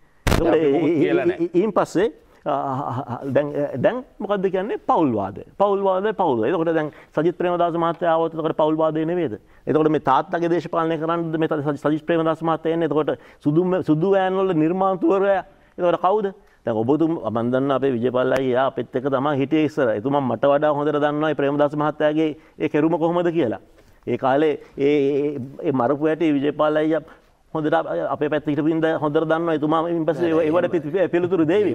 ඊයින් පස්සේ දැන් දැන් මොකද්ද කියන්නේ පෞල්වාදය. පෞල්වාදය පෞල්. එතකොට දැන් සජිත් ප්‍රේමදාස මහත්තයා ආවොත් එතකොට පෞල්වාදය නෙවෙයිද? එතකොට මේ තාත්තගේ දේශපාලනය කරන්නද මේ සජිත් ප්‍රේමදාස මහත්තයා එන්නේ? එතකොට සුදු සුදු වෑන් වල නිර්මාණතුවරයා එතකොට කවුද? දැන් ඔබතුම මම දන්නා අපේ විජේපාල අයියා අපෙත් එක්ක තමයි හිටියේ ඉස්සර. එතුමා මට වඩා හොඳට දන්නවා මේ ප්‍රේමදාස මහත්තයාගේ ඒ කෙරුම කොහොමද කියලා. ඒ කාලේ ඒ ඒ මරපු ඇටි විජේපාල අයියා හොඳට අපේ පැත්තට හිටපු ඉඳ හොඳට දන්නවා එතුමා ඊට පස්සේ ඒවට පිළිතුරු දෙවි.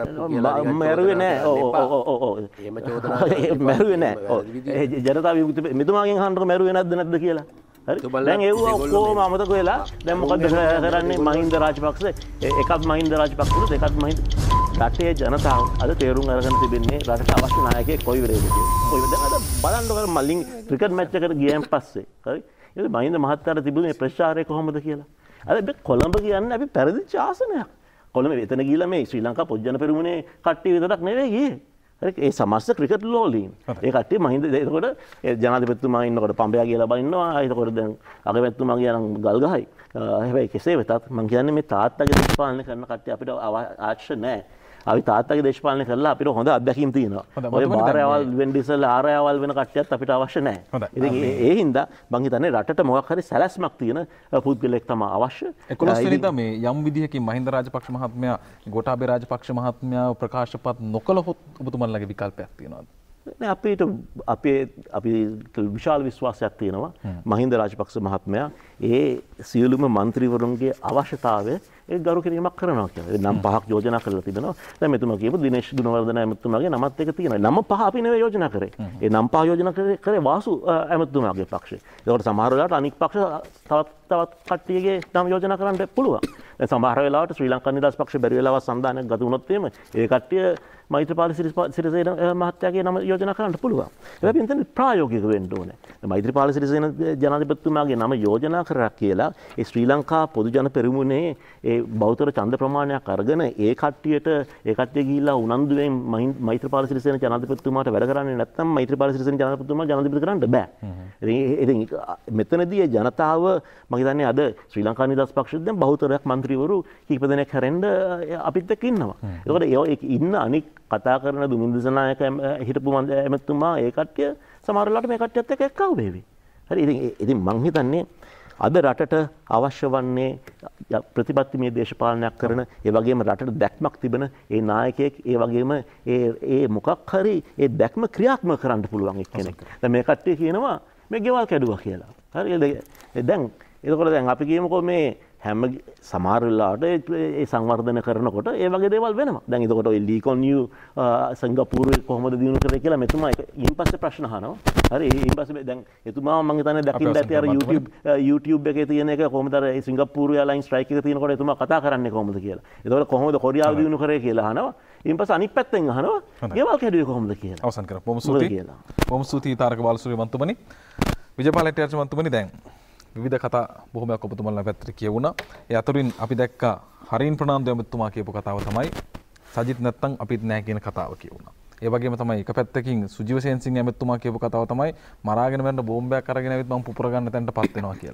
මරුවේ නෑ. ඔව් ඔව් ඔව් ඔව්. එහෙම චෝදනා මරුවේ නෑ. ඔව්. ජනතා විමුක්ති මෙතුමාගෙන් අහන්නකො මරුවේ නැද්ද නැද්ද කියලා. හරි. දැන් ඒව ඔක්කොම අමතක වෙලා දැන් මොකද කරන්නේ මහින්ද රාජපක්ෂ එකක් මහින්ද රාජපක්ෂ එකක් මහින්ද රටේ ජනතාව අද තේරුම් අරගෙන තිබෙන්නේ රටට අවශ්‍ය නායකයෙක් කොයි වෙලේද කියලා. කොයි වෙලද අද බලන්න මල්ලින් ක්‍රිකට් මැච් එකකට ගියන් පස්සේ හරි. ඒ මහින්ද මහත්තයාට තිබුණේ ප්‍රචාරය කොහොමද කියලා. අද කොළඹ කියන්නේ අපි පෙරදිච්ච ආසනයක්. කොළඹ එතන ගිහලා මේ ශ්‍රී ලංකා පොජ්ජන පෙරමුණේ කට්ටිය විතරක් නෙවෙයි ගියේ. හරි ඒ සමස්ත ක්‍රිකට් ලෝලීන්. ඒ කට්ටිය මහින්ද එතකොට ඒ ජනාධිපතිතුමා ඉන්නකොට පඹයා කියලා බනිනවා. එතකොට දැන් අගමැතිතුමා කියන ගල් ගහයි. හැබැයි කෙසේ වෙතත් මම කියන්නේ මේ තාත්තගේ දේශපාලනය කරන කට්ටිය අපිට අවශ්‍ය නැහැ. අපි තාත්තගේ දේශපාලනය කරලා අපිට හොඳ අත්දැකීම් තියෙනවා. ඔය බාරයවල් වෙන්න ඉස්සෙල්ලා ආරයවල් වෙන කට්ටියත් අපිට අවශ්‍ය නැහැ. ඉතින් ඒ හින්දා මං හිතන්නේ රටට මොකක් හරි සැලැස්මක් තියෙන පුද්ගලෙක් තමයි අවශ්‍ය. එකොළොස් වෙනිදා මේ යම් විදිහකින් මහින්ද රාජපක්ෂ මහත්මයා ගෝඨාභය රාජපක්ෂ මහත්මයා ප්‍රකාශපත් නොකළහොත් ඔබතුමන්ලගේ විකල්පයක් තියෙනවද? නෑ අපිට අපේ අපි විශාල විශ්වාසයක් තියෙනවා මහින්ද රාජපක්ෂ මහත්මයා ඒ සියලුම മന്ത്രിවරුන්ගේ අවශ්‍යතාවය ඒ ගරු කිරීමක් කරනවා කියලා. නම් පහක් යෝජනා කරලා තිබෙනවා. දැන් මෙතුමා කියපු දිනේෂ් ගුණවර්ධන ඇමතුමාගේ නමත් එක තියෙනවා. නම පහ අපි නෙවෙයි යෝජනා කරේ. ඒ නම් පහ යෝජනා කරේ කරේ වාසු ඇමතුමාගේ පක්ෂේ. ඒකට සමහර වෙලාවට අනික් පක්ෂ තවත් තවත් කට්ටියගේ නම් යෝජනා කරන්න පුළුවන්. දැන් සමහර වෙලාවට ශ්‍රී ලංකා නිදහස් පක්ෂ බැරි වෙලාවක් සම්දානයක් ගත වුණොත් එහෙම ඒ කට්ටිය මෛත්‍රීපාල සිරිසේන මහත්තයාගේ නම යෝජනා කරන්න පුළුවන්. ඒක පිටින් ප්‍රායෝගික වෙන්න ඕනේ. මෛත්‍රීපාල සිරිසේන ජනාධිපතිතුමාගේ නම යෝජනා කරා කියලා ඒ ශ්‍රී ලංකා පොදු ජන පෙරමුණේ ඒ බෞද්ධ ඡන්ද ප්‍රමාණයක් අරගෙන ඒ කට්ටියට ඒ කට්ටිය ගිහිල්ලා උනන්දුවෙන් මෛත්‍රීපාල සිරිසේන ජනාධිපතිතුමාට වැඩ කරන්නේ නැත්නම් මෛත්‍රීපාල සිරිසේන ජනාධිපතිතුමා ජනාධිපති කරන්න බෑ. ඉතින් මෙතනදී ජනතාව මම හිතන්නේ අද ශ්‍රී ලංකා නිදහස් පක්ෂයෙන් දැන් බහුතරයක් മന്ത്രിවරු කීප දෙනෙක් හැරෙන්න අපිත් එක්ක ඉන්නවා. ඒකට ඒ ඉන්න අනික් කතා කරන දුමින්ද සනායක හිටපු ඇමතුමා ඒ කට්ටිය සමහර වෙලාවට මේ කට්ටියත් එක්ක එක්කව වේවි. හරි ඉතින් ඉතින් මං හිතන්නේ අද රටට අවශ්‍ය වන්නේ ප්‍රතිපත්තිමය දේශපාලනයක් කරන ඒ වගේම රටට දැක්මක් තිබෙන ඒ නායකයෙක් ඒ වගේම ඒ ඒ මොකක් හරි ඒ දැක්ම ක්‍රියාත්මක කරන්න පුළුවන් එක්කෙනෙක්. දැන් මේ කට්ටිය කියනවා මේ ගෙවල් කැඩුවා කියලා. හරි දැන් එතකොට දැන් අපි කියමුකෝ මේ හැම සමහර වෙලාවට ඒ සංවර්ධන කරනකොට ඒ වගේ දේවල් වෙනවා. දැන් එතකොට ඔය ලී කොන් යු සිංගප්පූරුවේ කොහොමද දිනු කරේ කියලා මෙතුමා ඊයින් පස්සේ ප්‍රශ්න අහනවා. හරි ඊයින් පස්සේ දැන් එතුමා මම හිතන්නේ දකින්න ඇති අර YouTube YouTube එකේ තියෙන එක කොහොමද අර සිංගප්පූරු එයාලයින් ස්ට්‍රයික් එක තියෙනකොට එතුමා කතා කරන්නේ කොහොමද කියලා. එතකොට කොහොමද කොරියාව දිනු කරේ කියලා අහනවා. ඊයින් පස්සේ අනිත් පැත්තෙන් අහනවා ගෙවල් කැඩුවේ කොහොමද කියලා. අවසන් කරමු. බොහොම ස්තුතියි. බොහොම ස්තුතියි තාරක බාලසූරිය මන්තුමනි. විජයපාල හෙට්ටිආරච්චි මන්තුමනි දැන් විවිධ කතා බොහොමයක් ඔබතුමන්ලා පැත්තට කියවුණා. ඒ අතරින් අපි දැක්කා හරින් ප්‍රනාන්දු ඇමතුමා කියපු කතාව තමයි සජිත් නැත්තම් අපිත් නැහැ කියන කතාව කියවුණා. ඒ වගේම තමයි එක පැත්තකින් සුජීව සේන්සිංහ ඇමතුමා කියපු කතාව තමයි මරාගෙන මරන බෝම්බයක් අරගෙන ඇවිත් මම පුපුර ගන්න තැනටපත් වෙනවා කියලා.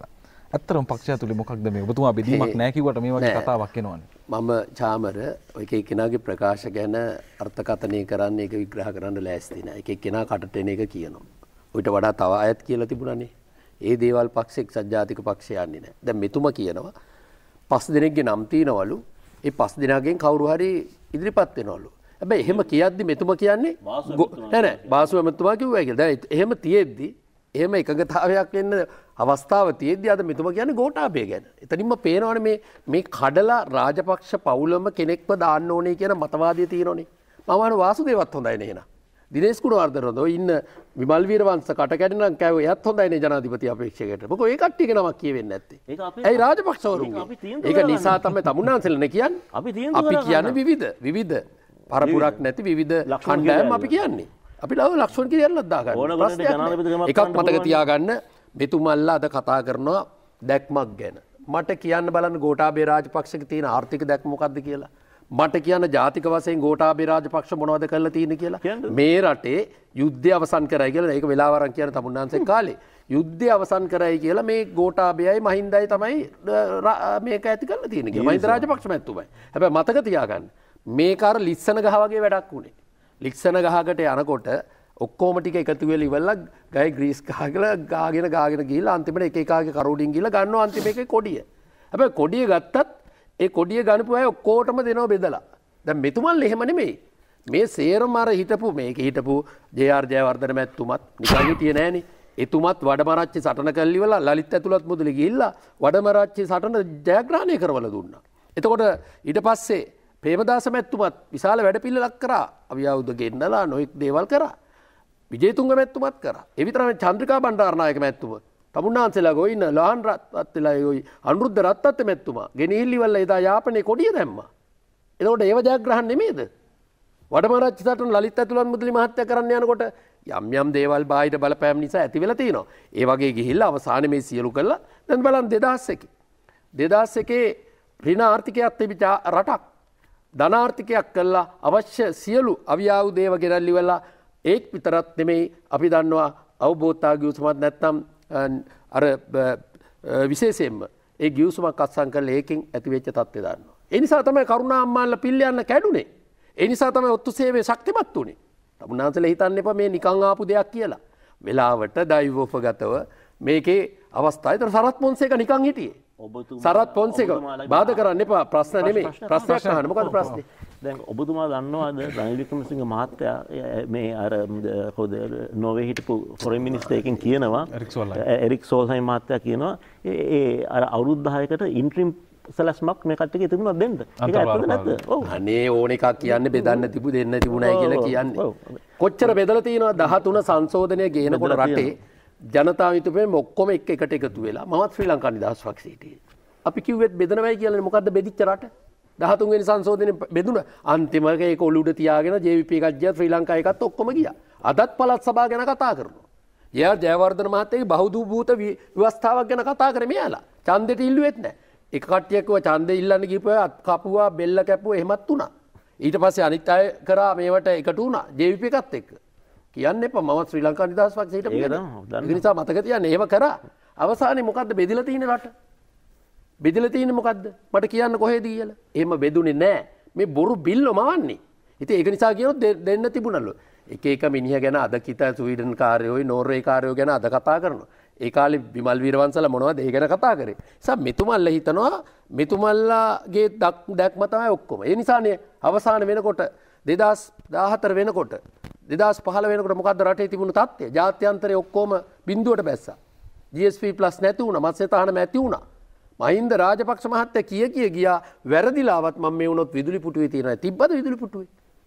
ඇත්තටම පක්ෂය ඇතුලේ මොකක්ද මේ ඔබතුමා බෙදීමක් නැහැ කිව්වට මේ වගේ කතාවක් එනවනේ. මම චාමර ඔය එක එක්කෙනාගේ ප්‍රකාශ ගැන අර්ථකථනය කරන්න ඒක විග්‍රහ කරන්න ලෑස්ති නැහැ. එක එක්කෙනා කටට එන එක කියනවා. ඊට වඩා තව අයත් කියලා තිබුණානේ. ඒ දේවල් පක්ෂ එක්සත් ජාතික පක්ෂය යන්නේ නැහැ. දැන් මෙතුමා කියනවා පස් දෙනෙක්ගේ නම් තියනවලු. ඒ පස් දෙනාගෙන් කවුරු හරි ඉදිරිපත් වෙනවලු. හැබැයි එහෙම කියද්දි මෙතුමා කියන්නේ නෑ නෑ බාසු ඇමතුමා කිව්වා කියලා. දැන් එහෙම තියෙද්දි එහෙම එකඟතාවයක් වෙන්න අවස්ථාව තියෙද්දි අද මෙතුමා කියන්නේ ගෝඨාභය ගැන. එතනින්ම පේනවනේ මේ මේ කඩලා රාජපක්ෂ පවුලම කෙනෙක්ව දාන්න ඕනේ කියන මතවාදය තියෙනවනේ. මම අහන වාසුදේවත් හොඳයි නේ එහෙනම්. දිනේෂ් කුණවර්ධන හොඳ ඔය ඉන්න විමල් වීරවංශ කට කැඩෙනම් කෑවේ එයත් හොඳයි නේ ජනාධිපති අපේක්ෂකයට. මොකද ඒ කට්ටියගේ නමක් කියවෙන්නේ නැත්තේ. ඒක අපේ ඇයි රාජපක්ෂවරුන්ගේ. ඒක නිසා තමයි තමුන්නාන්සෙලනේ කියන්නේ. අපි අපි කියන්නේ විවිධ විවිධ පරපුරක් නැති විවිධ කණ්ඩායම් අපි කියන්නේ. අපි ලව ලක්ෂණ කියන්නත් දාගන්න. එකක් මතක තියාගන්න මෙතුමල්ලා අද කතා කරනවා දැක්මක් ගැන. මට කියන්න බලන්න ගෝඨාභය රාජපක්ෂගේ තියෙන ආර්ථික දැක්ම මොකද්ද කියලා. මට කියන්න ජාතික වශයෙන් ගෝඨාභය රාජපක්ෂ මොනවද කරලා තියෙන්නේ කියලා. මේ රටේ යුද්ධය අවසන් කරයි කියලා ඒක වෙලාව අරන් කියන තමුන්නාන්සේ කාලේ යුද්ධය අවසන් කරයි කියලා මේ ගෝඨාභයයි මහින්දයි තමයි මේක ඇති කරලා තියෙන්නේ කියලා. මහින්ද රාජපක්ෂ මැතිතුමයි. හැබැයි මතක තියාගන්න මේක අර ලිස්සන ගහ වගේ වැඩක් උනේ. ලිස්සන ගහකට යනකොට ඔක්කොම ටික එකතු වෙලා ඉවරලා ගයි ග්‍රීස් ගහගෙන ගාගෙන ගාගෙන ගිහිල්ලා අන්තිමට එක එකාගේ කරුඩින් ගිහිල්ලා ගන්නවා අන්තිම එකේ කොඩිය. හැබැයි කොඩිය ගත්තත් ඒ කොඩිය ගන්නපු අය ඔක්කොටම දෙනවා බෙදලා. දැන් මෙතුමල් එහෙම නෙමෙයි. මේ සේරම අර හිටපු මේකේ හිටපු ජේ.ආර්. ජයවර්ධන මැතිතුමත් නිකන් හිටියේ නෑනේ. එතුමත් වඩමරච්චි සටන කල්ලිවලා ලලිත් ඇතුළත් මුදලි ගිහිල්ලා වඩමරච්චි සටන ජයග්‍රහණය කරවලා දුන්නා. එතකොට ඊට පස්සේ ප්‍රේමදාස මැතිතුමත් විශාල වැඩපිළිවෙලක් කරා. අවියාවුද ගෙන්නලා නොඑක් දේවල් කරා. විජේතුංග මැතිතුමත් කරා. ඒ විතරම චන්ද්‍රිකා බණ්ඩාරනායක මැතිතුම තමුන්නාන්සලා ගොයින ලහන් රත්ත්ලා යෝයි අනුරුද්ධ රත්ත්ත මැතිතුමා ගෙනහිල්ලිවල එදා යාපනයේ කොඩිය දැම්මා. එතකොට ඒව ජයග්‍රහණ නෙමෙයිද? වඩමරච්චි සටන ලලිත් ඇතුළත් මුදලි මහත්තයා කරන්න යනකොට යම් යම් දේවල් බාහිර බලපෑම් නිසා ඇති වෙලා තියෙනවා. ඒ වගේ ගිහිල්ලා අවසානයේ මේ සියලු කළා. දැන් බලන්න දෙදාස් එකේ දෙදාස් එකේ ඍණ ආර්ථිකයක් තිබිච්ච රටක් ධනාර්ථිකයක් කළා අවශ්‍ය සියලු අවියාවු දේව ගෙනල්ලිවලා ඒක විතරක් නෙමෙයි අපි දන්නවා අවබෝධතා ගිවිසුමක් නැත්නම් අර විශේෂයෙන්ම ඒ ගිවිසුමක් අත්සන් කරලා ඒකෙන් ඇති වෙච්ච තත්ත්වය දන්නවා. ඒ නිසා තමයි කරුණා අම්මාලා පිල්ල යන්න කැඩුනේ. ඒ නිසා තමයි ඔත්තු සේවය ශක්තිමත් උනේ. තමුන්නාන්සලා හිතන්න එපා මේ නිකන් ආපු දෙයක් කියලා. වෙලාවට දෛවෝපගතව මේකේ අවස්ථාව. ඒතර සරත් පොන්සේක නිකන් හිටියේ. සරත් පොන්සේක බාධා කරන්න එපා ප්‍රශ්න නෙමෙයි. ප්‍රශ්නයක් අහන්න. මොකද්ද ප්‍රශ්නේ? දැන් ඔබතුමා දන්නවද රනිල් වික්‍රමසිංහ මහත්තයා මේ අර කොහොද නෝර්වේ හිටපු ෆොරෙන් මිනිස්ටර් එකෙන් කියනවා එරික් සෝල්හයිම් මහත්තයා කියනවා ඒ අර අවුරුදු දහයකට ඉන්ට්‍රීම් සලස්මක් මේ කට්ටියගේ තිබුණා දෙන්න. ඒක ඇත්තද නැද්ද? ඔව්. අනේ ඕන එකක් කියන්නේ බෙදන්න තිබු දෙන්න තිබුණයි කියලා කියන්නේ. කොච්චර බෙදලා තියෙනවද දහතුන සංශෝධනය ගේනකොට රටේ ජනතාව හිතුවේ ඔක්කොම එක එකට එකතු වෙලා මමත් ශ්‍රී ලංකා නිදහස් පක්ෂයේ හිටියේ. අපි කිව්වෙත් බෙදනවයි කියලා මොකද්ද බෙදිච්ච රට? දහතුන් වෙනි සංශෝධනයේ බෙදුන අන්තිමක ඒක ඔලුවට තියාගෙන ජේ වී පී එකක් ගියා ශ්‍රී ලංකා එකත් ඔක්කොම ගියා. අදත් පළාත් සභාව ගැන කතා කරනවා. ජේ.ආර්. ජයවර්ධන මහත්තයාගේ බහුදූභූත ව්‍යවස්ථාවක් ගැන කතා කරේ මෙයාලා. ඡන්දෙට ඉල්ලුවෙත් නැහැ. එක කට්ටියක් කිව්වා ඡන්දෙ ඉල්ලන්න ගිහපුවා අත් කපුවා බෙල්ල කැපුවා එහෙමත් වුණා. ඊට පස්සේ අනිත් අය කරා මේවට එකතු වුණා ජේ වී පී එකත් එක්ක. කියන්න එපා මම ශ්‍රී ලංකා නිදහස් පක්ෂයට පිටින්. ඒ නිසා මතක තියාගන්න එහෙම කරා. අවසානයේ මොකද්ද බෙදිලා තියෙන රට? බෙදලා තියෙන්නේ මොකද්ද? මට කියන්න කොහෙද කියලා. එහෙම බෙදුනේ නැහැ. මේ බොරු බිල්ලෝ මවන්නේ. ඉතින් ඒක නිසා කියනොත් දෙන්න තිබුණලු. එක එක මිනිහා ගැන අද කිත ස්වීඩන් කාර්යෝයි නෝර්වේ කාර්යෝ ගැන අද කතා කරනවා. ඒ කාලේ විමල් වීරවංශලා මොනවද ඒ ගැන කතා කරේ. නිසා මෙතුමල්ලා හිතනවා මෙතුමල්ලාගේ දැක්ම තමයි ඔක්කොම. ඒ නිසානේ අවසාන වෙනකොට දෙදාස් දාහතර වෙනකොට දෙදාස් පහළ වෙනකොට මොකද්ද රටේ තිබුණු තත්ත්වය? ජාත්‍යන්තරේ ඔක්කොම බිඳුවට බැස්සා. ජී එස් පී ප්ලස් නැති වුණා. මත්ස්‍ය තහනම ඇති වුණා. මහින්ද රාජපක්ෂ මහත්තයා කිය කිය ගියා වැරදිලාවත් මම මේ වුණොත් විදුලි පුටුවේ තියනවා. තිබ්බද විදුලි පුටුවේ?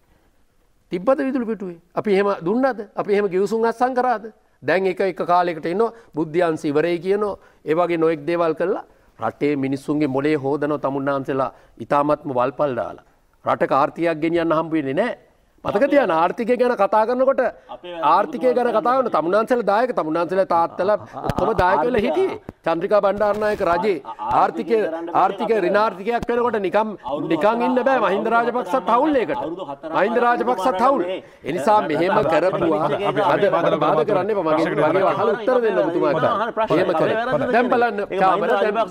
තිබ්බද විදුලි පුටුවේ? අපි එහෙම දුන්නද? අපි එහෙම ගිවිසුම් අත්සන් කරාද? දැන් එක එක කාලයකට ඉන්නවා බුද්ධ්‍යංශ ඉවරයි කියනවා. ඒ වගේ නොඑක් දේවල් කළා රටේ මිනිස්සුන්ගේ මොලේ හොදනවා තමුන්නාන්සලා ඊ타මත්ම වල්පල් දාලා. රටක ආර්ථිකයක් ගෙනියන්න හම්බ වෙන්නේ නැහැ. මතක තියාගන්න ආර්ථිකය ගැන කතා කරනකොට ආර්ථිකය ගැන කතා කරන තමුන්නාන්සලා දායක තමුන්නාන්සලා තාත්තලා ඔක්කොම දායක වෙලා හිටියේ. චන්ද්‍රිකා බණ්ඩාරනායක රජේ ආර්ථිකය ආර්ථිකය ඍණාර්ථිකයක් වෙනකොට නිකම් නිකන් ඉන්න බෑ මහින්ද රාජපක්ෂත් හවුල් ඒකට. මහින්ද රාජපක්ෂත් හවුල්. ඒ නිසා මෙහෙම කරපුවා අද මම බාධා කරන්නේ මගේ මගේ අහල උත්තර දෙන්න ඔබතුමාට. එහෙම කරේ. දැන් බලන්න චාමර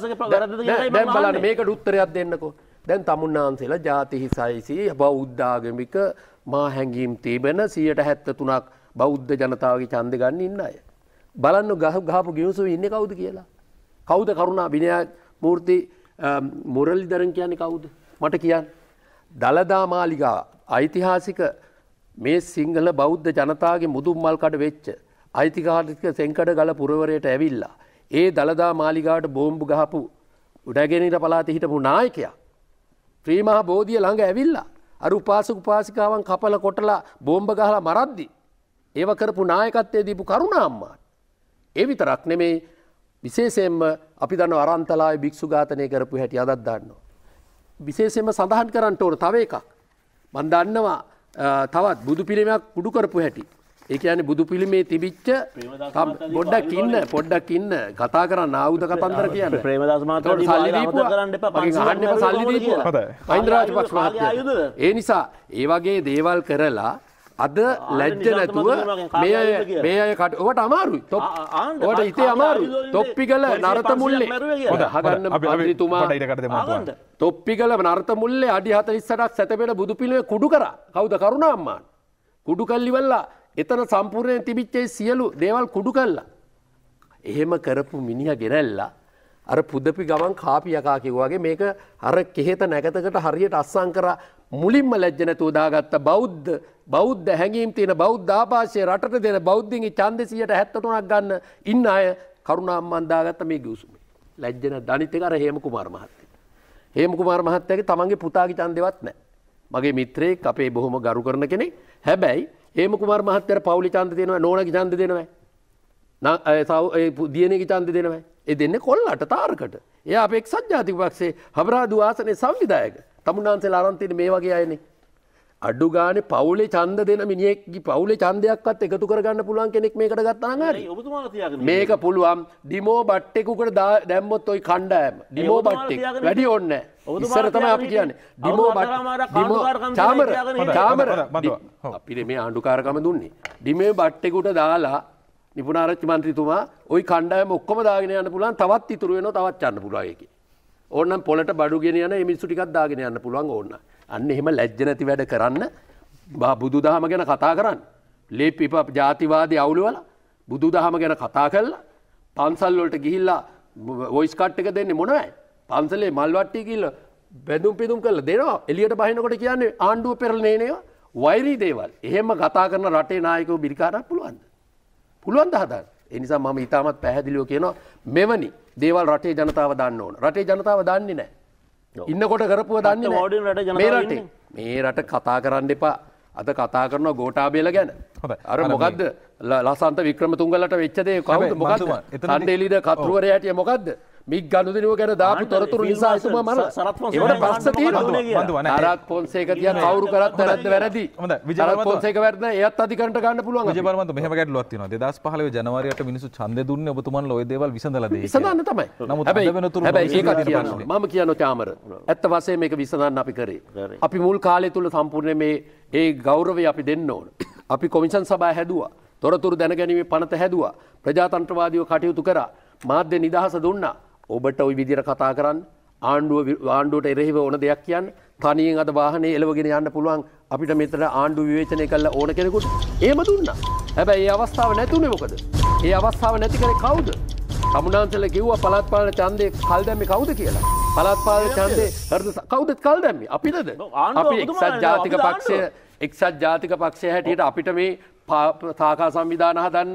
දැන් බලන්න මේකට උත්තරයක් දෙන්නකෝ. දැන් තමුන්නාන්සලා ජාති හිසයිසි බෞද්ධ ආගමික මා හැඟීම් තිබෙන සියයට හැත්තෑ තුනක් බෞද්ධ ජනතාවගේ ඡන්දෙ ගන්න ඉන්න අය. බලන්න ගහ ගහපු ගිවිසුම ඉන්නේ කවුද කියලා. කවුද කරුණා විනය මූර්ති මුරලිදරන් කියන්නේ කවුද? මට කියන්න. දලදා මාලිගාව ඓතිහාසික මේ සිංහල බෞද්ධ ජනතාවගේ මුදුන් මල් කඩ වෙච්ච ඓතිහාසික සෙන්කඩ ගල පුරවරයට ඇවිල්ලා ඒ දලදා මාලිගාවට බෝම්බු ගහපු උඩගැනිර පළාතේ හිටපු නායකයා ශ්‍රී මහා බෝධිය ළඟ ඇවිල්ලා අර උපාසක උපාසිකාවන් කපල කොටලා බෝම්බ ගහලා මරද්දි ඒව කරපු නායකත්වයේ දීපු කරුණා අම්මා. ඒ විතරක් නෙමෙයි විශේෂයෙන්ම අපි දන්නවා අරන්තලාවේ භික්ෂු ඝාතනය කරපු හැටි අදත් දන්නවා. විශේෂයෙන්ම සඳහන් කරන්න ඕන තව එකක්. මම දන්නවා තවත් බුදු පිළිමයක් කුඩු කරපු හැටි. ඒ කියන්නේ බුදු පිළිමේ තිබිච්ච පොඩ්ඩක් ඉන්න පොඩ්ඩක් ඉන්න කතා කරන්න ආයුධ කතන්දර කියන්නේ. ප්‍රේමදාස මහත්තයා සල්ලි දීපුවා කරන්න එපා. පන්සිල් සල්ලි දීපුවා. මහින්ද රාජපක්ෂ මහත්තයා. ඒ නිසා ඒ වගේ දේවල් කරලා අද ලැජ්ජ නැතුව මේ අය මේ අය කට ඔබට අමාරුයි. තොප් ඔබට හිතේ අමාරුයි. තොප්පිගල නරත මුල්ලේ. හොඳ අහගන්න මන්ත්‍රීතුමා තොප්පිගල නරත මුල්ලේ අඩි හතළිස් අටක් සැතපෙන බුදු පිළිමේ කුඩු කරා. කවුද කරුණා අම්මා? කුඩු කල්ලිවලා එතන සම්පූර්ණයෙන් තිබිච්ච සියලු දේවල් කුඩු කළා. එහෙම කරපු මිනිහා ගෙනල්ලා අර පුදපි ගමන් කාපි යකා කිව්වාගේ මේක අර කෙහෙත නැකතකට හරියට අස්සම් කරා මුලින්ම ලැජ්ජ නැතුව දාගත්ත බෞද්ධ බෞද්ධ හැඟීම් තියෙන බෞද්ධ ආభాෂය රටට දෙන බෞද්ධින්ගේ ඡන්දේ සියයට හැත්තෑ තුනක් ගන්න ඉන්න අය කරුණා අම්මන් දාගත්ත මේ ගිවිසුමේ. ලැජ්ජ නැද්ද? අනිත් එක අර හේම කුමාර මහත්තයා. හේම කුමාර මහත්තයාගේ තමන්ගේ පුතාගේ ඡන්දෙවත් නැහැ. මගේ මිත්‍රයෙක් අපේ බොහොම ගරු කරන කෙනෙක්. හැබැයි හේම කුමාර මහත්තයාට පවුලේ ඡන්ද දෙනවා නෝනාගේ ඡන්ද දෙනවා. නා ඒ දියණියගේ ඡන්ද දෙනවා. ඒ දෙන්නේ කොල්ලට තාරකට. එයා අපේ එක්සත් ජාතික පක්ෂයේ හබරාදු ආසනයේ සංවිධායක. තමුන්නාන්සේලා අරන් තියෙන මේ වගේ අයනේ. අඩු ගානේ පවුලේ ඡන්ද දෙන මිනිහෙක්ගේ පවුලේ ඡන්දයක්වත් එකතු කරගන්න පුළුවන් කෙනෙක් මේකට ගත්තා නම් හරි. ඔබතුමාලා තියාගෙන මේක පුළුවන් ඩිමෝ බට්ටෙකුකට දැම්මොත් ওই කණ්ඩායම ඩිමෝ බට්ටෙක් වැඩි ඕනේ නැහැ. ඉස්සර තමයි අපි කියන්නේ ඩිමෝ ඩිමෝ චාමර චාමර අපිට මේ ආණ්ඩුකාරකම දුන්නේ. ඩිමේ බට්ටෙකුට දාලා නිපුණාරච්චි මන්ත්‍රීතුමා ওই කණ්ඩායම ඔක්කොම දාගෙන යන්න පුළුවන් තවත් ඉතුරු වෙනවා තවත් යන්න පුළුවන් ඒකේ. ඕනනම් පොළට බඩු ගෙන යන මේ මිනිස්සු ටිකක් දාගෙන යන්න පුළුවන් ඕන. අන්න එහෙම ලැජ්ජ නැති වැඩ කරන්න බුදුදහම ගැන කතා කරන්න. ලේපිප ජාතිවාදී අවුලවල බුදුදහම ගැන කතා කරලා පන්සල් වලට ගිහිල්ලා වොයිස් කට් එක දෙන්නේ මොනවයි? පන්සලේ මල් වට්ටිය ගිහිල්ලා බැඳුම් පිදුම් කරලා දෙනවා. එළියට බහිනකොට කියන්නේ ආණ්ඩුව පෙරළනේ නේව. වෛරී දේවල්. එහෙම කතා කරන රටේ නායකයෝ බිරිකාරක් පුළුවන්ද? පුළුවන් ද හදන්න. ඒ නිසා මම ඊටමත් පැහැදිලිව කියනවා මෙවැනි දේවල් රටේ ජනතාව දන්න ඕන. රටේ ජනතාව දන්නේ නැහැ. ඉන්නකොට කරපුව දන්නේ නැහැ. මේ රටේ මේ රට කතා කරන්න එපා. අද කතා කරනවා ගෝඨාභයල ගැන. අර මොකද්ද ලසන්ත වික්‍රමතුංගලට වෙච්ච දේ කවුද මොකද්ද? සන්ඩේලිද කතුරුවරයා හිටියේ මොකද්ද? මික් ගනුදෙනුව ගැන දාපු තොරතුරු නිසා එතුමා මම ඒවට ප්‍රශ්න තියෙනවා. සරත් පොන්සේක තියා කවුරු කරත් වැරද්ද වැරදි. සරත් පොන්සේක වැරද්ද එයත් අධිකරණට ගන්න පුළුවන්. විජය බර්මන්තු මෙහෙම ගැටලුවක් තියෙනවා. දෙදාස් පහළොව ජනවාරියට මිනිස්සු ඡන්දේ දුන්නේ ඔබතුමන්ලා ওই දේවල් විසඳලා දෙයි. විසඳන්න තමයි. නමුත් හැබැයි ඒකත් කියනවා. මම කියනවා චාමර. ඇත්ත වශයෙන්ම මේක විසඳන්න අපි කරේ. අපි මුල් කාලය තුල සම්පූර්ණ මේ ඒ ගෞරවය අපි දෙන්න ඕන. අපි කොමිෂන් සභාව හැදුවා. තොරතුරු දැනගැනීමේ පනත හැදුවා. ප්‍රජාතන්ත්‍රවාදීව කටයුතු කරා. මාධ්‍ය නිදහස දුන්නා. ඔබට ওই විදිහට කතා කරන්න ආණ්ඩුව ආණ්ඩුවට එරෙහිව ඕන දෙයක් කියන්න තනියෙන් අද වාහනේ එලවගෙන යන්න පුළුවන් අපිට මෙතන ආණ්ඩුව විවේචනය කළ ඕන කෙනෙකුට එහෙම දුන්නා. හැබැයි ඒ අවස්ථාව නැතුනේ මොකද? ඒ අවස්ථාව නැති කරේ කවුද? තමුන්නාන්සලා කිව්වා පළාත් පාලන ඡන්දේ කල් දැම්මේ කවුද කියලා. පළාත් පාලන ඡන්දේ හරිද කවුද කල් දැම්මේ? අපිටද? අපි එක්සත් ජාතික පක්ෂය එක්සත් ජාතික පක්ෂය හැටියට අපිට මේ සාකා සංවිධාන හදන්න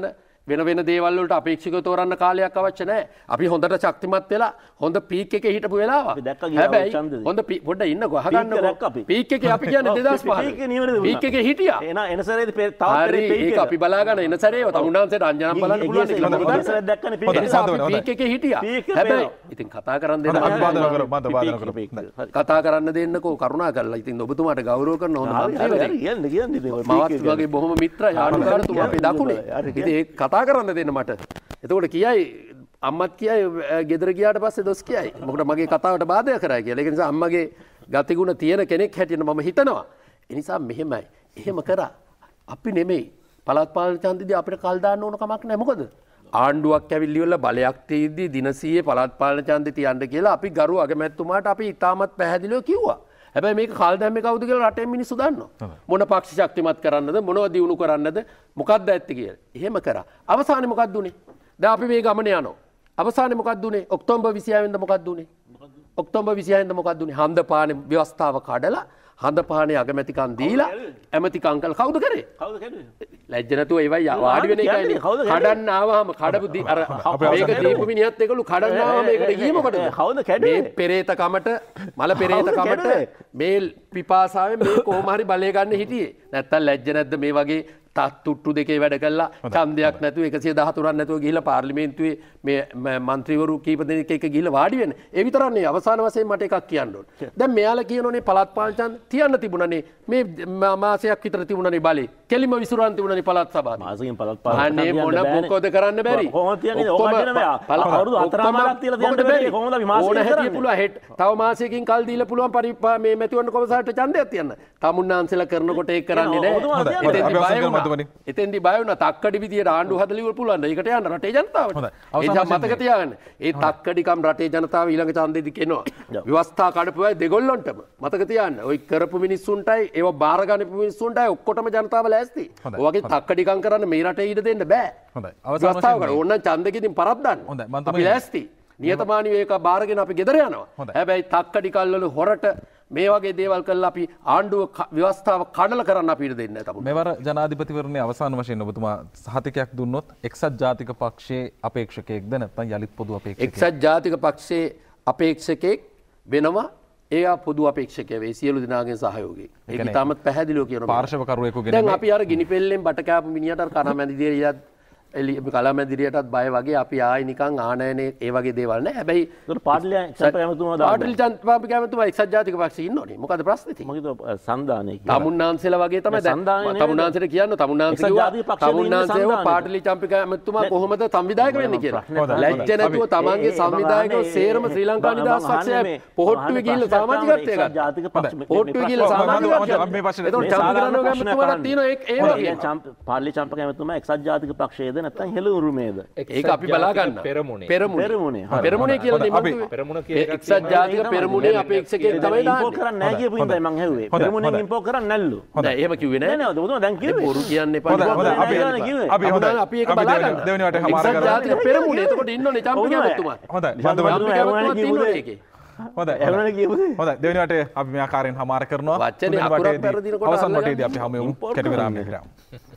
වෙන වෙන දේවල් වලට අපේක්ෂකව තෝරන්න කාලයක් අවශ්‍ය නැහැ. අපි හොඳට ශක්තිමත් වෙලා හොඳ පීක් එකේ හිටපු වෙලාව. හැබැයි හොඳ පොඩ්ඩ ඉන්නකෝ අහගන්නකෝ. පීක් එකේ අපි කියන්නේ දෙදාස් පහ. පීක් එකේ හිටියා. එන එන සැරේදී තවත් පීක් ඒක අපි බලා ගන්න එන සැරේ තමුන්නාන්සේට අංජනම් බලන්න පුළුවන් කියලා මොකද සැරේ දැක්කනේ පීක් එක. නිසා අපි පීක් එකේ හිටියා. හැබැයි ඉතින් කතා කරන්න දෙන්න අපි වාදන කරමු මම වාදන කරමු. කතා කරන්න දෙන්නකෝ කරුණා කරලා. ඉතින් ඔබතුමාට ගෞරව කරන හොඳ මන්ත්‍රීවරයෙක්. කියන්නේ කියන්නේ මාත් වගේ බොහොම මිත්‍රා යාළුකාරතුමා අපේ දකුණේ. ඉතින් ඒක කතා කරන්න දෙන්න මට. එතකොට කියයි අම්මත් කියයි ගෙදර ගියාට පස්සේ දොස් කියයි. මොකද මගේ කතාවට බාධා කරයි කියලා. ඒක නිසා අම්මගේ ගතිගුණ තියෙන කෙනෙක් හැටියට මම හිතනවා. ඒ නිසා මෙහෙමයි. එහෙම කරා. අපි නෙමෙයි. පළාත් පාලන ඡන්දෙදී අපිට කල් දාන්න ඕන කමක් නැහැ. මොකද ආණ්ඩුවක් ඇවිල්ලි වල බලයක් තියෙද්දි දින සීයේ පළාත් පාලන ඡන්දෙ තියන්න කියලා අපි ගරු අගමැතිතුමාට අපි ඉතාමත් පැහැදිලිව කිව්වා. හැබැයි මේක කල් දැම්මේ කවුද කියලා රටේ මිනිස්සු දන්නවා. මොන පක්ෂ ශක්තිමත් කරන්නද මොනව දියුණු කරන්නද මොකක්ද ඇත්තේ කියලා. එහෙම කරා. අවසානයේ මොකක්ද උනේ? දැන් අපි මේ ගමන යනවා. අවසානයේ මොකක්ද උනේ? ඔක්තෝබර් විසිහය වෙනිදා මොකක්ද උනේ? ඔක්තෝබර් විසිහය වෙනිදා මොකක්ද උනේ? හඳපානේ ව්‍යවස්ථාව කඩලා හඳපානේ අගමැතිකම් දීලා ඇමතිකම් කළ කවුද කරේ? කවුද කැඩුවේ? ලැජ්ජ නැතුව ඒවයි වාඩි වෙන එකයි. කඩන්න ආවම කඩපු අර මේක දීපු මිනිහත් ඒගොල්ලෝ කඩන්න ආවම මේකට ගියේ මොකටද? කවුද කැඩුවේ? මේ පෙරේත කමට මල පෙරේත කමට මේ පිපාසාවෙන් මේ කොහොම හරි බලය ගන්න හිටියේ. නැත්තම් ලැජ්ජ නැද්ද මේ වගේ තත්තුට්ටු දෙකේ වැඩ කළා ඡන්දයක් නැතුව එකසිය දහතුනක් නැතුව ගිහිල්ලා පාර්ලිමේන්තුවේ මේ മന്ത്രിවරු කීප දෙනෙක් එක්ක ගිහිල්ලා වාඩි වෙන්න. ඒ විතරක් නෙවෙයි අවසාන වශයෙන් මට එකක් කියන්න ඕන. දැන් මෙයාලා කියනෝනේ පළාත් පාලන ඡන්ද තියන්න තිබුණානේ. මේ මාසයක් විතර තිබුණානේ බලේ. කෙලිම විසුරන් තිබුණානේ පළාත් සභාවේ. මාසයෙන් පළාත් පාලන අනේ මොන මොකද කරන්න බැරි. කොහොමද තියන්නේ? ඕක නෑ. අවුරුදු හතරමාරක් තියලා තියන්න බැරි. කොහොමද අපි මාසෙ ඕන හැටි පුළුවන් හෙට. තව මාසයකින් කල් දීලා පුළුවන් පරි මේ මැතිවරණ කොමසාරට ඡන්දයක් තියන්න. තමුන්නාන්සලා කරනකොට ඒක කරන්නේ නෑ. එතෙන්දි බය වුණා. එතෙන්දි බය වුණා තක්කඩි විදියට ආණ්ඩුව හදලා ඉවර පුළුවන්. ඒකට යන්න රටේ ජනතාවට. ඒ නිසා මතක තියාගන්න. ඒ තක්කඩිකම් රටේ ජනතාව ඊළඟ ඡන්දෙදි කෙනවා. ව්‍යවස්ථා කඩපු අය දෙගොල්ලොන්ටම මතක තියාගන්න. ওই කරපු මිනිස්සුන්ටයි ඒව බාර ගන්නපු මිනිස්සුන්ටයි ඔක්කොටම ජනතාව ලෑස්ති. ඔය වගේ තක්කඩිකම් කරන්න මේ රටේ ඉඩ දෙන්න බෑ. හොඳයි. අවස්ථාව කරා. ඕන්න ඡන්දෙකින් පරද්දන්න. හොඳයි. මම අපි ලෑස්ති. නියතමානීව ඒක බාරගෙන අපි ගෙදර යනවා. හැබැයි තක්කඩිකල් වල හොරට මේ වගේ දේවල් කළා අපි ආණ්ඩුව ව්‍යවස්ථාව කඩලා කරන්න අපි ඉඩ දෙන්නේ නැහැ. මෙවර ජනාධිපතිවරණයේ අවසාන වශයෙන් ඔබතුමා සහතිකයක් දුන්නොත් එක්සත් ජාතික පක්ෂයේ අපේක්ෂකයෙක්ද නැත්නම් යලිත් පොදු අපේක්ෂකයෙක්? එක්සත් ජාතික පක්ෂයේ අපේක්ෂකයෙක් වෙනවා. එයා පොදු අපේක්ෂකයෙක් වේ. සියලු දෙනාගේ සහයෝගයෙන්. ඒක ඉතාමත් පැහැදිලිව කියනවා. පාර්ශවකරුවෙකු ගෙන දැන් අපි අර ගිනි පෙල්ලෙන් බට කෑපු මිනිහට අර කනමැදිරියට එලි කලමැදිරියටත් බය වගේ අපි ආයි නිකන් ආනයනේ ඒ වගේ දේවල් නෑ. හැබැයි ඒක පාටලි චම්ප කැමතුමා දාන්න. පාටලි චම්ප කැමතුමා එක්සත් ජාතික පක්ෂේ ඉන්නෝනේ. මොකද ප්‍රශ්නේ තියෙන්නේ? මොකද සංදානේ කියලා. තමුන්නාන්සේලා වගේ තමයි දැන් තමුන්නාන්සේට කියන්න තමුන්නාන්සේ කිව්වා තමුන්නාන්සේව පාටලි චම්ප කැමතුමා කොහොමද සංවිධායක වෙන්නේ කියලා. ලැජ්ජ නැතුව තමන්ගේ සංවිධායකව සේරම ශ්‍රී ලංකා නිදහස් පක්ෂය පොහොට්ටුවේ ගිහිල්ලා සමාජිකත්වය ගත්තා. ජාතික පක්ෂ පොහොට්ටුවේ ගිහිල්ලා සමාජිකත්වය. මේ පස්සේ ඒතකොට චම්ප කැමතුමාට තියෙන ඒ වගේ පාටලි චම්ප කැමතුමා එක්සත් ජාතික පක්ෂයේද නැත්නම් හෙළුරුම ඒක අපි බලා ගන්න. පෙරමුණේ. පෙරමුණේ. පෙරමුණේ කියලා දෙමු. පෙරමුණ කියලා එක්සත් ජාතික පෙරමුණේ අපේක්ෂකයෙක් තමයි දාන්නේ. ඉම්පෝට් කරන්නේ නැහැ කියපු හින්දා මං ඇහුවේ. පෙරමුණෙන් ඉම්පෝට් කරන්නේ නැල්ලු. නෑ එහෙම කිව්වේ නෑ. නෑ නෑ ඔබතුමා දැන් කිව්වේ. බොරු කියන්න එපා. හොඳයි හොඳයි අපි අපි හොඳයි. අපි ඒක බලා ගන්න. දෙවෙනි වටේ හමාර එක්සත් කරලා. ජාතික පෙරමුණේ. එතකොට ඉන්නෝනේ චම්පි කැමතුමා. හොඳයි. මන්ද මන්ද හොඳයි. එවනනේ කියමුද? හොඳයි. දෙවෙනි වටේ අපි මේ ආකාරයෙන් හමාර කරනවා. වචනේ අකුරක් පෙරදිනකොට අවසන් වටේදී අපි හැම යමු කැටි විරාමයකට යමු.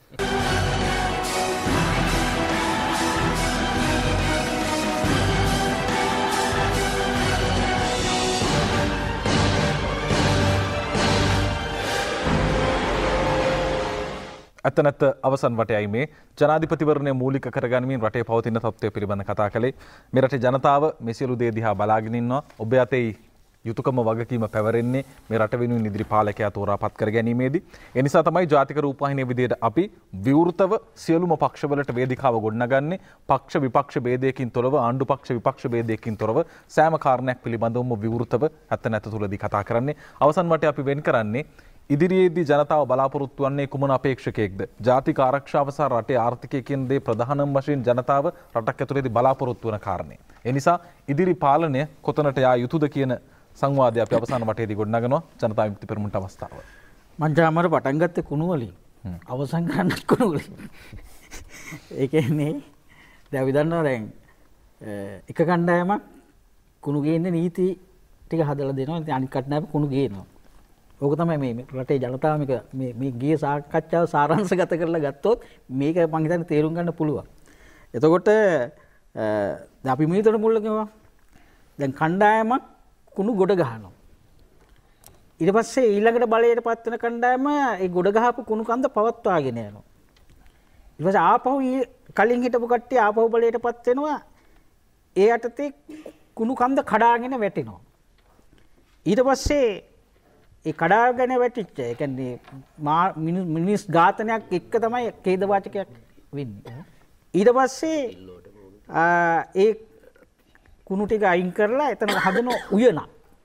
ඇත්ත නැත්ත අවසන් වටයයි මේ ජනාධිපතිවරණය මූලික කරගනිමින් රටේ පවතින තත්ත්වය පිළිබඳ කතා කළේ. මේ රටේ ජනතාව මේ සියලු දේ දිහා බලාගෙන ඉන්නවා. ඔබ යතේ යුතුයකම වගකීම පැවරෙන්නේ මේ රට වෙනුවෙන් ඉදිරි පාලකයා තෝරාපත් කර ගැනීමේදී. ඒ නිසා තමයි ජාතික රූපවාහිනිය විදිහට අපි විවෘතව සියලුම පක්ෂවලට වේදිකාව ගොඩනගන්නේ. පක්ෂ විපක්ෂ ભેදයකින් තොරව ආණ්ඩු පක්ෂ විපක්ෂ ભેදයකින් තොරව සෑම කාරණයක් පිළිබඳවම විවෘතව ඇත්ත නැත්ත තුලදී කතා කරන්නේ. අවසන් වටේ අපි වෙන් කරන්නේ ඉදිරියේදී ජනතාව බලාපොරොත්තු වන්නේ කුමන අපේක්ෂකයෙක්ද? ජාතික ආරක්ෂාව සහ රටේ ආර්ථිකය කියන දේ ප්‍රධානම වශයෙන් ජනතාව රටක් ඇතුළේදී බලාපොරොත්තු වන කාරණේ. ඒ නිසා ඉදිරි පාලනය කොතනට යා යුතුද කියන සංවාදය අපි අවසාන වටේදී ගොඩනගනවා. ජනතා විමුක්ති පෙරමුණට අවස්ථාව. මංජාමර පටන් ගත්තේ කුණු වලින්. අවසන් කරන්නත් කුණු වලින්. ඒ කියන්නේ දැන් අපි දන්නවා දැන් එක කණ්ඩායමක් කුණු ගේන්නේ නීති ටික හදලා දෙනවා. ඉතින් අනිත් කණ්ඩායම කුණු ගේනවා. ඕක තමයි මේ රටේ ජනතාව මේ මේ ගිය සාකච්ඡාව සාරාංශගත කරලා ගත්තොත් මේක මම හිතන්නේ තේරුම් ගන්න පුළුවන්. එතකොට අපි මීතර මුල්ල කිව්වා දැන් කණ්ඩායමක් කුණු ගොඩ ගහනවා. ඊට පස්සේ ඊළඟට බලයට පත් වෙන කණ්ඩායම ඒ ගොඩ ගහපු කුණු කන්ද පවත්වාගෙන යනවා. ඊට පස්සේ ආපහු කලින් හිටපු කට්ටිය ආපහු බලයට පත් වෙනවා. ඒ යටතේ කුණු කන්ද කඩාගෙන වැටෙනවා. ඊට පස්සේ ඒ කඩාගෙන වැටිච්ච ඒ කියන්නේ මිනිස් ඝාතනයක් එක්ක තමයි ඛේද වාචකයක් වෙන්නේ. ඊට පස්සේ ඒ කුණු ටික අයින් කරලා එතන හදන උයන.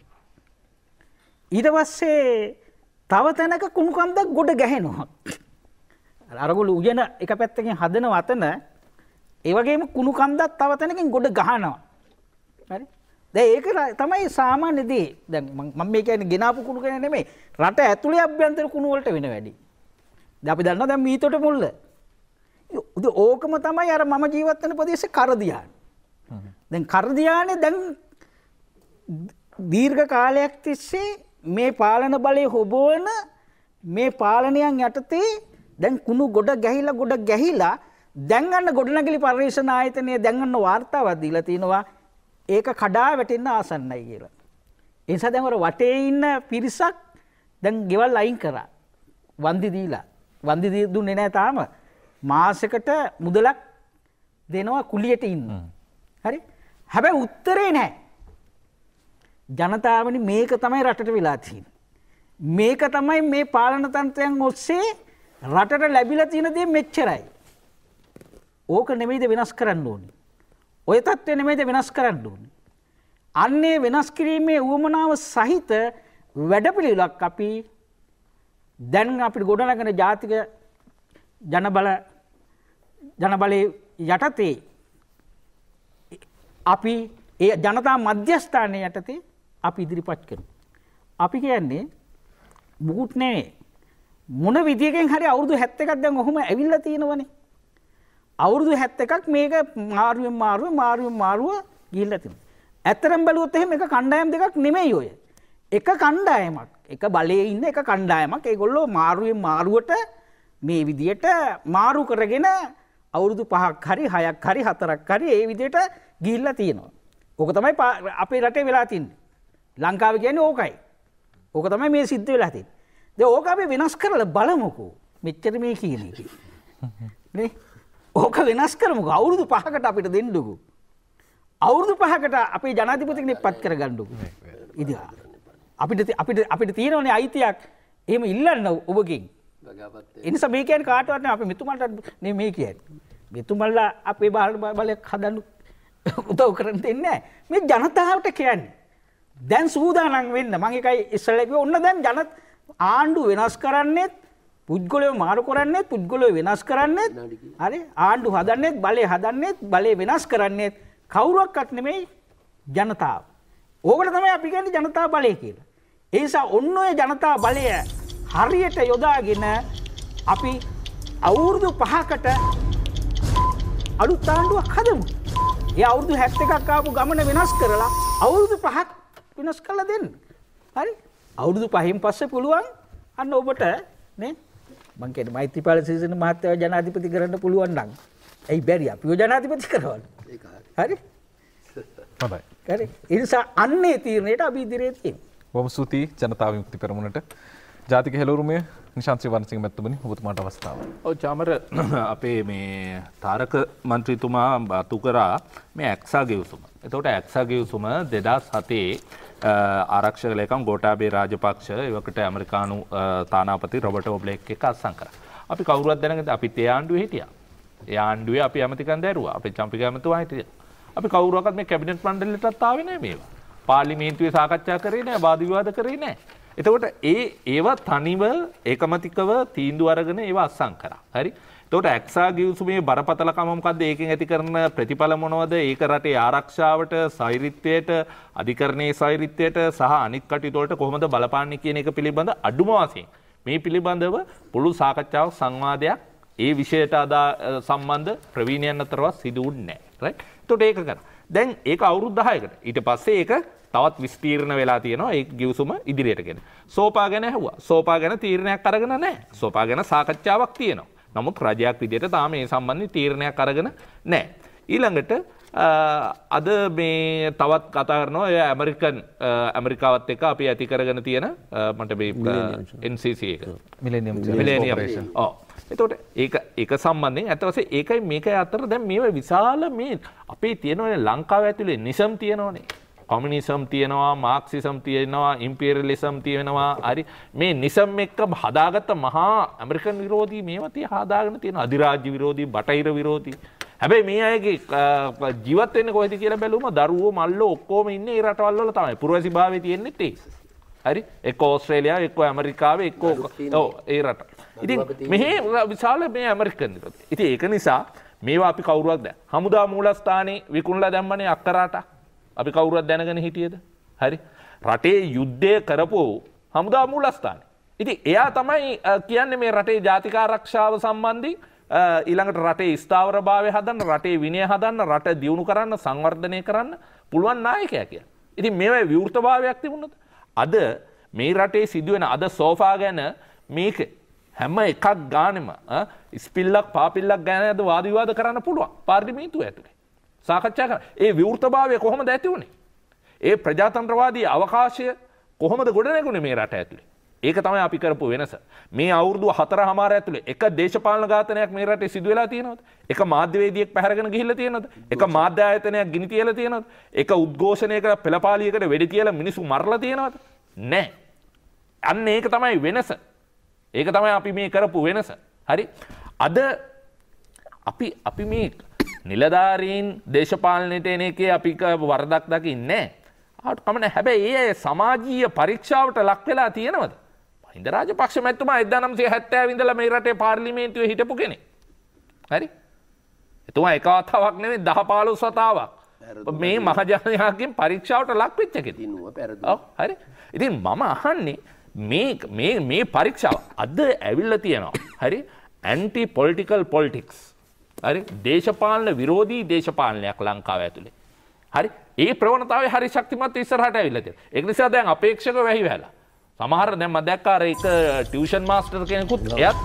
ඊට පස්සේ තව තැනක කුණු කන්දක් ගොඩ ගැහෙනවා. අරගොල්ලෝ උයන එක පැත්තකින් හදන වතන ඒ වගේම කුණු කන්දක් තව තැනකින් ගොඩ ගහනවා. හරි? දැන් ඒක තමයි සාමාන්‍ය දේ. දැන් මම මේ කියන්නේ ගෙනාපු කුණු කෙනෙක් නෙමෙයි. රට ඇතුලේ අභ්‍යන්තර කුණු වලට වෙන වැඩි. දැන් අපි දන්නවා දැන් මීතොට මුල්ල. ඕකම තමයි අර මම ජීවත් වෙන ප්‍රදේශේ කරදියානේ. දැන් කරදියානේ දැන් දීර්ඝ කාලයක් තිස්සේ මේ පාලන බලය හොබවන මේ පාලනයන් යටතේ දැන් කුණු ගොඩ ගැහිලා ගොඩ ගැහිලා දැන් ගන්න ගොඩනැගිලි පරිශ්‍රණ ආයතනය දැන් ගන්න වාර්තාවක් දීලා තිනවා ඒක කඩා වැටෙන්න ආසන්නයි කියලා. ඒ නිසා දැන් වර වටේ ඉන්න පිරිසක් දැන් ගෙවල් අයින් කරා. වන්දි දීලා. වන්දි දුන්නේ නැහැ තාම. මාසෙකට මුදලක් දෙනවා කුලියට ඉන්න. හරි? හැබැයි උත්තරේ නැහැ. ජනතාවනි මේක තමයි රටට වෙලා තියෙන්නේ. මේක තමයි මේ පාලන තන්ත්‍රයන් ඔස්සේ රටට ලැබිලා තියෙන දේ මෙච්චරයි. ඕක නෙමෙයිද වෙනස් කරන්න ඕනේ. ඔය තත්ත්වය නෙමෙයිද වෙනස් කරන්න ඕනේ. අන්නේ වෙනස් කිරීමේ උවමනාව සහිත වැඩපිළිවෙලක් අපි දැන් අපිට ගොඩනගන ජාතික ජනබල ජනබලයේ යටතේ අපි ඒ ජනතා මධ්‍යස්ථානයේ යටතේ අපි ඉදිරිපත් කරනවා. අපි කියන්නේ මුකුත් නෙවෙයි. මොන විදියකින් හරි අවුරුදු හැත්තෑකක් දැන් ඔහොම ඇවිල්ලා තියෙනවනේ. අවුරුදු හැත්තෑකක් මේක මාරුවෙන් මාරුව මාරුවෙන් මාරුව ගිහිල්ලා තියෙනවා. ඇත්තරම් බැලුවොත් එහෙම එක කණ්ඩායම් දෙකක් නෙමෙයි ඔය. එක කණ්ඩායමක්. එක බලයේ ඉන්න එක කණ්ඩායමක්. ඒගොල්ලෝ මාරුවෙන් මාරුවට මේ විදියට මාරු කරගෙන අවුරුදු පහක් හරි හයක් හරි හතරක් හරි ඒ විදියට ගිහිල්ලා තියෙනවා. ඕක තමයි අපේ රටේ වෙලා තින්නේ. ලංකාවේ කියන්නේ ඕකයි. ඕක තමයි මේ සිද්ධ වෙලා තියෙන්නේ. දැන් ඕක අපි වෙනස් කරලා බලමුකෝ. මෙච්චර මේ කියන්නේ. නේ? ඕක වෙනස් කරමුකෝ. අවුරුදු පහකට අපිට දෙන්නකෝ. අවුරුදු පහකට අපේ ජනාධිපති කෙනෙක් පත් කරගන්නකෝ. ඉතින් අපිට අපිට අපිට තියෙනවනේ අයිතියක් එහෙම ඉල්ලන්න ඔබගෙන්. ඒ නිසා මේ කියන්නේ කාටවත් නෙවෙයි අපි මෙතුමන්ට නේ මේ කියන්නේ. මෙතුමන්ලා අපේ බලයක් හදන්න උදව් කරන්න දෙන්නේ නැහැ. මේ ජනතාවට කියන්නේ. දැන් සූදානම් වෙන්න. මම එකයි ඉස්සෙල්ලා කිව්වා ඔන්න දැන් ජන ආණ්ඩු වෙනස් කරන්නේත් පුද්ගලයෝ මාරු කරන්නේත් පුද්ගලයෝ වෙනස් කරන්නේත් හරි ආණ්ඩු හදන්නේත් බලය හදන්නේත් බලය වෙනස් කරන්නේත් කවුරුවක්වත් නෙමෙයි ජනතාව. ඕකට තමයි අපි කියන්නේ ජනතා බලය කියලා. ඒ නිසා ඔන්න ඔය ජනතා බලය හරියට යොදාගෙන අපි අවුරුදු පහකට අලුත් ආණ්ඩුවක් හදමු. ඒ අවුරුදු හැත්තෑකක් ආපු ගමන වෙනස් කරලා අවුරුදු පහක් වෙනස් කරලා දෙන්න. හරි? අවුරුදු පහෙන් පස්සේ පුළුවන් අන්න ඔබට නේ මං කියන්නේ මෛත්‍රීපාල සිරිසේන මහත්තයා ජනාධිපති කරන්න පුළුවන් නම් ඇයි බැරි අපිව ජනාධිපති කරවන්න. ඒක හරි. හරි? හොඳයි. හරි. ඒ නිසා අන්නේ තීරණයට අපි ඉදිරියේ තියෙනවා. බොහොම ස්තුතියි ජනතා විමුක්ති පෙරමුණට. ජාතික හෙළවරුමේ නිශාන්ත් ශ්‍රීවර්ණසිංහ මැතිතුමනි ඔබතුමාට අවස්ථාව. ඔව් චාමර අපේ මේ තාරක මන්ත්‍රීතුමා බතු කරා මේ ඇක්සා ගෙවසුම. එතකොට ඇක්සා ගෙවසුම දෙදහස් හතේ ආරක්ෂක ලේකම් ගෝඨාභය රාජපක්ෂ එවකට ඇමරිකානු තානාපති රොබර්ට් ඔබ්ලේක් එක්ක අත්සන් කරා. අපි කවුරුවත් දැනගද අපිත් ඒ ආණ්ඩුවේ හිටියා. ඒ ආණ්ඩුවේ අපි ඇමතිකම් දැරුවා. අපේ චම්පික ඇමතුමා හිටියා. අපි කවුරුවක්වත් මේ කැබිනට් මණ්ඩලයටත් ආවේ නැහැ මේවා. පාර්ලිමේන්තුවේ සාකච්ඡා කරේ නැහැ, වාද විවාද කරේ නැහැ. එතකොට ඒ ඒවා තනිව ඒකමතිකව තීන්දුව අරගෙන ඒවා අත්සන් කරා. හරි? එතකොට ඇක්සා ගිවිසුමේ බරපතලකම මොකද්ද? ඒකෙන් ඇති කරන ප්‍රතිඵල මොනවද? ඒක රටේ ආරක්ෂාවට, සෛරිත්වයට, අධිකරණයේ සෛරිත්වයට සහ අනිත් කටයුතු වලට කොහොමද බලපාන්නේ කියන එක පිළිබඳ අඩුම වශයෙන් මේ පිළිබඳව පුළු සාකච්ඡාවක් සංවාදයක් ඒ විෂයට අදා සම්බන්ධ ප්‍රවීණයන් අතරවත් සිදු වුණේ නැහැ. රයිට්? එතකොට ඒක කරා. දැන් ඒක අවුරුදු දහයකට. ඊට පස්සේ ඒක තවත් විස්තීර්ණ වෙලා තියෙනවා ඒ ගිවිසුම ඉදිරියට ගෙන. සෝපා ගැන ඇහුවා. සෝපා ගැන තීරණයක් අරගෙන නැහැ. සෝපා ගැන සාකච්ඡාවක් තියෙනවා. නමුත් රජයක් විදිහට තාම මේ සම්බන්ධ තීරණයක් අරගෙන නැහැ. ඊළඟට අද මේ තවත් කතා කරනවා ඒ ඇමරිකන් ඇමරිකාවත් එක්ක අපි ඇති කරගෙන තියෙන මට මේ එන් සී සී එක මිලේනියම් මිලේනියම් ඔව් එතකොට ඒක ඒක සම්බන්ධයෙන් අත වශයෙන් ඒකයි මේකයි අතර දැන් මේව විශාල මේ අපේ තියෙනවනේ ලංකාව ඇතුලේ නිසම් තියෙනවනේ කොමියුනිසම් තියෙනවා මාක්සිසම් තියෙනවා ඉම්පීරියලිසම් තියෙනවා හරි මේ නිසම් එක්ක හදාගත්ත මහා ඇමරිකන් විරෝධී මේවා තිය හදාගෙන තියෙන අධිරාජ්‍ය විරෝධී බටහිර විරෝධී හැබැයි මේ අයගේ ජීවත් වෙන්නේ කොහෙද කියලා බැලුවම දරුවෝ මල්ලෝ ඔක්කොම ඉන්නේ ඒ රටවල් වල තමයි පුරවැසි භාවයේ තියෙන්නේත් ඒක හරි එක්ක ඕස්ට්‍රේලියාව එක්ක ඇමරිකාව එක්ක ඔව් ඒ රට ඉතින් මෙහි විශාල මේ ඇමරිකන් විරෝධී ඉතින් ඒක නිසා මේවා අපි කවුරුවත් දැන් හමුදා මූලස්ථානේ විකුණලා දැම්මනේ අක්කරාට අපි කවුරුවත් දැනගෙන හිටියද? හරි. රටේ යුද්ධය කරපු හමුදා මූලස්ථානේ. ඉතින් එයා තමයි කියන්නේ මේ රටේ ජාතික ආරක්ෂාව සම්බන්ධයෙන් ඊළඟට රටේ ස්ථාවරභාවය හදන්න, රටේ විනය හදන්න, රට දියුණු කරන්න, සංවර්ධනය කරන්න පුළුවන් නායකයා කියන්නේ. ඉතින් මේවා විවෘතභාවයක් තිබුණොත් අද මේ රටේ සිදුවෙන අද සෝෆා ගැන මේක හැම එකක් ගානෙම ස්පිල්ලක් පාපිල්ලක් ගැන අද වාද විවාද කරන්න පුළුවන් පාර්ලිමේන්තුව ඇතුලේ. සාකච්ඡා කරන ඒ විවෘතභාවය කොහොමද ඇති වුනේ? ඒ ප්‍රජාතන්ත්‍රවාදී අවකාශය කොහොමද ගොඩනැගුණේ මේ රට ඇතුලේ? ඒක තමයි අපි කරපු වෙනස. මේ අවුරුදු හතරමාර ඇතුලේ එක දේශපාලන ඝාතනයක් මේ රටේ සිදු වෙලා තියෙනවද? එක මාධ්‍යවේදියෙක් පැහැරගෙන ගිහිල්ලා තියෙනවද? එක මාධ්‍ය ආයතනයක් ගිනි තියලා තියෙනවද? එක උද්ඝෝෂණයකට පෙළපාලියකට වෙඩි තියලා මිනිස්සු මරලා තියෙනවද? නැහැ. අන්න ඒක තමයි වෙනස. ඒක තමයි අපි මේ කරපු වෙනස. හරි? අද අපි අපි මේ නිලධාරීන් දේශපාලනයට එන එකේ අපි වරදක් දකින්නේ නැහැ. ආට කමන හැබැයි ඒ සමාජීය පරීක්ෂාවට ලක් වෙලා තියෙනවද? මහින්ද රාජපක්ෂ මැතිතුමා එක්දාස් නවසිය හැත්තෑ ඉඳලා මේ රටේ පාර්ලිමේන්තුවේ හිටපු කෙනෙක්. හරි? එතුමා එක වතාවක් නෙවෙයි දහ පහළොස් වතාවක් මේ මහජනයාගෙන් පරීක්ෂාවට ලක් වෙච්ච කෙනෙක්. ඔව් හරි. ඉතින් මම අහන්නේ මේ මේ මේ පරීක්ෂාව අද ඇවිල්ලා තියෙනවා. හරි? Anti political politics. හරි දේශපාලන විරෝධී දේශපාලනයක් ලංකාව ඇතුලේ. හරි ඒ ප්‍රවණතාවය හරි ශක්තිමත් ඉස්සරහට ඇවිල්ලා තියෙනවා. ඒක නිසා දැන් අපේක්ෂකව වැහි වැහලා. සමහර දැන් මම දැක්කා අර එක ටියුෂන් මාස්ටර් කෙනෙකුත් එයත්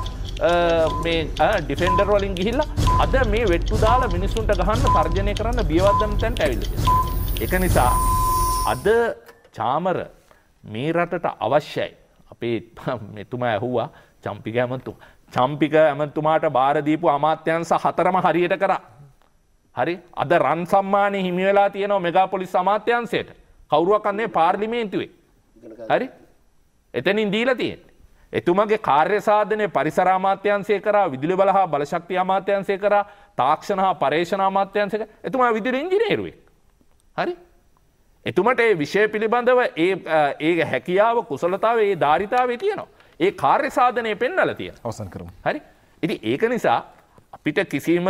මේ ඩිෆෙන්ඩර් වලින් ගිහිල්ලා අද මේ වෙට්ටු දාලා මිනිස්සුන්ට ගහන්න තර්ජනය කරන්න බියවද්දන තැනට ඇවිල්ලා තියෙනවා. ඒක නිසා අද චාමර මේ රටට අවශ්‍යයි. අපේ මෙතුමා ඇහුවා චම්පික ඇමතුමා චම්පික ඇමතුමාට බාර දීපු අමාත්‍යංශ හතරම හරියට කරා. හරි අද රන් සම්මානය හිමි වෙලා තියෙනවා මෙගාපොලිස් අමාත්‍යංශයට. කවුරුවක් අන්නේ පාර්ලිමේන්තුවේ. හරි එතනින් දීලා තියෙන්නේ. එතුමාගේ කාර්ය සාධනය පරිසර අමාත්‍යංශය කරා, විදුලි බල හා බලශක්ති අමාත්‍යංශය කරා, තාක්ෂණ හා පර්යේෂණ අමාත්‍යංශය කරා. එතුමා විදුලි ඉංජිනේරුවෙක්. හරි එතුමට ඒ විෂය පිළිබඳව ඒ ඒ හැකියාව කුසලතාව ඒ ධාරිතාවේ තියෙනවා. ඒ කාර්ය සාධනය පෙන්වලා තියෙනවා. අවසන් කරමු. හරි. ඉතින් ඒක නිසා අපිට කිසිම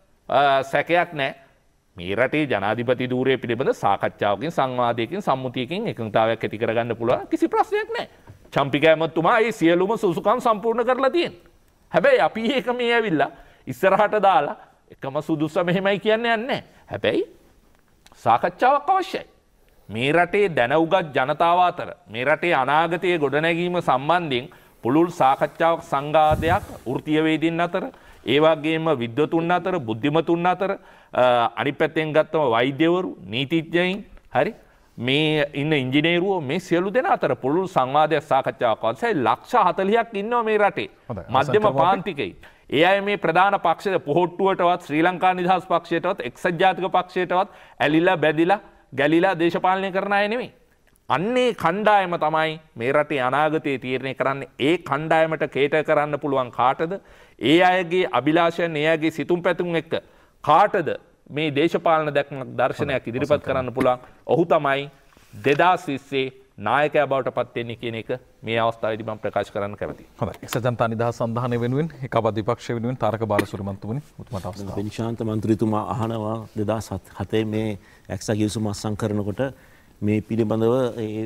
සැකයක් නැහැ. මේ රටේ ජනාධිපති ධූරය පිළිබඳ සාකච්ඡාවකින් සංවාදයකින් සම්මුතියකින් එකඟතාවයක් ඇති කරගන්න පුළුවන් කිසි ප්‍රශ්නයක් නැහැ. චම්පික ඇමතුමා ඒ සියලුම සුසුකම් සම්පූර්ණ කරලා තියෙනවා. හැබැයි අපි ඒක මේ ඇවිල්ලා ඉස්සරහට දාලා එකම සුදුස මෙහෙමයි කියන්නේ නැහැ. හැබැයි සාකච්ඡාවක් අවශ්‍යයි. මේ රටේ දැනුගත් ජනතාව අතර මේ රටේ අනාගතයේ ගොඩනැගීම සම්බන්ධයෙන් පුළුල් සාකච්ඡාවක් සංවාදයක් වෘත්තීයවේදීන් අතර ඒ වගේම විද්වතුන් අතර බුද්ධිමතුන් අතර අනිත් පැත්තෙන් ගත්තම වෛද්‍යවරු නීතිඥයින් හරි මේ ඉන්න ඉංජිනේරුවෝ මේ සියලු දෙනා අතර පුළුල් සංවාදයක් සාකච්ඡාවක් අවශ්‍යයි. ලක්ෂ හතළිහක් ඉන්නවා මේ රටේ මධ්‍යම පාන්තිකයි. ඒ අය මේ ප්‍රධාන පක්ෂයේ පොහොට්ටුවටවත් ශ්‍රී ලංකා නිදහස් පක්ෂයටවත් එක්සත් ජාතික පක්ෂයටවත් ඇලිලා බැදිලා ගැලිලා දේශපාලනය කරන අය නෙමෙයි. අන්නේ කණ්ඩායම තමයි මේ රටේ අනාගතය තීරණය කරන්නේ. ඒ කණ්ඩායමට කේටර් කරන්න පුළුවන් කාටද? ඒ අයගේ අභිලාෂයන්, ඒ අයගේ සිතුම් පැතුම් එක්ක කාටද මේ දේශපාලන දැක්මක් දර්ශනයක් ඉදිරිපත් කරන්න පුළුවන්? ඔහු තමයි දෙදාස් විස්සේ නායකයා බවට පත් වෙන්නේ කියන එක මේ අවස්ථාවේදී මම ප්‍රකාශ කරන්න කැමතියි. හොඳයි. එක්සත් ජනතා නිදහස් සන්ධානය වෙනුවෙන් ඒකාබද්ධ විපක්ෂය වෙනුවෙන් තාරක බාලසූරිය මන්ත්‍රීතුමනි උතුමට අවස්ථාව. විනිශාන්ත මන්ත්‍රීතුමා අහනවා දෙදාස් හතේ මේ එක්සත් ගිවිසුම අත්සන් කරනකොට මේ පිළිබඳව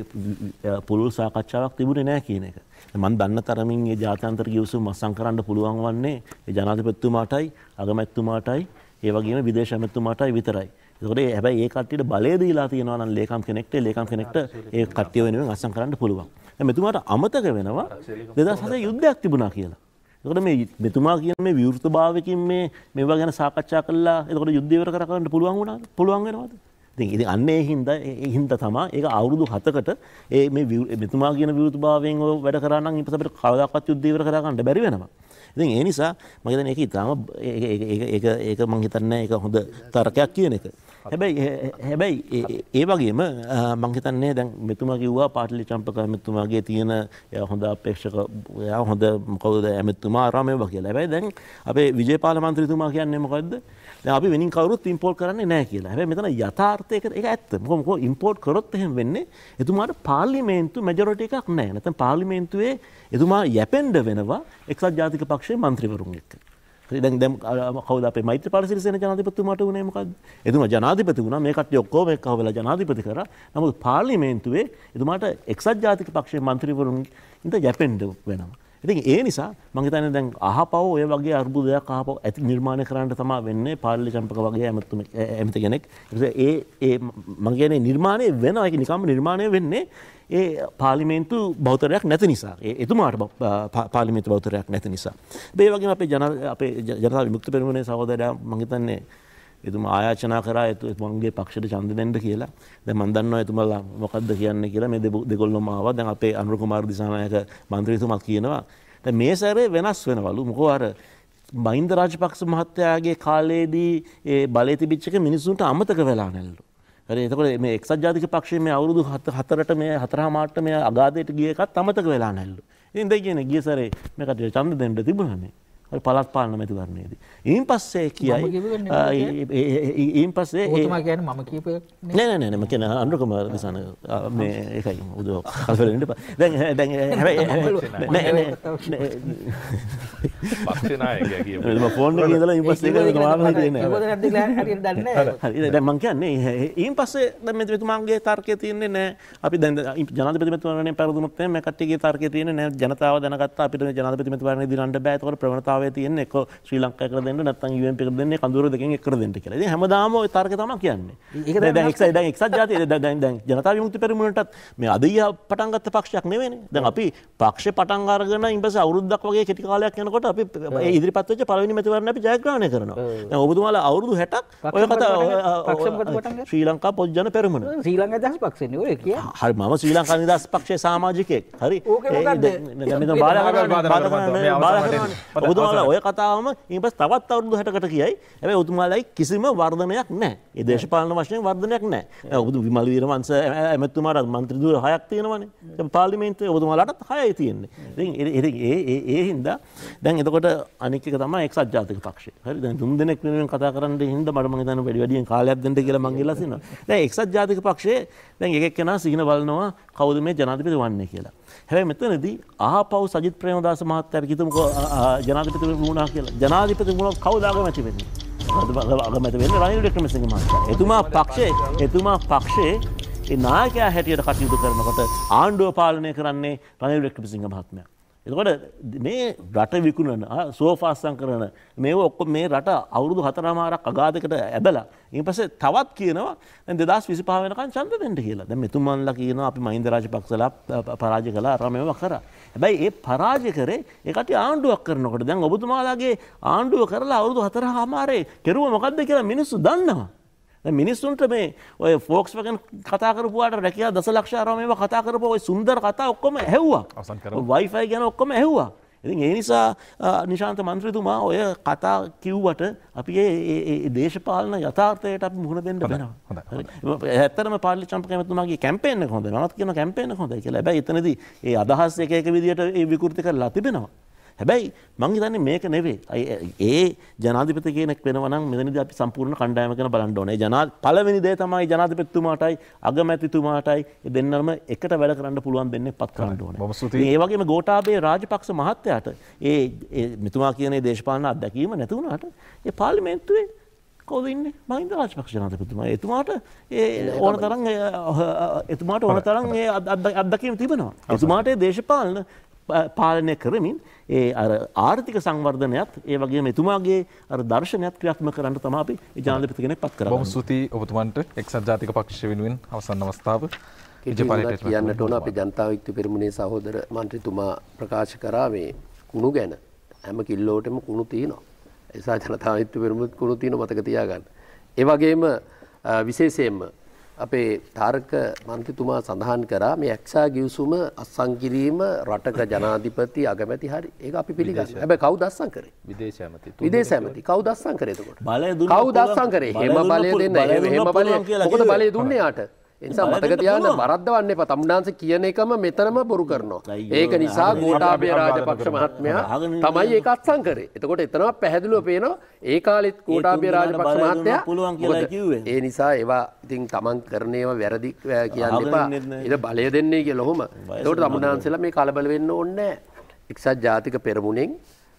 ඒ පුළුල් සාකච්ඡාවක් තිබුණේ නැහැ කියන එක. මම දන්න තරමින් මේ ජාත්‍යන්තර ගිවිසුම අත්සන් කරන්න පුළුවන් වන්නේ ඒ ජනාධිපතිතුමාටයි අගමැතිතුමාටයි ඒ වගේම විදේශ ඇමතිතුමාටයි විතරයි. ඒකෝට හැබැයි ඒ කට්ටියට බලය දීලා තියෙනවා නම් ලේකම් කෙනෙක්ට ලේකම් කෙනෙක්ට ඒ කට්ටිය වෙනුවෙන් අත්සන් කරන්න පුළුවන්. දැන් මෙතුමාට අමතක වෙනවා දෙදාස් හතේ යුද්ධයක් තිබුණා කියලා. එතකොට මේ මෙතුමා කියන මේ විවෘතභාවයකින් මේ මේවා ගැන සාකච්ඡා කළා එතකොට යුද්ධ ඉවර කරගන්න පුළුවන් වුණාද? පුළුවන් වෙනවද? ඉතින් ඉතින් අන්න ඒ හින්දා ඒ හින්දා තමයි ඒක අවුරුදු හතකට ඒ මේ මෙතුමා කියන විවෘතභාවයෙන් වැඩ කරා නම් ඊපස්සේ අපිට කවදාකවත් යුද්ධ ඉවර කරගන්න බැරි වෙනවා. ඉතින් ඒ නිසා මම හිතන්නේ ඒක ඉතාලම ඒක ඒක ඒක මම හිතන්නේ ඒක හොඳ තර්කයක් කියන එක. හැබැයි හැබැයි ඒ වගේම මම හිතන්නේ දැන් මෙතුමා කිව්වා පාටලි චම්පක මෙතුමාගේ තියෙන හොඳ අපේක්ෂක එයා හොඳ මොකද එමෙතුමා ආරාමේවා කියලා. හැබැයි දැන් අපේ විජේපාල මන්ත්‍රීතුමා කියන්නේ මොකද්ද? දැන් අපි වෙනින් කවුරුත් ඉම්පෝර්ට් කරන්නේ නැහැ කියලා. හැබැයි මෙතන යථාර්ථයක ඒක ඇත්ත. මොකද මොකද ඉම්පෝර්ට් කරොත් එහෙම වෙන්නේ එතුමාට පාර්ලිමේන්තු මැජොරිටි එකක් නැහැ. නැත්නම් පාර්ලිමේන්තුවේ එතුමා යැපෙන්න වෙනවා එක්සත් ජාතික පක්ෂයේ මන්ත්‍රීවරුන් එක්ක. දැන් දැන් කවුද අපේ මෛත්‍රීපාල සිරිසේන ජනාධිපතිතුමාට උනේ මොකද්ද? එතුමා ජනාධිපති වුණා. මේ කට්ටිය ඔක්කොම එක්කව වෙලා ජනාධිපති කරා. නමුත් පාර්ලිමේන්තුවේ එතුමාට එක්සත් ජාතික පක්ෂයේ මන්ත්‍රීවරුන් ඉඳ යැපෙන්න වෙනවා. ඉතින් ඒ නිසා මම හිතන්නේ දැන් අහපව ඔය වගේ අර්බුදයක් අහපව ඇති නිර්මාණය කරන්න තමයි වෙන්නේ පාර්ලි චම්පක වගේ ඇමතුම ඇමති කෙනෙක්. ඒ ඒ මම කියන්නේ නිර්මාණය වෙනවා. ඒක නිකම්ම නිර්මාණය වෙන්නේ ඒ පාර්ලිමේන්තු බහුතරයක් නැති නිසා. ඒ එතුමාට පාර්ලිමේන්තු බහුතරයක් නැති නිසා. ඒ වගේම අපේ ජන අපේ ජනතා විමුක්ති පෙරමුණේ සහෝදරයා මම හිතන්නේ එතුමා ආයාචනා කරා එතුමන්ගේ පක්ෂයට ඡන්ද දෙන්න කියලා. දැන් මම දන්නවා එතුමාලා මොකද්ද කියන්නේ කියලා. මේ දෙගොල්ලොම ආවා. දැන් අපේ අනුර කුමාර දිසානායක මන්ත්‍රීතුමත් කියනවා. දැන් මේ සැරේ වෙනස් වෙනවලු. මොකෝ අර මහින්ද රාජපක්ෂ මහත්තයාගේ කාලේදී ඒ බලය තිබිච්ච එක මිනිස්සුන්ට අමතක වෙලා නැල්ලු. හරි එතකොට මේ එක්සත් ජාතික පක්ෂයේ මේ අවුරුදු හතරට මේ හතරමාරට මේ අගාධයට ගිය එකත් අමතක වෙලා නැල්ලු. ඉතින් දෙයි කියන්නේ ගිය සැරේ මේකට ඡන්ද දෙන්න තිබුණානේ. හරි පළාත් පාලන මැතිවරණයේදී. ඊයින් පස්සේ කියයි ඊයින් පස්සේ ඔතමා කියන්නේ මම කියපු එක නෑ නෑ නෑ මම කියන අනුර කුමාර දිසාන මේ ඒකයි උදේ කල්පෙල ඉන්න බෑ. දැන් දැන් හැබැයි නෑ නෑ පක්ෂ නායකයා කියපු. මම ෆෝන් එකේ ඉඳලා ඊයින් පස්සේ ඒක මාම හිතේ නෑ. ඒකද නැද්ද කියලා හරියට දන්නේ නෑ. හරි දැන් මම කියන්නේ ඊයින් පස්සේ දැන් මෙතුමාගේ තර්කයේ තියෙන්නේ නෑ අපි දැන් ජනාධිපති මැතිවරණය පෙරදුනොත් මේ කට්ටියගේ තර්කයේ තියෙන්නේ නෑ ජනතාව දැනගත්තා අපිට ජනාධිපති මැතිවරණය දිනන්න බෑ. ඒතකොට ප්‍රවණතාව තියෙන්නේ එක්ක ශ්‍රී ලංකාවකට දෙන්න නැත්නම් යූ එන් පී එකට දෙන්නේ කඳුර දෙකෙන් එකට දෙන්න කියලා. ඉතින් හැමදාම ওই තර්කය තමයි කියන්නේ. දැන් එක්සත් දැන් එක්සත් ජාතිය දැන් දැන් ජනතා විමුක්ති පෙරමුණටත් මේ අදිය පටන් ගත්ත පක්ෂයක් නෙවෙයිනේ. දැන් අපි පක්ෂේ පටන් අරගෙන ඊපස්සේ අවුරුද්දක් වගේ කෙටි කාලයක් යනකොට අපි ඒ ඉදිරිපත් වෙච්ච පළවෙනි මැතිවරණ අපි ජයග්‍රහණය කරනවා. දැන් ඔබතුමාලා අවුරුදු හැටක් ඔය කතා ශ්‍රී ලංකා පොත්ජන පෙරමුණ. ශ්‍රී ලංකා නිදහස් පක්ෂනේ ඔය කියන්නේ. හරි මම ශ්‍රී ලංකා නිදහස් පක්ෂයේ සමාජිකයෙක්. හරි. ඔබතුමාලා ඔය කතාවම ඊපස් තවත් අවුරුදු හැටකට කියයි. හැබැයි ඔබතුමාලයි කිසිම වර්ධනයක් නැහැ. ඒ දේශපාලන වශයෙන් වර්ධනයක් නැහැ. ඔබතු විමල් වීරවංශ එමෙතුමාට මන්ත්‍රී ධූර හයක් තියෙනවනේ. දැන් පාර්ලිමේන්තුවේ ඔබතුමාලටත් හයයි තියෙන්නේ. ඉතින් ඒ ඒ ඒ හින්දා දැන් එතකොට අනික් එක තමයි එක්සත් ජාතික පක්ෂය. හරි දැන් තුන් දෙනෙක් වෙනුවෙන් කතා කරන්න හින්දා මට මම හිතන්නේ වැඩි වැඩියෙන් කාලයක් දෙන්න කියලා මං ඉල්ලා සිටිනවා. දැන් එක්සත් ජාතික පක්ෂයේ දැන් එක එක්කෙනා සිහින බලනවා කවුද මේ ජනාධිපති වන්නේ කියලා. හැබැයි මෙතනදී ආපව් සජිත් ප්‍රේමදාස මහත්තයාට කිතුමකෝ ජනාධිපති වුණා කියලා. ජනාධිපති වුණොත් කවුද අගමැති වෙන්නේ? අගමැති වෙන්නේ රනිල් වික්‍රමසිංහ මහත්තයා. එතුමා පක්ෂයේ එතුමා පක්ෂයේ ඒ නායකයා හැටියට කටයුතු කරනකොට ආණ්ඩුව පාලනය කරන්නේ රනිල් වික්‍රමසිංහ මහත්මයා. එතකොට මේ රට විකුණන සෝෆාස්සම් කරන මේ ඔක්කොම මේ රට අවුරුදු හතරමාරක් අගාධයකට ඇදලා ඊට පස්සේ තවත් කියනවා දැන් දෙදාස් විසිපහ වෙනකන් ඡන්ද දෙන්න කියලා. දැන් මෙතුමන්ලා කියනවා අපි මහින්ද රාජපක්ෂලා පරාජය කළා අර මේව කරා. හැබැයි ඒ පරාජය කරේ ඒ කට්ටිය ආණ්ඩුවක් කරනකොට දැන් ඔබතුමාලාගේ ආණ්ඩුව කරලා අවුරුදු හතරමාරේ කෙරුව මොකද්ද කියලා මිනිස්සු දන්නවා. දැන් මිනිස්සුන්ට මේ ඔය ෆෝක්ස්වැගන් කතා කරපුවාට රැකියා දසලක්ෂ ආරාමේව කතා කරපුවා ඔය සුන්දර කතා ඔක්කොම ඇහුවා. වයිෆයි ගැන ඔක්කොම ඇහුවා. ඉතින් ඒ නිසා නිශාන්ත මන්ත්‍රීතුමා ඔය කතා කිව්වට අපි ඒ දේශපාලන යථාර්ථයට අපි මුහුණ දෙන්න වෙනවා. හරි. ඇත්තටම පාර්ලි චම්පක මැතිතුමාගේ කැම්පේන් එක හොඳයි. මමත් කියන කැම්පේන් එක හොඳයි කියලා. හැබැයි එතනදී ඒ අදහස් එක එක විදියට ඒ විකෘති කරලා තිබෙනවා. හැබැයි මං හිතන්නේ මේක නෙවෙයි. ඒ ජනාධිපති කෙනෙක් වෙනවා නම් මෙතනදී අපි සම්පූර්ණ කණ්ඩායම ගැන බලන්න ඕනේ. ජනා පළවෙනි දේ තමයි ජනාධිපතිතුමාටයි අගමැතිතුමාටයි දෙන්නම එකට වැඩ කරන්න පුළුවන් දෙන්නේ පත් කරන්න ඕනේ. ඒ වගේම ගෝඨාභය රාජපක්ෂ මහත්තයාට ඒ මෙතුමා කියන ඒ දේශපාලන අත්දැකීම නැති වුණාට ඒ පාර්ලිමේන්තුවේ කවුද ඉන්නේ? මහින්ද රාජපක්ෂ ජනාධිපතිතුමා. එතුමාට ඒ ඕන තරම් එතුමාට ඕන තරම් ඒ අත්දැකීම තිබෙනවා. එතුමාට ඒ දේශපාලන පාලනය කරමින් ඒ අර ආර්ථික සංවර්ධනයත් ඒ වගේම එතුමාගේ අර දර්ශනයත් ක්‍රියාත්මක කරන්න තමයි අපි ඒ ජනාධිපති කෙනෙක් පත් කරන්නේ. බොහොම ස්තුතියි ඔබතුමන්ට එක්සත් ජාතික පක්ෂ වෙනුවෙන් අවසන් අවස්ථාව. කියන්නට ඕන අපේ ජනතා විමුක්ති පෙරමුණේ සහෝදර මන්ත්‍රීතුමා ප්‍රකාශ කරා මේ කුණු ගැන හැම කිල්ලෝටම කුණු තියෙනවා. ඒ නිසා ජනතා හිත පෙරමුණත් කුණු තියෙන මතක තියාගන්න. ඒ වගේම විශේෂයෙන්ම අපේ තාරක මන්ත්‍රීතුමා සඳහන් කරා මේ එක්සා ගිවිසුම අත්සන් කිරීම රටක ජනාධිපති අගමැති හරි ඒක අපි පිළිගන්නවා. හැබැයි කවුද අත්සන් කරේ? විදේශ ඇමති. විදේශ ඇමති කවුද අත්සන් කරේ එතකොට? බලය දුන්න කවුද අත්සන් කරේ? හැම බලය දෙන්න හැම බලය මොකද බලය දුන්නේ යාට? ඒ නිසා මතක තියාගන්න වරද්දවන්න එපා. තමුන්නාන්සේ කියන එකම මෙතනම බොරු කරනවා. ඒක නිසා ගෝඨාභය රාජපක්ෂ මහත්මයා තමයි ඒක අත්සන් කරේ. එතකොට එතනම පැහැදිලිව පේනවා ඒ කාලෙත් ගෝඨාභය රාජපක්ෂ මහත්තයා පුළුවන් කියලා කිව්වේ. ඒ නිසා ඒවා ඉතින් තමන් කරන ඒවා වැරදි කියන්න එපා. ඊට බලය දෙන්නේ කියලා ඔහොම. එතකොට තමුන්නාන්සේලා මේ කලබල වෙන්න ඕනේ නැහැ. එක්සත් ජාතික පෙරමුණෙන්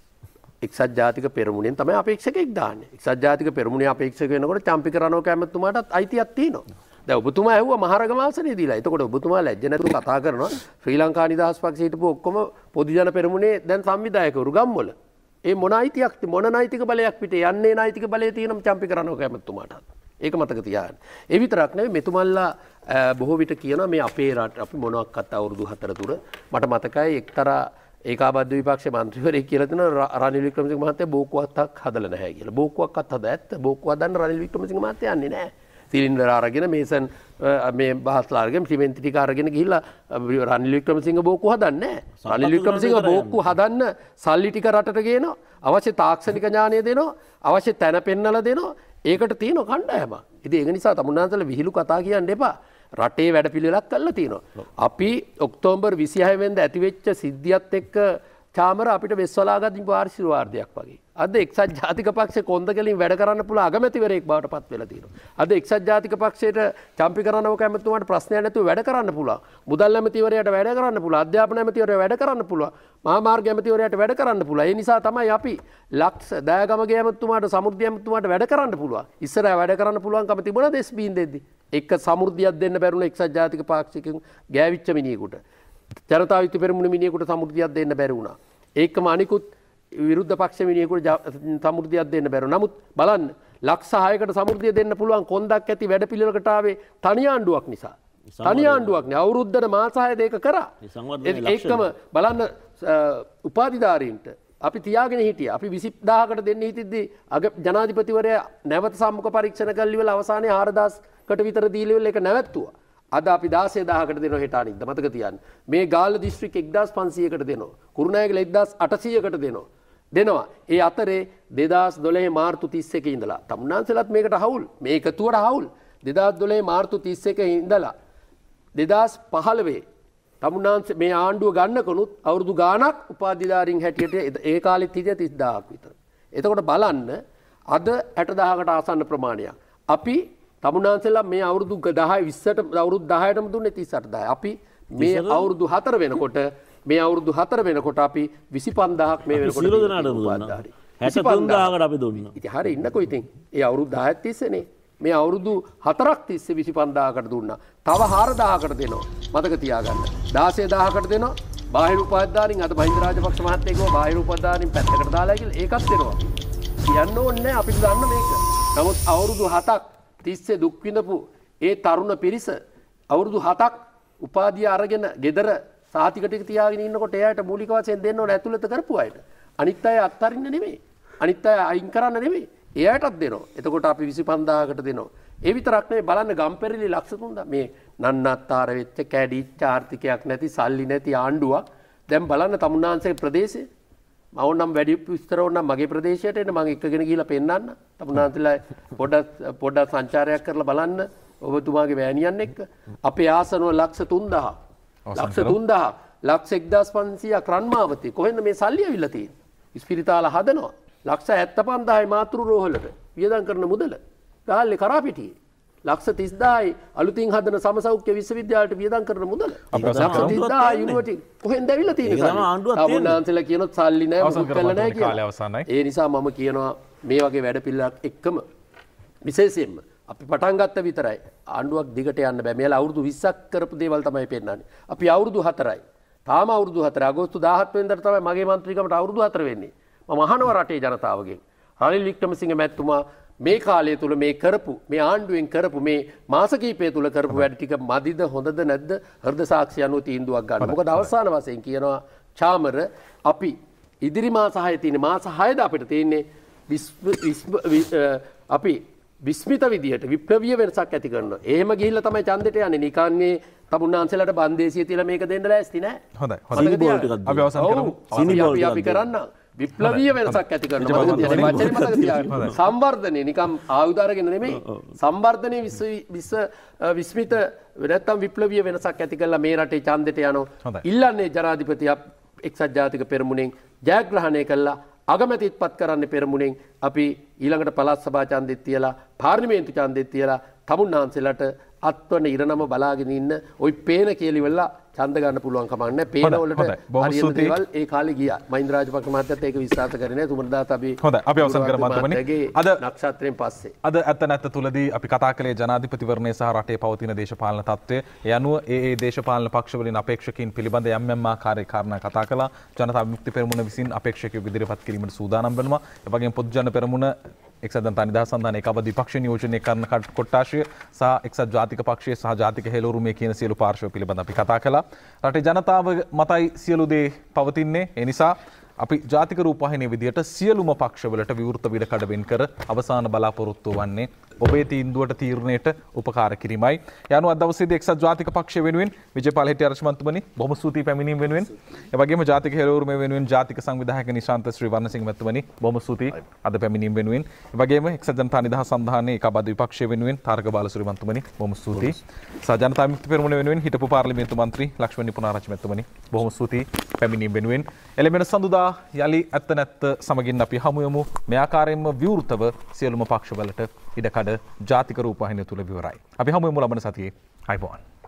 එක්සත් ජාතික පෙරමුණෙන් තමයි අපේක්ෂකෙක් දාන්නේ. එක්සත් ජාතික පෙරමුණේ අපේක්ෂක වෙනකොට චම්පික රණෝක ඇමතුමාටත් අයිතියක් තියෙනවා. දැන් ඔබතුමා ඇහුවා මහරගම ආසනේ දීලා. එතකොට ඔබතුමා ලැජ්ජ නැතුව කතා කරනවා ශ්‍රී ලංකා නිදහස් පක්ෂයේ හිටපු ඔක්කොම පොදු ජන පෙරමුණේ දැන් සංවිධායකවරු ගම්වල. ඒ මොන අයිතියක් මොන නෛතික බලයක් පිටේ යන්නේ නෛතික බලය තියෙනම චම්පික රණෝක ඇමතුමාටත්. ඒක මතක තියාගන්න. ඒ විතරක් නෙවෙයි මෙතුමන්ලා බොහෝ විට කියනවා මේ අපේ රට අපි මොනවාක්වත් අවුරුදු හතර තුර මට මතකයි එක්තරා ඒකාබද්ධ විපක්ෂ මන්ත්‍රීවරයෙක් කියලා දෙනවා රනිල් වික්‍රමසිංහ මහත්තයා බෝක්කුවක්වත් හදලා නැහැ කියලා. බෝක්කුවක්වත් හද ඇත්ත. බෝක්කුව හදන්න රනිල් වික්‍රමසිංහ මහත්තයා යන්නේ නැහැ. සිලින්ඩර් අරගෙන මේසන් මේ බහස්ලා අරගෙන සිමෙන්ති ටික අරගෙන ගිහිල්ලා රනිල් වික්‍රමසිංහ බෝක්කුව හදන්නේ නැහැ. රනිල් වික්‍රමසිංහ බෝක්කුව හදන්න සල්ලි ටික රටට ගේනවා. අවශ්‍ය තාක්ෂණික ඥානය දෙනවා. අවශ්‍ය තැන පෙන්නලා දෙනවා. ඒකට තියෙන කණ්ඩායමක්. ඉතින් ඒක නිසා තමුන්නාන්සලා විහිළු කතා කියන්න එපා. රටේ වැඩපිළිවෙලක් කරලා තියෙනවා. අපි ඔක්තෝබර් විසිහය වෙනිදා ඇතිවෙච්ච සිද්ධියත් එක්ක චාමර අපිට වෙස්වලා ගත්ත වාර්ෂිකවාර්ධයක් වගේ. අද එක්සත් ජාතික පක්ෂේ කොන්දකලින් වැඩ කරන්න පුළුවන් අගමැතිවරයෙක් බවට පත් වෙලා තියෙනවා. අද එක්සත් ජාතික පක්ෂයට චම්පික රණවක ඇමතුමාට ප්‍රශ්නයක් නැතුව වැඩ කරන්න පුළුවන්. මුදල් ඇමතිවරයාට වැඩ කරන්න පුළුවන්. අධ්‍යාපන ඇමතිවරයාට වැඩ කරන්න පුළුවන්. මහා මාර්ග ඇමතිවරයාට වැඩ කරන්න පුළුවන්. ඒ නිසා තමයි අපි ලක්ෂ දයාගමගේ ඇමතුමාට සමෘද්ධි ඇමතුමාට වැඩ කරන්න පුළුවන්. ඉස්සරහ වැඩ කරන්න පුළුවන්කම තිබුණා දෙස්බීන් දෙද්දි. එක සමෘද්ධියක් දෙන්න බැරුණ එක්සත් ජාතික පාක්ෂිකයන් ගෑවිච්ච මිනිහෙකුට. ජනතා විමුක්ති පෙරමුණ මිනිහෙකුට සමෘද්ධියක් දෙන්න බැරි වුණා. ඒකම අනිකුත් විරුද්ධ පක්ෂ මිනිහෙකුට සමෘද්ධියක් දෙන්න බැරුව. නමුත් බලන්න ලක්ෂ හයකට සමෘද්ධිය දෙන්න පුළුවන් කොන්දක් ඇති වැඩපිළිවෙලකට ආවේ තනි ආණ්ඩුවක් නිසා. තනි ආණ්ඩුවක් නේ අවුරුද්දට මාස හය දෙක කරා. ඒකම බලන්න උපාධිධාරීන්ට අපි තියාගෙන හිටියා. අපි විසි දාහකට දෙන්න හිටිද්දි අග ජනාධිපතිවරයා නැවත සම්මුඛ පරීක්ෂණ කළා ඉවල අවසානයේ හාරදාසකට විතර දීලා ඉවල ඒක නැවැත්තුවා. අද අපි දාසය දාහකට දෙනවා හෙට අනිද්දා මතක තියාගන්න. මේ ගාල්ල දිස්ත්‍රික් එක්දාස් පන්සීයකට දෙනවා. කුරුණෑගල එක්දාස් අටසීයකට දෙනවා. දෙනවා. ඒ අතරේ දෙදාස් දොළහ මාර්තු තිස් එකේ ඉඳලා තමුන්නාන්සලත් මේකට හවුල්. මේ එකතුවට හවුල්. දෙදාස් දොළහ මාර්තු තිස් එකේ ඉඳලා දෙදාස් පහළොව තමුන්නාන්ස මේ ආණ්ඩුව ගන්නකොනුත් අවුරුදු ගාණක් උපාධිධාරීන් හැටියට ඒ කාලෙත් හිටිය තිස් දාහක් විතර. එතකොට බලන්න අද හැට දාහකට ආසන්න ප්‍රමාණයක්. අපි තමුන්නාන්සලා මේ අවුරුදු දහය විස්සට අවුරුදු දහයටම දුන්නේ තිස් අට දාහයි. අපි මේ අවුරුදු හතර වෙනකොට මේ අවුරුදු හතර වෙනකොට අපි විසි පන්දාහක් මේ වෙනකොට සියලු දෙනාට දුන්නා. හැට තුන් දාහකට අපි දුන්නා. ඉතින් හරිය ඉන්නකෝ ඉතින්. ඒ අවුරුදු දහයක් තිස්සේනේ. මේ අවුරුදු හතරක් තිස්සේ විසි පන්දාහකට දුන්නා. තව හාර දාහකට දෙනවා. මතක තියාගන්න. දාසය දාහකට දෙනවා. බාහිර උපාධිධාරීන් අද මහින්ද රාජපක්ෂ මහත්තයා කිව්වා බාහිර උපාධිධාරීන් පැත්තකට දාලා කියලා ඒකත් දෙනවා. කියන්න ඕනේ නැහැ අපිට දන්න මේක. නමුත් අවුරුදු හතක් තිස්සේ දුක් විඳපු ඒ තරුණ පිරිස අවුරුදු හතක් උපාධිය අරගෙන ගෙදර සාතික ටික තියාගෙන ඉන්නකොට එයාට මූලික වශයෙන් දෙන්න ඕන ඇතුළත කරපු අයට. අනිත් අය අත්හරින්න නෙමෙයි. අනිත් අය අයින් කරන්න නෙමෙයි. එයාටත් දෙනවා. එතකොට අපි විසි පන්දාහකට දෙනවා. ඒ විතරක් නෙමෙයි බලන්න ගම්පෙරළි ලක්ෂ තුනක් මේ නන්නත්තර වෙච්ච කැඩිච්ච ආර්ථිකයක් නැති සල්ලි නැති ආණ්ඩුවක් දැන් බලන්න තමුන්නාන්සේ ප්‍රදේශේ මම නම් වැඩි විස්තර ඕන මගේ ප්‍රදේශයට එන්න මම එක්කගෙන ගිහිල්ලා පෙන්නන්න. තමුන්නාන්සලා පොඩක් පොඩක් සංචාරයක් කරලා බලන්න ඔබතුමාගේ වෑනියන් එක්ක. අපේ ආසනව ලක්ෂ තුන්දාහ. ලක්ෂ තුන්දාහ ලක්ෂ එක්දාස් පන්සීයක් රන්මාවතී කොහෙන්ද මේ සල්ලි ඇවිල්ලා තියෙන්නේ? ඉස්පිරිතාල හදනවා. ලක්ෂ හැත්තෑ පන්දාහයි මාතෘ රෝහලට වියදම් කරන මුදල. ගාල්ලේ කරාපිටියේ. ලක්ෂ තිස්දාහයි අලුතින් හදන සමසෞඛ්‍ය විශ්වවිද්‍යාලයට වියදම් කරන මුදල. ලක්ෂ තිස්දාහයි යුනිවර්සිටි කොහෙන්ද ඇවිල්ලා තියෙන්නේ? තමුන්නාන්සලා කියනොත් සල්ලි නැහැ මුකුත් කළා නැහැ කියලා. ඒ නිසා මම කියනවා මේ වගේ වැඩපිළිවෙලක් එක්කම විශේෂයෙන්ම අපි පටන් ගත්ත විතරයි ආණ්ඩුවක් දිගට යන්න බෑ. මේලා අවුරුදු විස්සක් කරපු දේවල් තමයි පෙන්නන්නේ. අපි අවුරුදු හතරයි. තාම අවුරුදු හතර අගෝස්තු දාහත් වෙනිදාට තමයි මගේ මන්ත්‍රීකමට අවුරුදු හතර වෙන්නේ. මම අහනවා රටේ ජනතාවගෙන්. රනිල් වික්‍රමසිංහ මැතිතුමා මේ කාලය තුල මේ කරපු මේ ආණ්ඩුවෙන් කරපු මේ මාස කිහිපය තුල කරපු වැඩ ටික මදිද හොඳද නැද්ද හෘද සාක්ෂි අනුව තීන්දුවක් ගන්න. මොකද අවසාන වශයෙන් කියනවා චාමර අපි ඉදිරි මාස හය තියෙන්නේ මාස හයද අපිට තියෙන්නේ අපි විස්මිත විදියට විප්ලවීය වෙනසක් ඇති කරනවා. එහෙම ගිහිල්ලා තමයි ඡන්දෙට යන්නේ. නිකන් මේ තමුන්නාන්සලට බන්දේසිය තියලා මේක දෙන්න ලෑස්ති නෑ. හොඳයි. හොඳයි. අපි අවසන් කරමු. අපි අපි කරන්න විප්ලවීය වෙනසක් ඇති කරනවා. මතක තියාගන්න. වචනේ මතක තියාගන්න. සංවර්ධනය නිකම් ආයුධ අරගෙන නෙමෙයි. සංවර්ධනයේ විශ්ව විස්මිත නැත්තම් විප්ලවීය වෙනසක් ඇති කරලා මේ රටේ ඡන්දෙට යනවා. ඉල්ලන්නේ ජනාධිපතිය එක්සත් ජාතික පෙරමුණෙන් ජයග්‍රහණය කළා. අගමැතිත් පත් කරන්න පෙරමුණෙන් අපි ඊළඟට පළාත් සභා ඡන්දෙත් තියලා පාර්ලිමේන්තු ඡන්දෙත් තියලා තමුන්නාන්සලට අත්වන ඉරණම බලාගෙන ඉන්න ওই පේන කියලිවල ඡන්ද ගන්න පුළුවන් කමක් නැහැ. පේන වලට හරියට දේවල් ඒ කාලේ ගියා. මහින්ද රාජපක්ෂ මහත්තයත් ඒක විශ්වාස කරේ නැහැ. තුමරදාත් අපි හොඳයි. අපි අවසන් කරමු මන්තුමනි. අද නක්ෂත්‍රයෙන් පස්සේ අද ඇත්ත නැත්ත තුලදී අපි කතා කළේ ජනාධිපතිවරණය සහ රටේ පවතින දේශපාලන තත්ත්වය. ඒ අනුව ඒ ඒ දේශපාලන පක්ෂ වලින් අපේක්ෂකයින් පිළිබඳ යම් යම් ආකාරයේ කාරණා කතා කළා. ජනතා විමුක්ති පෙරමුණ විසින් අපේක්ෂකයෙකු ඉදිරිපත් කිරීමට සූදානම් වෙනවා. ඒ වගේම පොදු ජන පෙරමුණ එක්සත් ජනතා නිදහස් සන්ධානයේ එක අවදි පක්ෂ නියෝජනය කරන කොට්ටාශය සහ එක්සත් ජාතික පක්ෂය සහ ජාතික හෙළවුරුමේ කියන සියලු පාර්ශ්ව පිළිබඳ අපි කතා කළා. රටේ ජනතාව මතයි සියලු දේ පවතින්නේ. ඒ නිසා අපි ජාතික රූපවාහිනිය විදියට සියලුම පක්ෂවලට විවෘත විඩකඩ වෙන් කර අවසාන බලාපොරොත්තුව වන්නේ ඔබේ තීන්දුවට තීරණයට උපකාර කිරීමයි. යනු අද දවසේදී එක්සත් ජාතික පක්ෂය වෙනුවෙන් විජේපාල හෙට්ටිආරච්චි මන්තුමනි බොහොම ස්තුතියි පැමිණීම වෙනුවෙන්. ඒ වගේම ජාතික හෙළවුරුමේ වෙනුවෙන් ජාතික සංවිධායක නිශාන්ත ශ්‍රී වර්ණසිංහ මැතිතුමනි බොහොම ස්තුතියි අද පැමිණීම වෙනුවෙන්. ඒ වගේම එක්සත් ජනතා නිදහස් සන්ධානයේ ඒකාබද්ධ විපක්ෂය වෙනුවෙන් තාරක බාලසූරිය මන්තුමනි බොහොම ස්තුතියි. සහ ජනතා විමුක්ති පෙරමුණ වෙනුවෙන් හිටපු පාර්ලිමේන්තු මන්ත්‍රී ලක්ෂ්මන් පුණාරච්චි මැතිතුමනි බොහොම ස්තුතියි පැමිණීම වෙනුවෙන්. එළඹෙන සඳුදා යලි ඇත්ත නැත්ත සමගින් අපි හමු යමු. මේ ආකාරයෙන්ම විවෘතව සියලුම පක්ෂවලට ඉඩකඩ ජාතික රූපවාහිනිය තුල විවරයි. අපි හමු යමු ලබන සතියේ. අයිබෝන්.